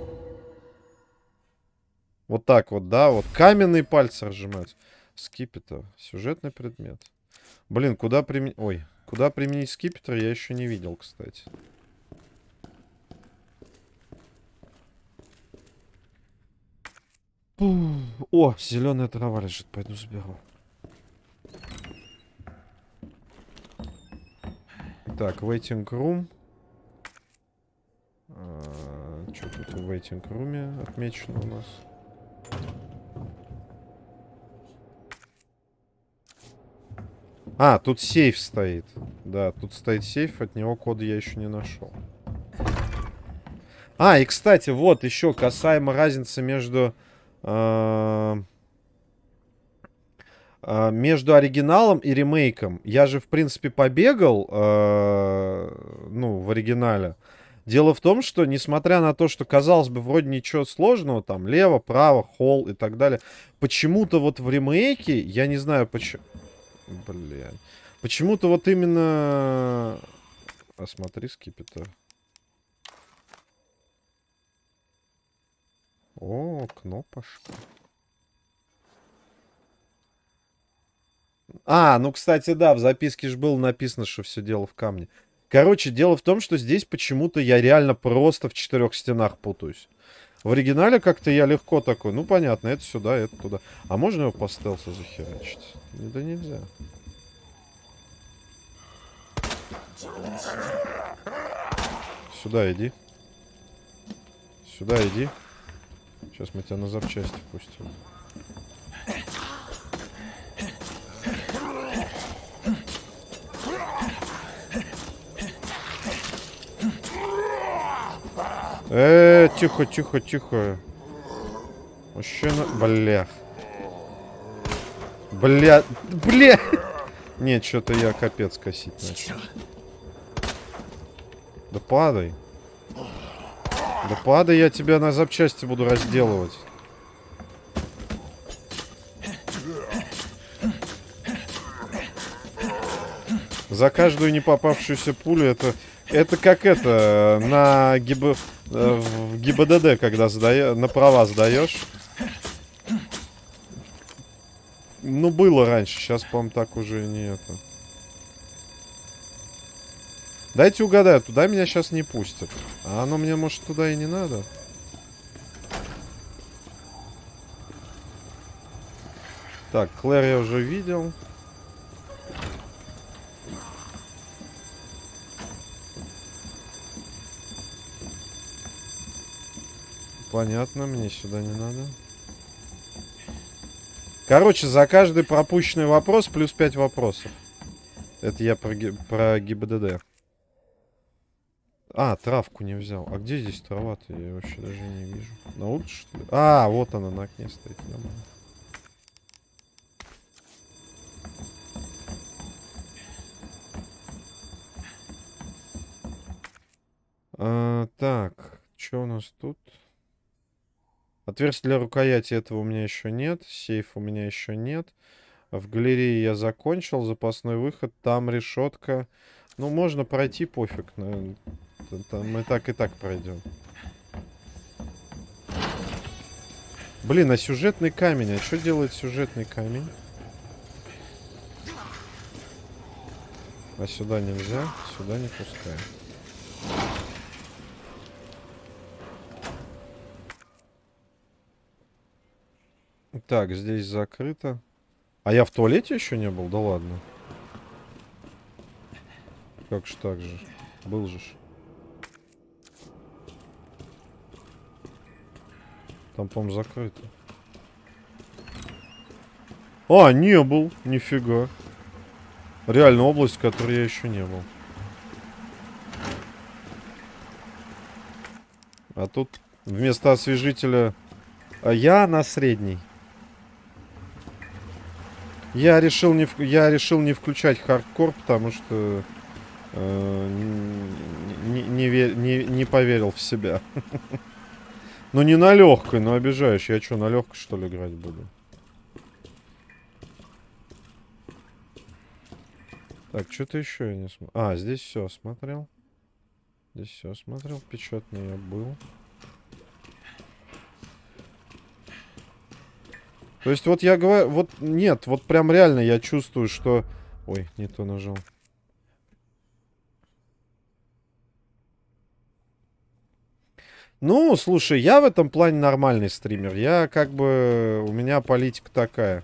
Вот так вот, да, вот каменные пальцы разжимаются. Скипетр. Сюжетный предмет. Блин, куда применить... Ой, куда применить скипетр, я еще не видел, кстати. О, зеленая трава лежит, пойду заберу. Так, waiting room. А, что тут в waiting room отмечено у нас? А, тут сейф стоит. Да, тут стоит сейф, от него кода я еще не нашел. А, и, кстати, вот еще касаемо разницы между... Э, э, между оригиналом и ремейком. Я же, в принципе, побегал, э, ну, в оригинале. Дело в том, что, несмотря на то, что, казалось бы, вроде ничего сложного, там, лево, право, холл и так далее, почему-то вот в ремейке, я не знаю почему... Блин. Почему-то вот именно... А смотри, скипетр. О, кнопочка. А, ну, кстати, да, в записке же было написано, что все дело в камне. Короче, дело в том, что здесь почему-то я реально просто в четырех стенах путаюсь. В оригинале как-то я легко такой, ну, понятно, это сюда, это туда. А можно его по стелсу захерачить? Да нельзя. Сюда иди. Сюда иди. Сейчас мы тебя на запчасти пустим. Э, тихо, тихо, тихо. Вообще на... Блях. Бля... Бля... Нет, что-то я капец косить начал. Да падай. Да падай, я тебя на запчасти буду разделывать. За каждую не попавшуюся пулю это... Это как это, на ГИБ... в ГИБДД, когда сдаешь, на права сдаешь. Ну, было раньше, сейчас, по-моему, так уже не это. Дайте угадаю, туда меня сейчас не пустят. А оно мне, может, туда и не надо. Так, Клэр я уже видел. Понятно, мне сюда не надо. Короче, за каждый пропущенный вопрос плюс пять вопросов. Это я про, ги про ГИБДД. А, травку не взял. А где здесь трава-то? Я вообще даже не вижу. На улице, что ли? А, вот она на окне стоит. Нормально. А, так, что у нас тут? Отверстие для рукояти этого у меня еще нет. Сейф у меня еще нет. В галерее я закончил. Запасной выход. Там решетка. Ну, можно пройти, пофиг. Мы так и так пройдем. Блин, а сюжетный камень? А что делает сюжетный камень? А сюда нельзя. Сюда не пускаем. Так, здесь закрыто. А я в туалете еще не был? Да ладно. Как же так же? Был же. Там, по-моему, закрыто. А, не был. Нифига. Реально область, в которой я еще не был. А тут вместо освежителя... А я на средней. Я решил не, в... я решил не включать хардкор, потому что э, не, не, ве... не, не поверил в себя. Ну не на легкой, но обижаешь. Я что, на легкой что ли играть буду? Так, что-то еще я не смотрел. А, здесь все смотрел. Здесь все смотрел. Печатный я был. То есть вот я говорю, вот нет, вот прям реально я чувствую, что... Ой, не то нажал. Ну, слушай, я в этом плане нормальный стример. Я как бы... У меня политика такая.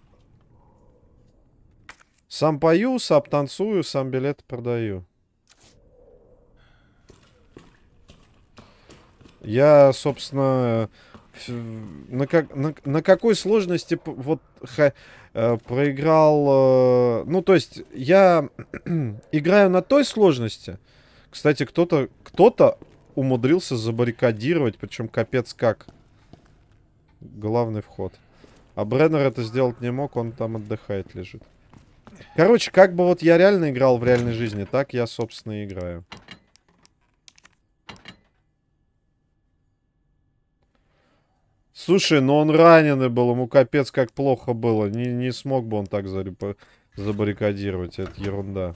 Сам пою, сам танцую, сам билеты продаю. Я, собственно... На, как, на, на какой сложности вот ха, э, проиграл... Э, ну, то есть, я играю на той сложности. Кстати, кто-то кто-то умудрился забаррикадировать, причем капец как. Главный вход. А Бреннер это сделать не мог, он там отдыхает, лежит. Короче, как бы вот я реально играл в реальной жизни, так я, собственно, и играю. Слушай, ну он раненый был, ему капец как плохо было. Не, не смог бы он так забаррикадировать, это ерунда.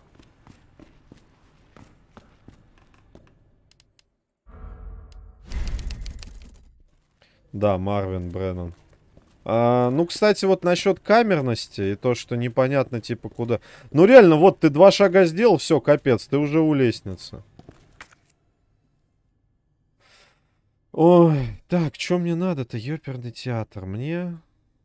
Да, Марвин Бреннан. А, ну, кстати, вот насчет камерности и то, что непонятно, типа, куда... Ну, реально, вот ты два шага сделал, все, капец, ты уже у лестницы. Ой, так, что мне надо-то? Ёперный театр. Мне...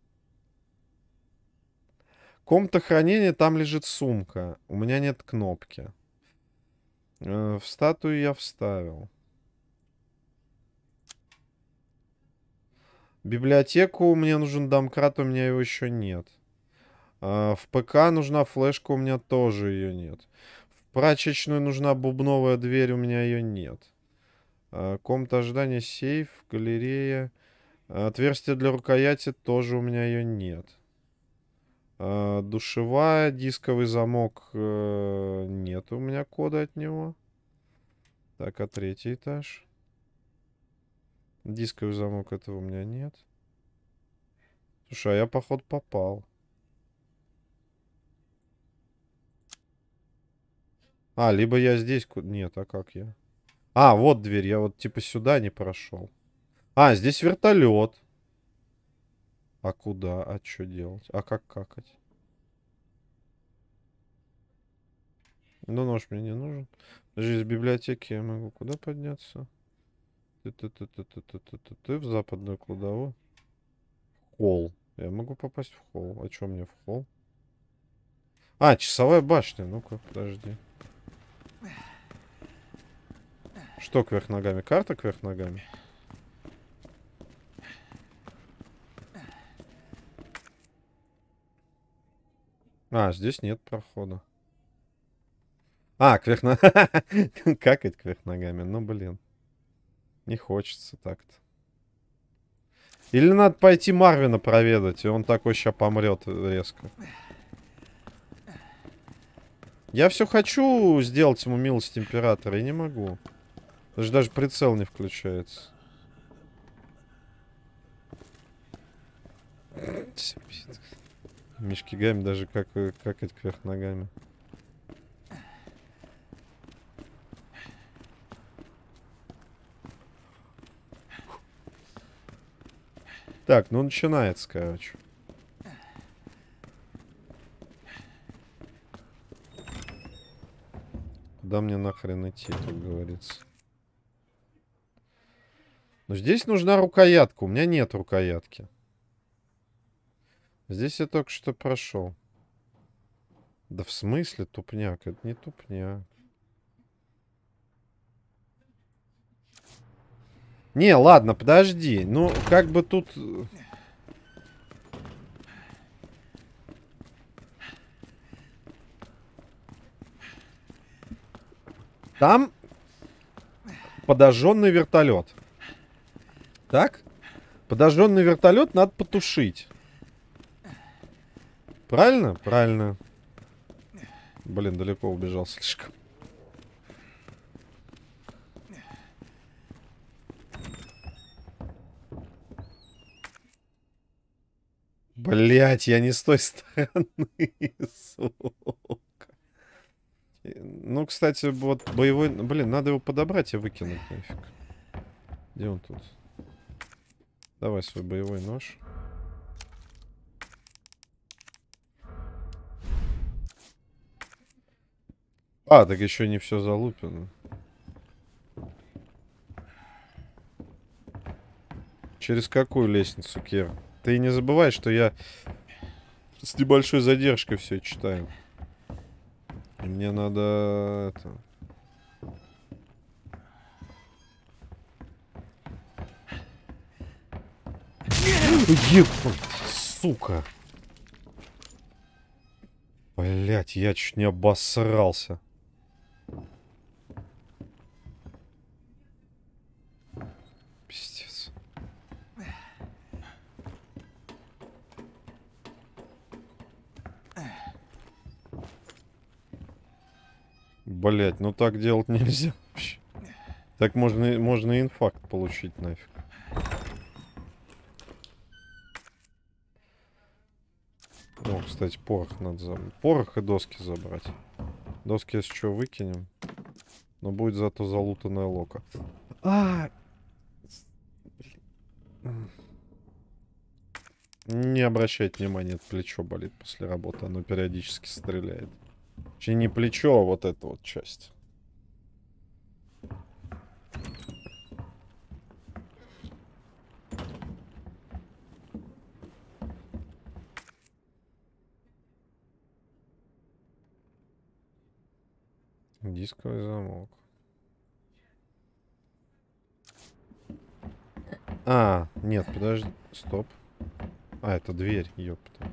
Комната хранения, там лежит сумка. У меня нет кнопки. Э, в статую я вставил. Библиотеку мне нужен домкрат, у меня его еще нет. Э, в ПК нужна флешка, у меня тоже ее нет. В прачечную нужна бубновая дверь, у меня ее нет. Э, комната ожидания, сейф, галерея. Отверстие для рукояти, тоже у меня ее нет. Uh, душевая, дисковый замок, uh, нет у меня кода от него. Так, а третий этаж? Дисковый замок этого у меня нет. Слушай, а я, походу, попал. А, либо я здесь... Нет, а как я? А, вот дверь. Я вот типа сюда не прошел. А, здесь вертолет. А куда? А что делать? А как какать? Ну, нож мне не нужен. Даже из библиотеки я могу куда подняться? Ты-ты-ты-ты-ты-ты-ты-ты в западную кладовую. Холл. Я могу попасть в холл. А что мне в холл? А, часовая башня. Ну-ка, подожди. Что кверх ногами? Карта кверх ногами? А, здесь нет прохода. А, кверх ногами. Какать кверх ногами. Ну, блин. Не хочется так-то. Или надо пойти Марвина проведать, и он такой ща помрет резко. Я все хочу сделать ему милость императора, и не могу. Даже, даже прицел не включается. Мишки Гами даже как какать кверх ногами. Так, ну начинается, короче. Куда мне нахрен идти, как говорится. Но здесь нужна рукоятка. У меня нет рукоятки. Здесь я только что прошел. Да в смысле тупняк? Это не тупняк. Не, ладно, подожди. Ну, как бы тут... Там подожженный вертолет. Так? Подожженный вертолет надо потушить. Правильно? Правильно. Блин, далеко убежал слишком. Блять, я не с той стороны, сука. Ну, кстати, вот боевой... Блин, надо его подобрать и выкинуть нафиг. Где он тут? Давай свой боевой нож. А, так еще не все залупено. Через какую лестницу, Кир? Ты не забывай, что я с небольшой задержкой все читаю. И мне надо... Это... Ебать, сука. Блять, я чуть не обосрался. Пиздец. Блять, ну так делать нельзя вообще. Так можно, можно и инфаркт получить нафиг. О, кстати, порох надо забрать. Порох и доски забрать. Доски, если что, выкинем. Но будет зато залутанная лока. А! Не обращайте внимания, это плечо болит после работы. Оно периодически стреляет. Точнее, не плечо, а вот эта вот часть. Дисковый замок. А, нет, подожди. Стоп. А, это дверь, ёпта.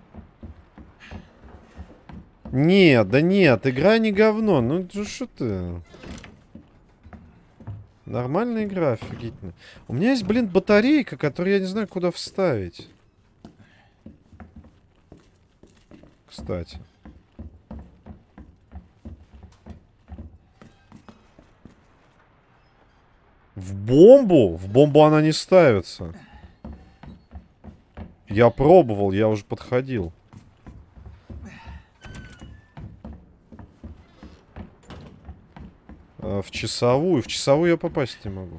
Нет, да нет, игра не говно. Ну, что ты... Нормальная игра, офигительно. У меня есть, блин, батарейка, которую я не знаю, куда вставить. Кстати. бомбу? В бомбу она не ставится. Я пробовал, я уже подходил. А, в часовую. В часовую я попасть не могу.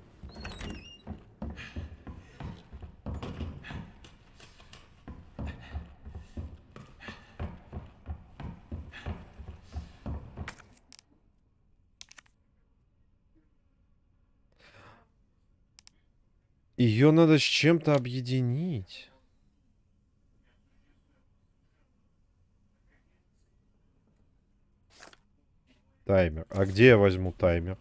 Ее надо с чем-то объединить. Таймер. А где я возьму таймер?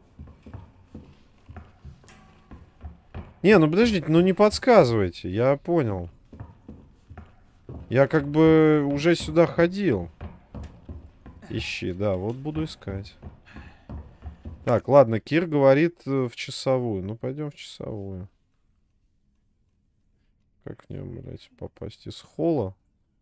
Не, ну подождите, ну не подсказывайте. Я понял. Я как бы уже сюда ходил. Ищи, да, вот буду искать. Так, ладно, Кир говорит в часовую. Ну, пойдем в часовую. Как в нее, блядь, попасть из холла?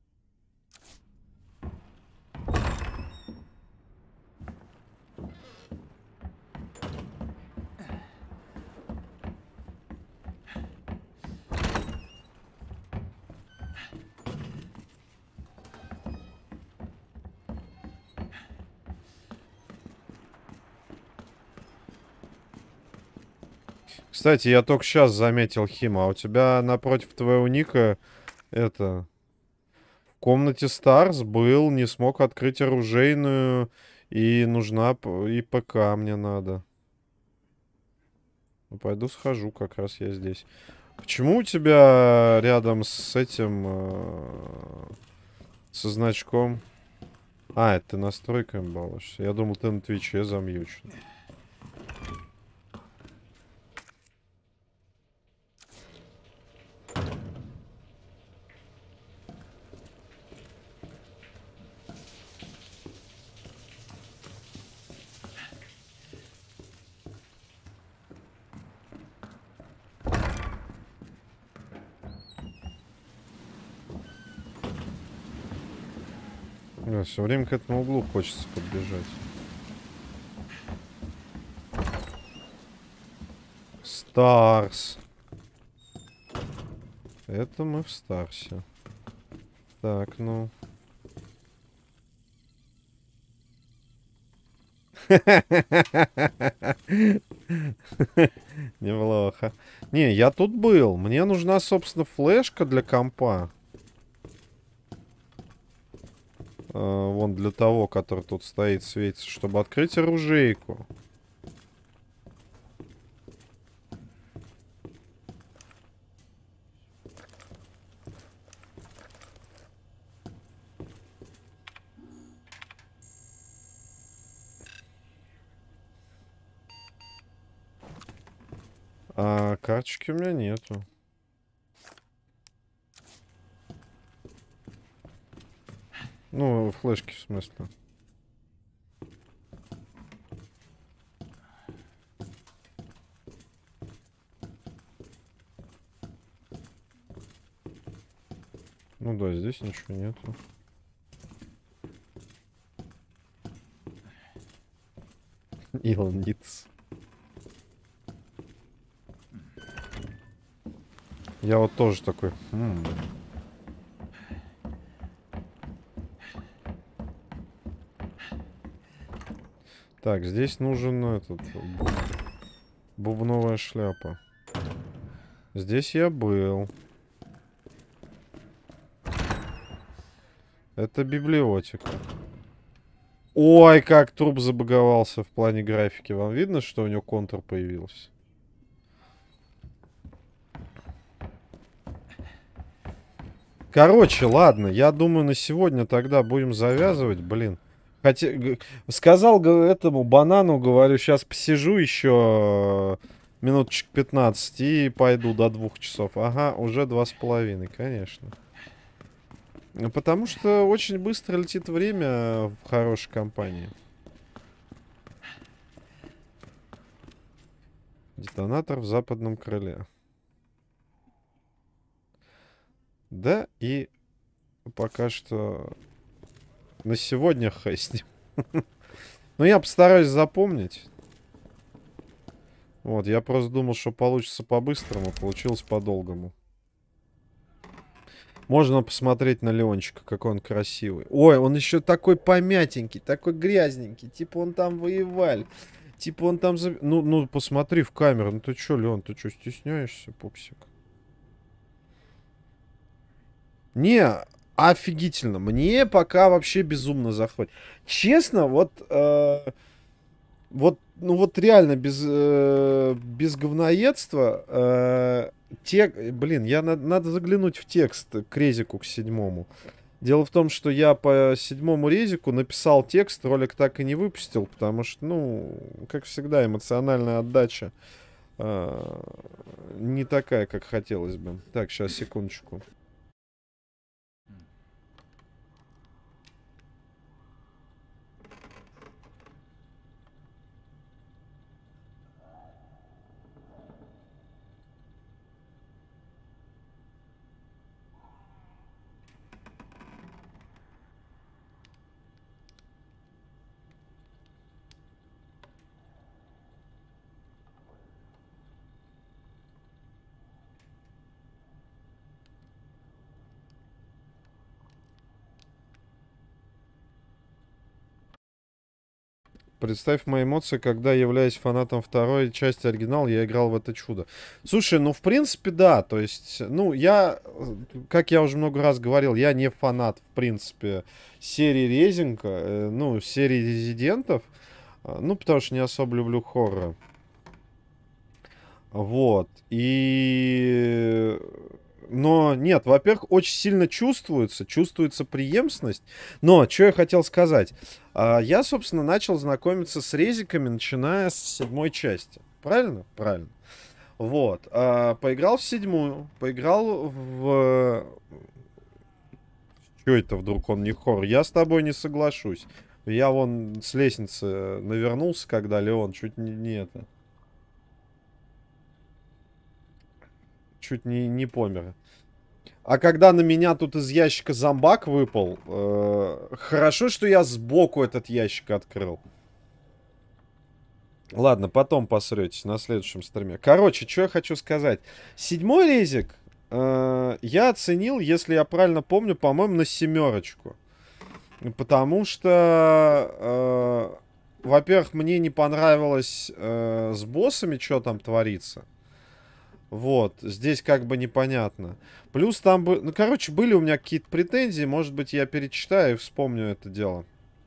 Кстати, я только сейчас заметил, Хима, а у тебя напротив твоего ника это... В комнате Старс был, не смог открыть оружейную, и нужна... и ПК мне надо. Ну, пойду схожу, как раз я здесь. Почему у тебя рядом с этим... Э, со значком... А, это ты настройками балуешься. Я думал, ты на Твиче замьючен. Да, все время к этому углу хочется подбежать. Старс. Это мы в Старсе. Так, ну. Неплохо. Не, я тут был. Мне нужна, собственно, флешка для компа. Uh, вон для того, который тут стоит, светится, чтобы открыть оружейку. А карточки у меня нету. Ну, флешки, в смысле. Ну да, здесь ничего нету. Илон Ниц. Я вот тоже такой... М-м. Так, здесь нужен этот... Бубновая шляпа. Здесь я был. Это библиотека. Ой, как труп забаговался в плане графики. Вам видно, что у него контур появился? Короче, ладно. Я думаю, на сегодня тогда будем завязывать. Блин. Хотя... Сказал этому банану, говорю, сейчас посижу еще минуточек пятнадцать и пойду до двух часов. Ага, уже два с половиной, конечно. Потому что очень быстро летит время в хорошей компании. Детонатор в западном крыле. Да, и пока что на сегодня хэстим. Но я постараюсь запомнить. Вот, я просто думал, что получится по-быстрому, получилось по-долгому. Можно посмотреть на Леончика, какой он красивый. Ой, он еще такой помятенький, такой грязненький. Типа он там воевал. Типа он там... За... Ну, ну, посмотри в камеру. Ну ты что, Леон, ты что, стесняешься, пупсик? Не, офигительно. Мне пока вообще безумно заходит. Честно, вот... Э, вот, ну вот реально без, э, без говноедства... Э, те, блин, я на, надо заглянуть в текст к резику, к седьмому. Дело в том, что я по седьмому резику написал текст, ролик так и не выпустил, потому что, ну, как всегда, эмоциональная отдача э, не такая, как хотелось бы. Так, сейчас, секундочку. Представь мои эмоции, когда, являясь фанатом второй части оригинала, я играл в это чудо. Слушай, ну, в принципе, да. То есть, ну, я, как я уже много раз говорил, я не фанат, в принципе, серии Резинга, э, ну, серии Резидентов. э, Ну, потому что не особо люблю хоррор. Вот. И... Но нет, во-первых, очень сильно чувствуется, чувствуется преемственность. Но, что я хотел сказать. А, Я, собственно, начал знакомиться с резиками, начиная с седьмой части. Правильно? Правильно. Вот. А, Поиграл в седьмую, поиграл в... Что это вдруг он не хоррор? Я с тобой не соглашусь. Я вон с лестницы навернулся, когда Леон чуть не, не это... Чуть не, не помер. А когда на меня тут из ящика зомбак выпал, э, хорошо, что я сбоку этот ящик открыл. Ладно, потом посретесь на следующем стриме. Короче, что я хочу сказать. Седьмой резик э, я оценил, если я правильно помню, по-моему, на семерочку. Потому что, э, во-первых, мне не понравилось э, с боссами, что там творится. Вот, здесь как бы непонятно. Плюс там бы... Ну, короче, были у меня какие-то претензии. Может быть, я перечитаю и вспомню это дело.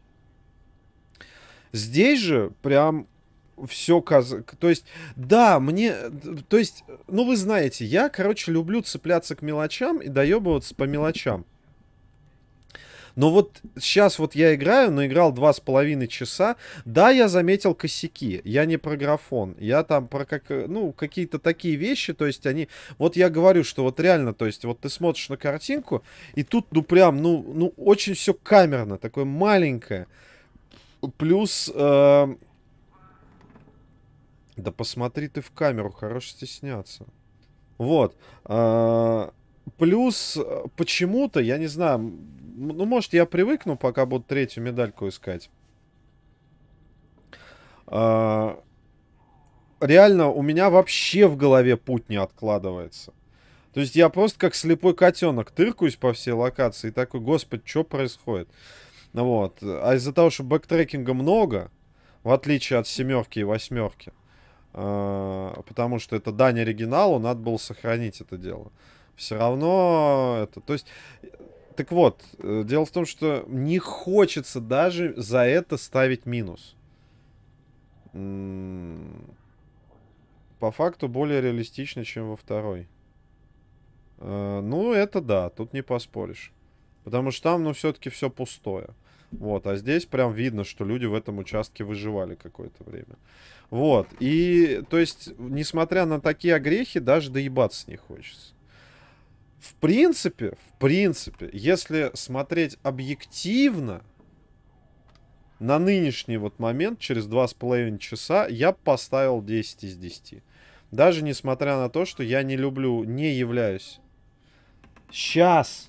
Здесь же прям все каз... То есть, да, мне... То есть, ну, вы знаете, я, короче, люблю цепляться к мелочам и доебываться по мелочам. Но вот сейчас вот я играю, наиграл два с половиной часа. Да, я заметил косяки. Я не про графон. Я там про как, ну, какие-то такие вещи. То есть они... Вот я говорю, что вот реально, то есть вот ты смотришь на картинку, и тут, ну, прям, ну, ну очень все камерно. Такое маленькое. Плюс... Э... Да посмотри ты в камеру, хорош стесняться. Вот. Э... Плюс почему-то, я не знаю, ну, может, я привыкну, пока буду третью медальку искать. А, реально, у меня вообще в голове путь не откладывается. То есть я просто как слепой котенок тыркаюсь по всей локации и такой, господи, что происходит? Вот. А из-за того, что бэктрекинга много, в отличие от семерки и восьмерки, а, потому что это дань оригиналу, надо было сохранить это дело. Все равно это, то есть, так вот, дело в том, что не хочется даже за это ставить минус. По факту более реалистично, чем во второй. Ну, это да, тут не поспоришь. Потому что там, ну, все-таки все пустое. Вот, а здесь прям видно, что люди в этом участке выживали какое-то время. Вот, и, то есть, несмотря на такие огрехи, даже доебаться не хочется. В принципе, в принципе, если смотреть объективно на нынешний вот момент, через два с половиной часа, я поставил десять из десяти. Даже несмотря на то, что я не люблю, не являюсь. Сейчас.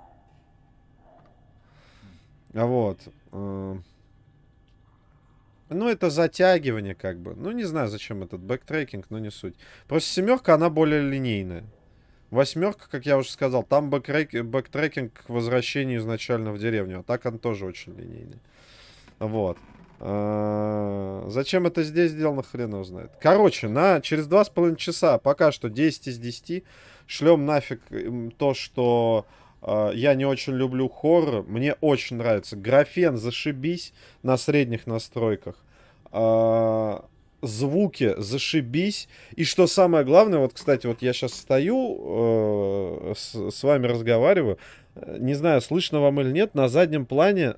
Вот. Ну, это затягивание, как бы. Ну, не знаю, зачем этот бэктрекинг, но не суть. Просто семерка, она более линейная. Восьмерка, как я уже сказал, там бэктрек... бэктрекинг к возвращению изначально в деревню. А так он тоже очень линейный. Вот. А... Зачем это здесь сделано, хрен его знает. Короче, на... через два с половиной часа пока что десять из десяти. Шлем нафиг то, что... Я не очень люблю хоррор. Мне очень нравится. Графен зашибись на средних настройках. А, звуки зашибись. И что самое главное, вот, кстати, вот я сейчас стою, э, с, с вами разговариваю. Не знаю, слышно вам или нет, на заднем плане...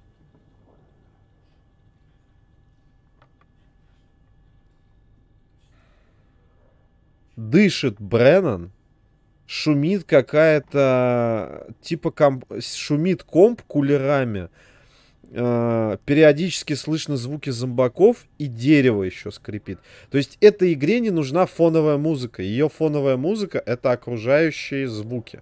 Дышит Бреннан. Шумит какая-то, типа, комп, шумит комп кулерами. Э, периодически слышно звуки зомбаков и дерево еще скрипит. То есть этой игре не нужна фоновая музыка. Ее фоновая музыка — это окружающие звуки.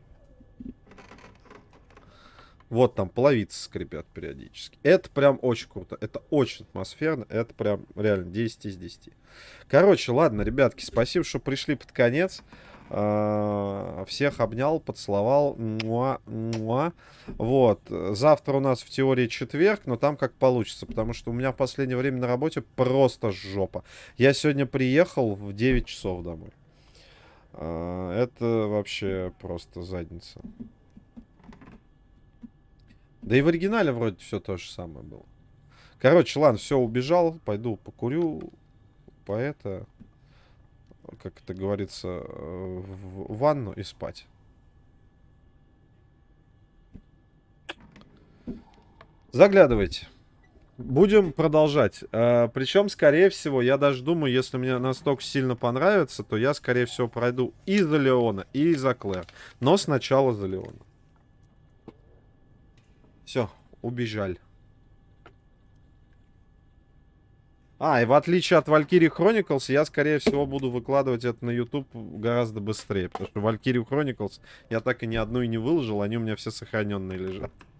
Вот там половицы скрипят периодически. Это прям очень круто. Это очень атмосферно. Это прям реально десять из десяти. Короче, ладно, ребятки, спасибо, что пришли под конец. Всех обнял, поцеловал. Муа, муа. Вот. Завтра у нас в теории четверг, но там как получится, потому что у меня в последнее время на работе просто жопа. Я сегодня приехал в девять часов домой. Это вообще просто задница. Да и в оригинале вроде все то же самое было. Короче, ладно, все, убежал. Пойду покурю. По это... Как это говорится, в ванну и спать. Заглядывайте. Будем продолжать. А, причем, скорее всего, я даже думаю, если мне настолько сильно понравится, то я, скорее всего, пройду и за Леона, и за Клэр. Но сначала за Леона. Все, убежали. А, и в отличие от Valkyrie Chronicles, я, скорее всего, буду выкладывать это на YouTube гораздо быстрее. Потому что Valkyrie Chronicles я так и ни одну и не выложил, они у меня все сохраненные лежат.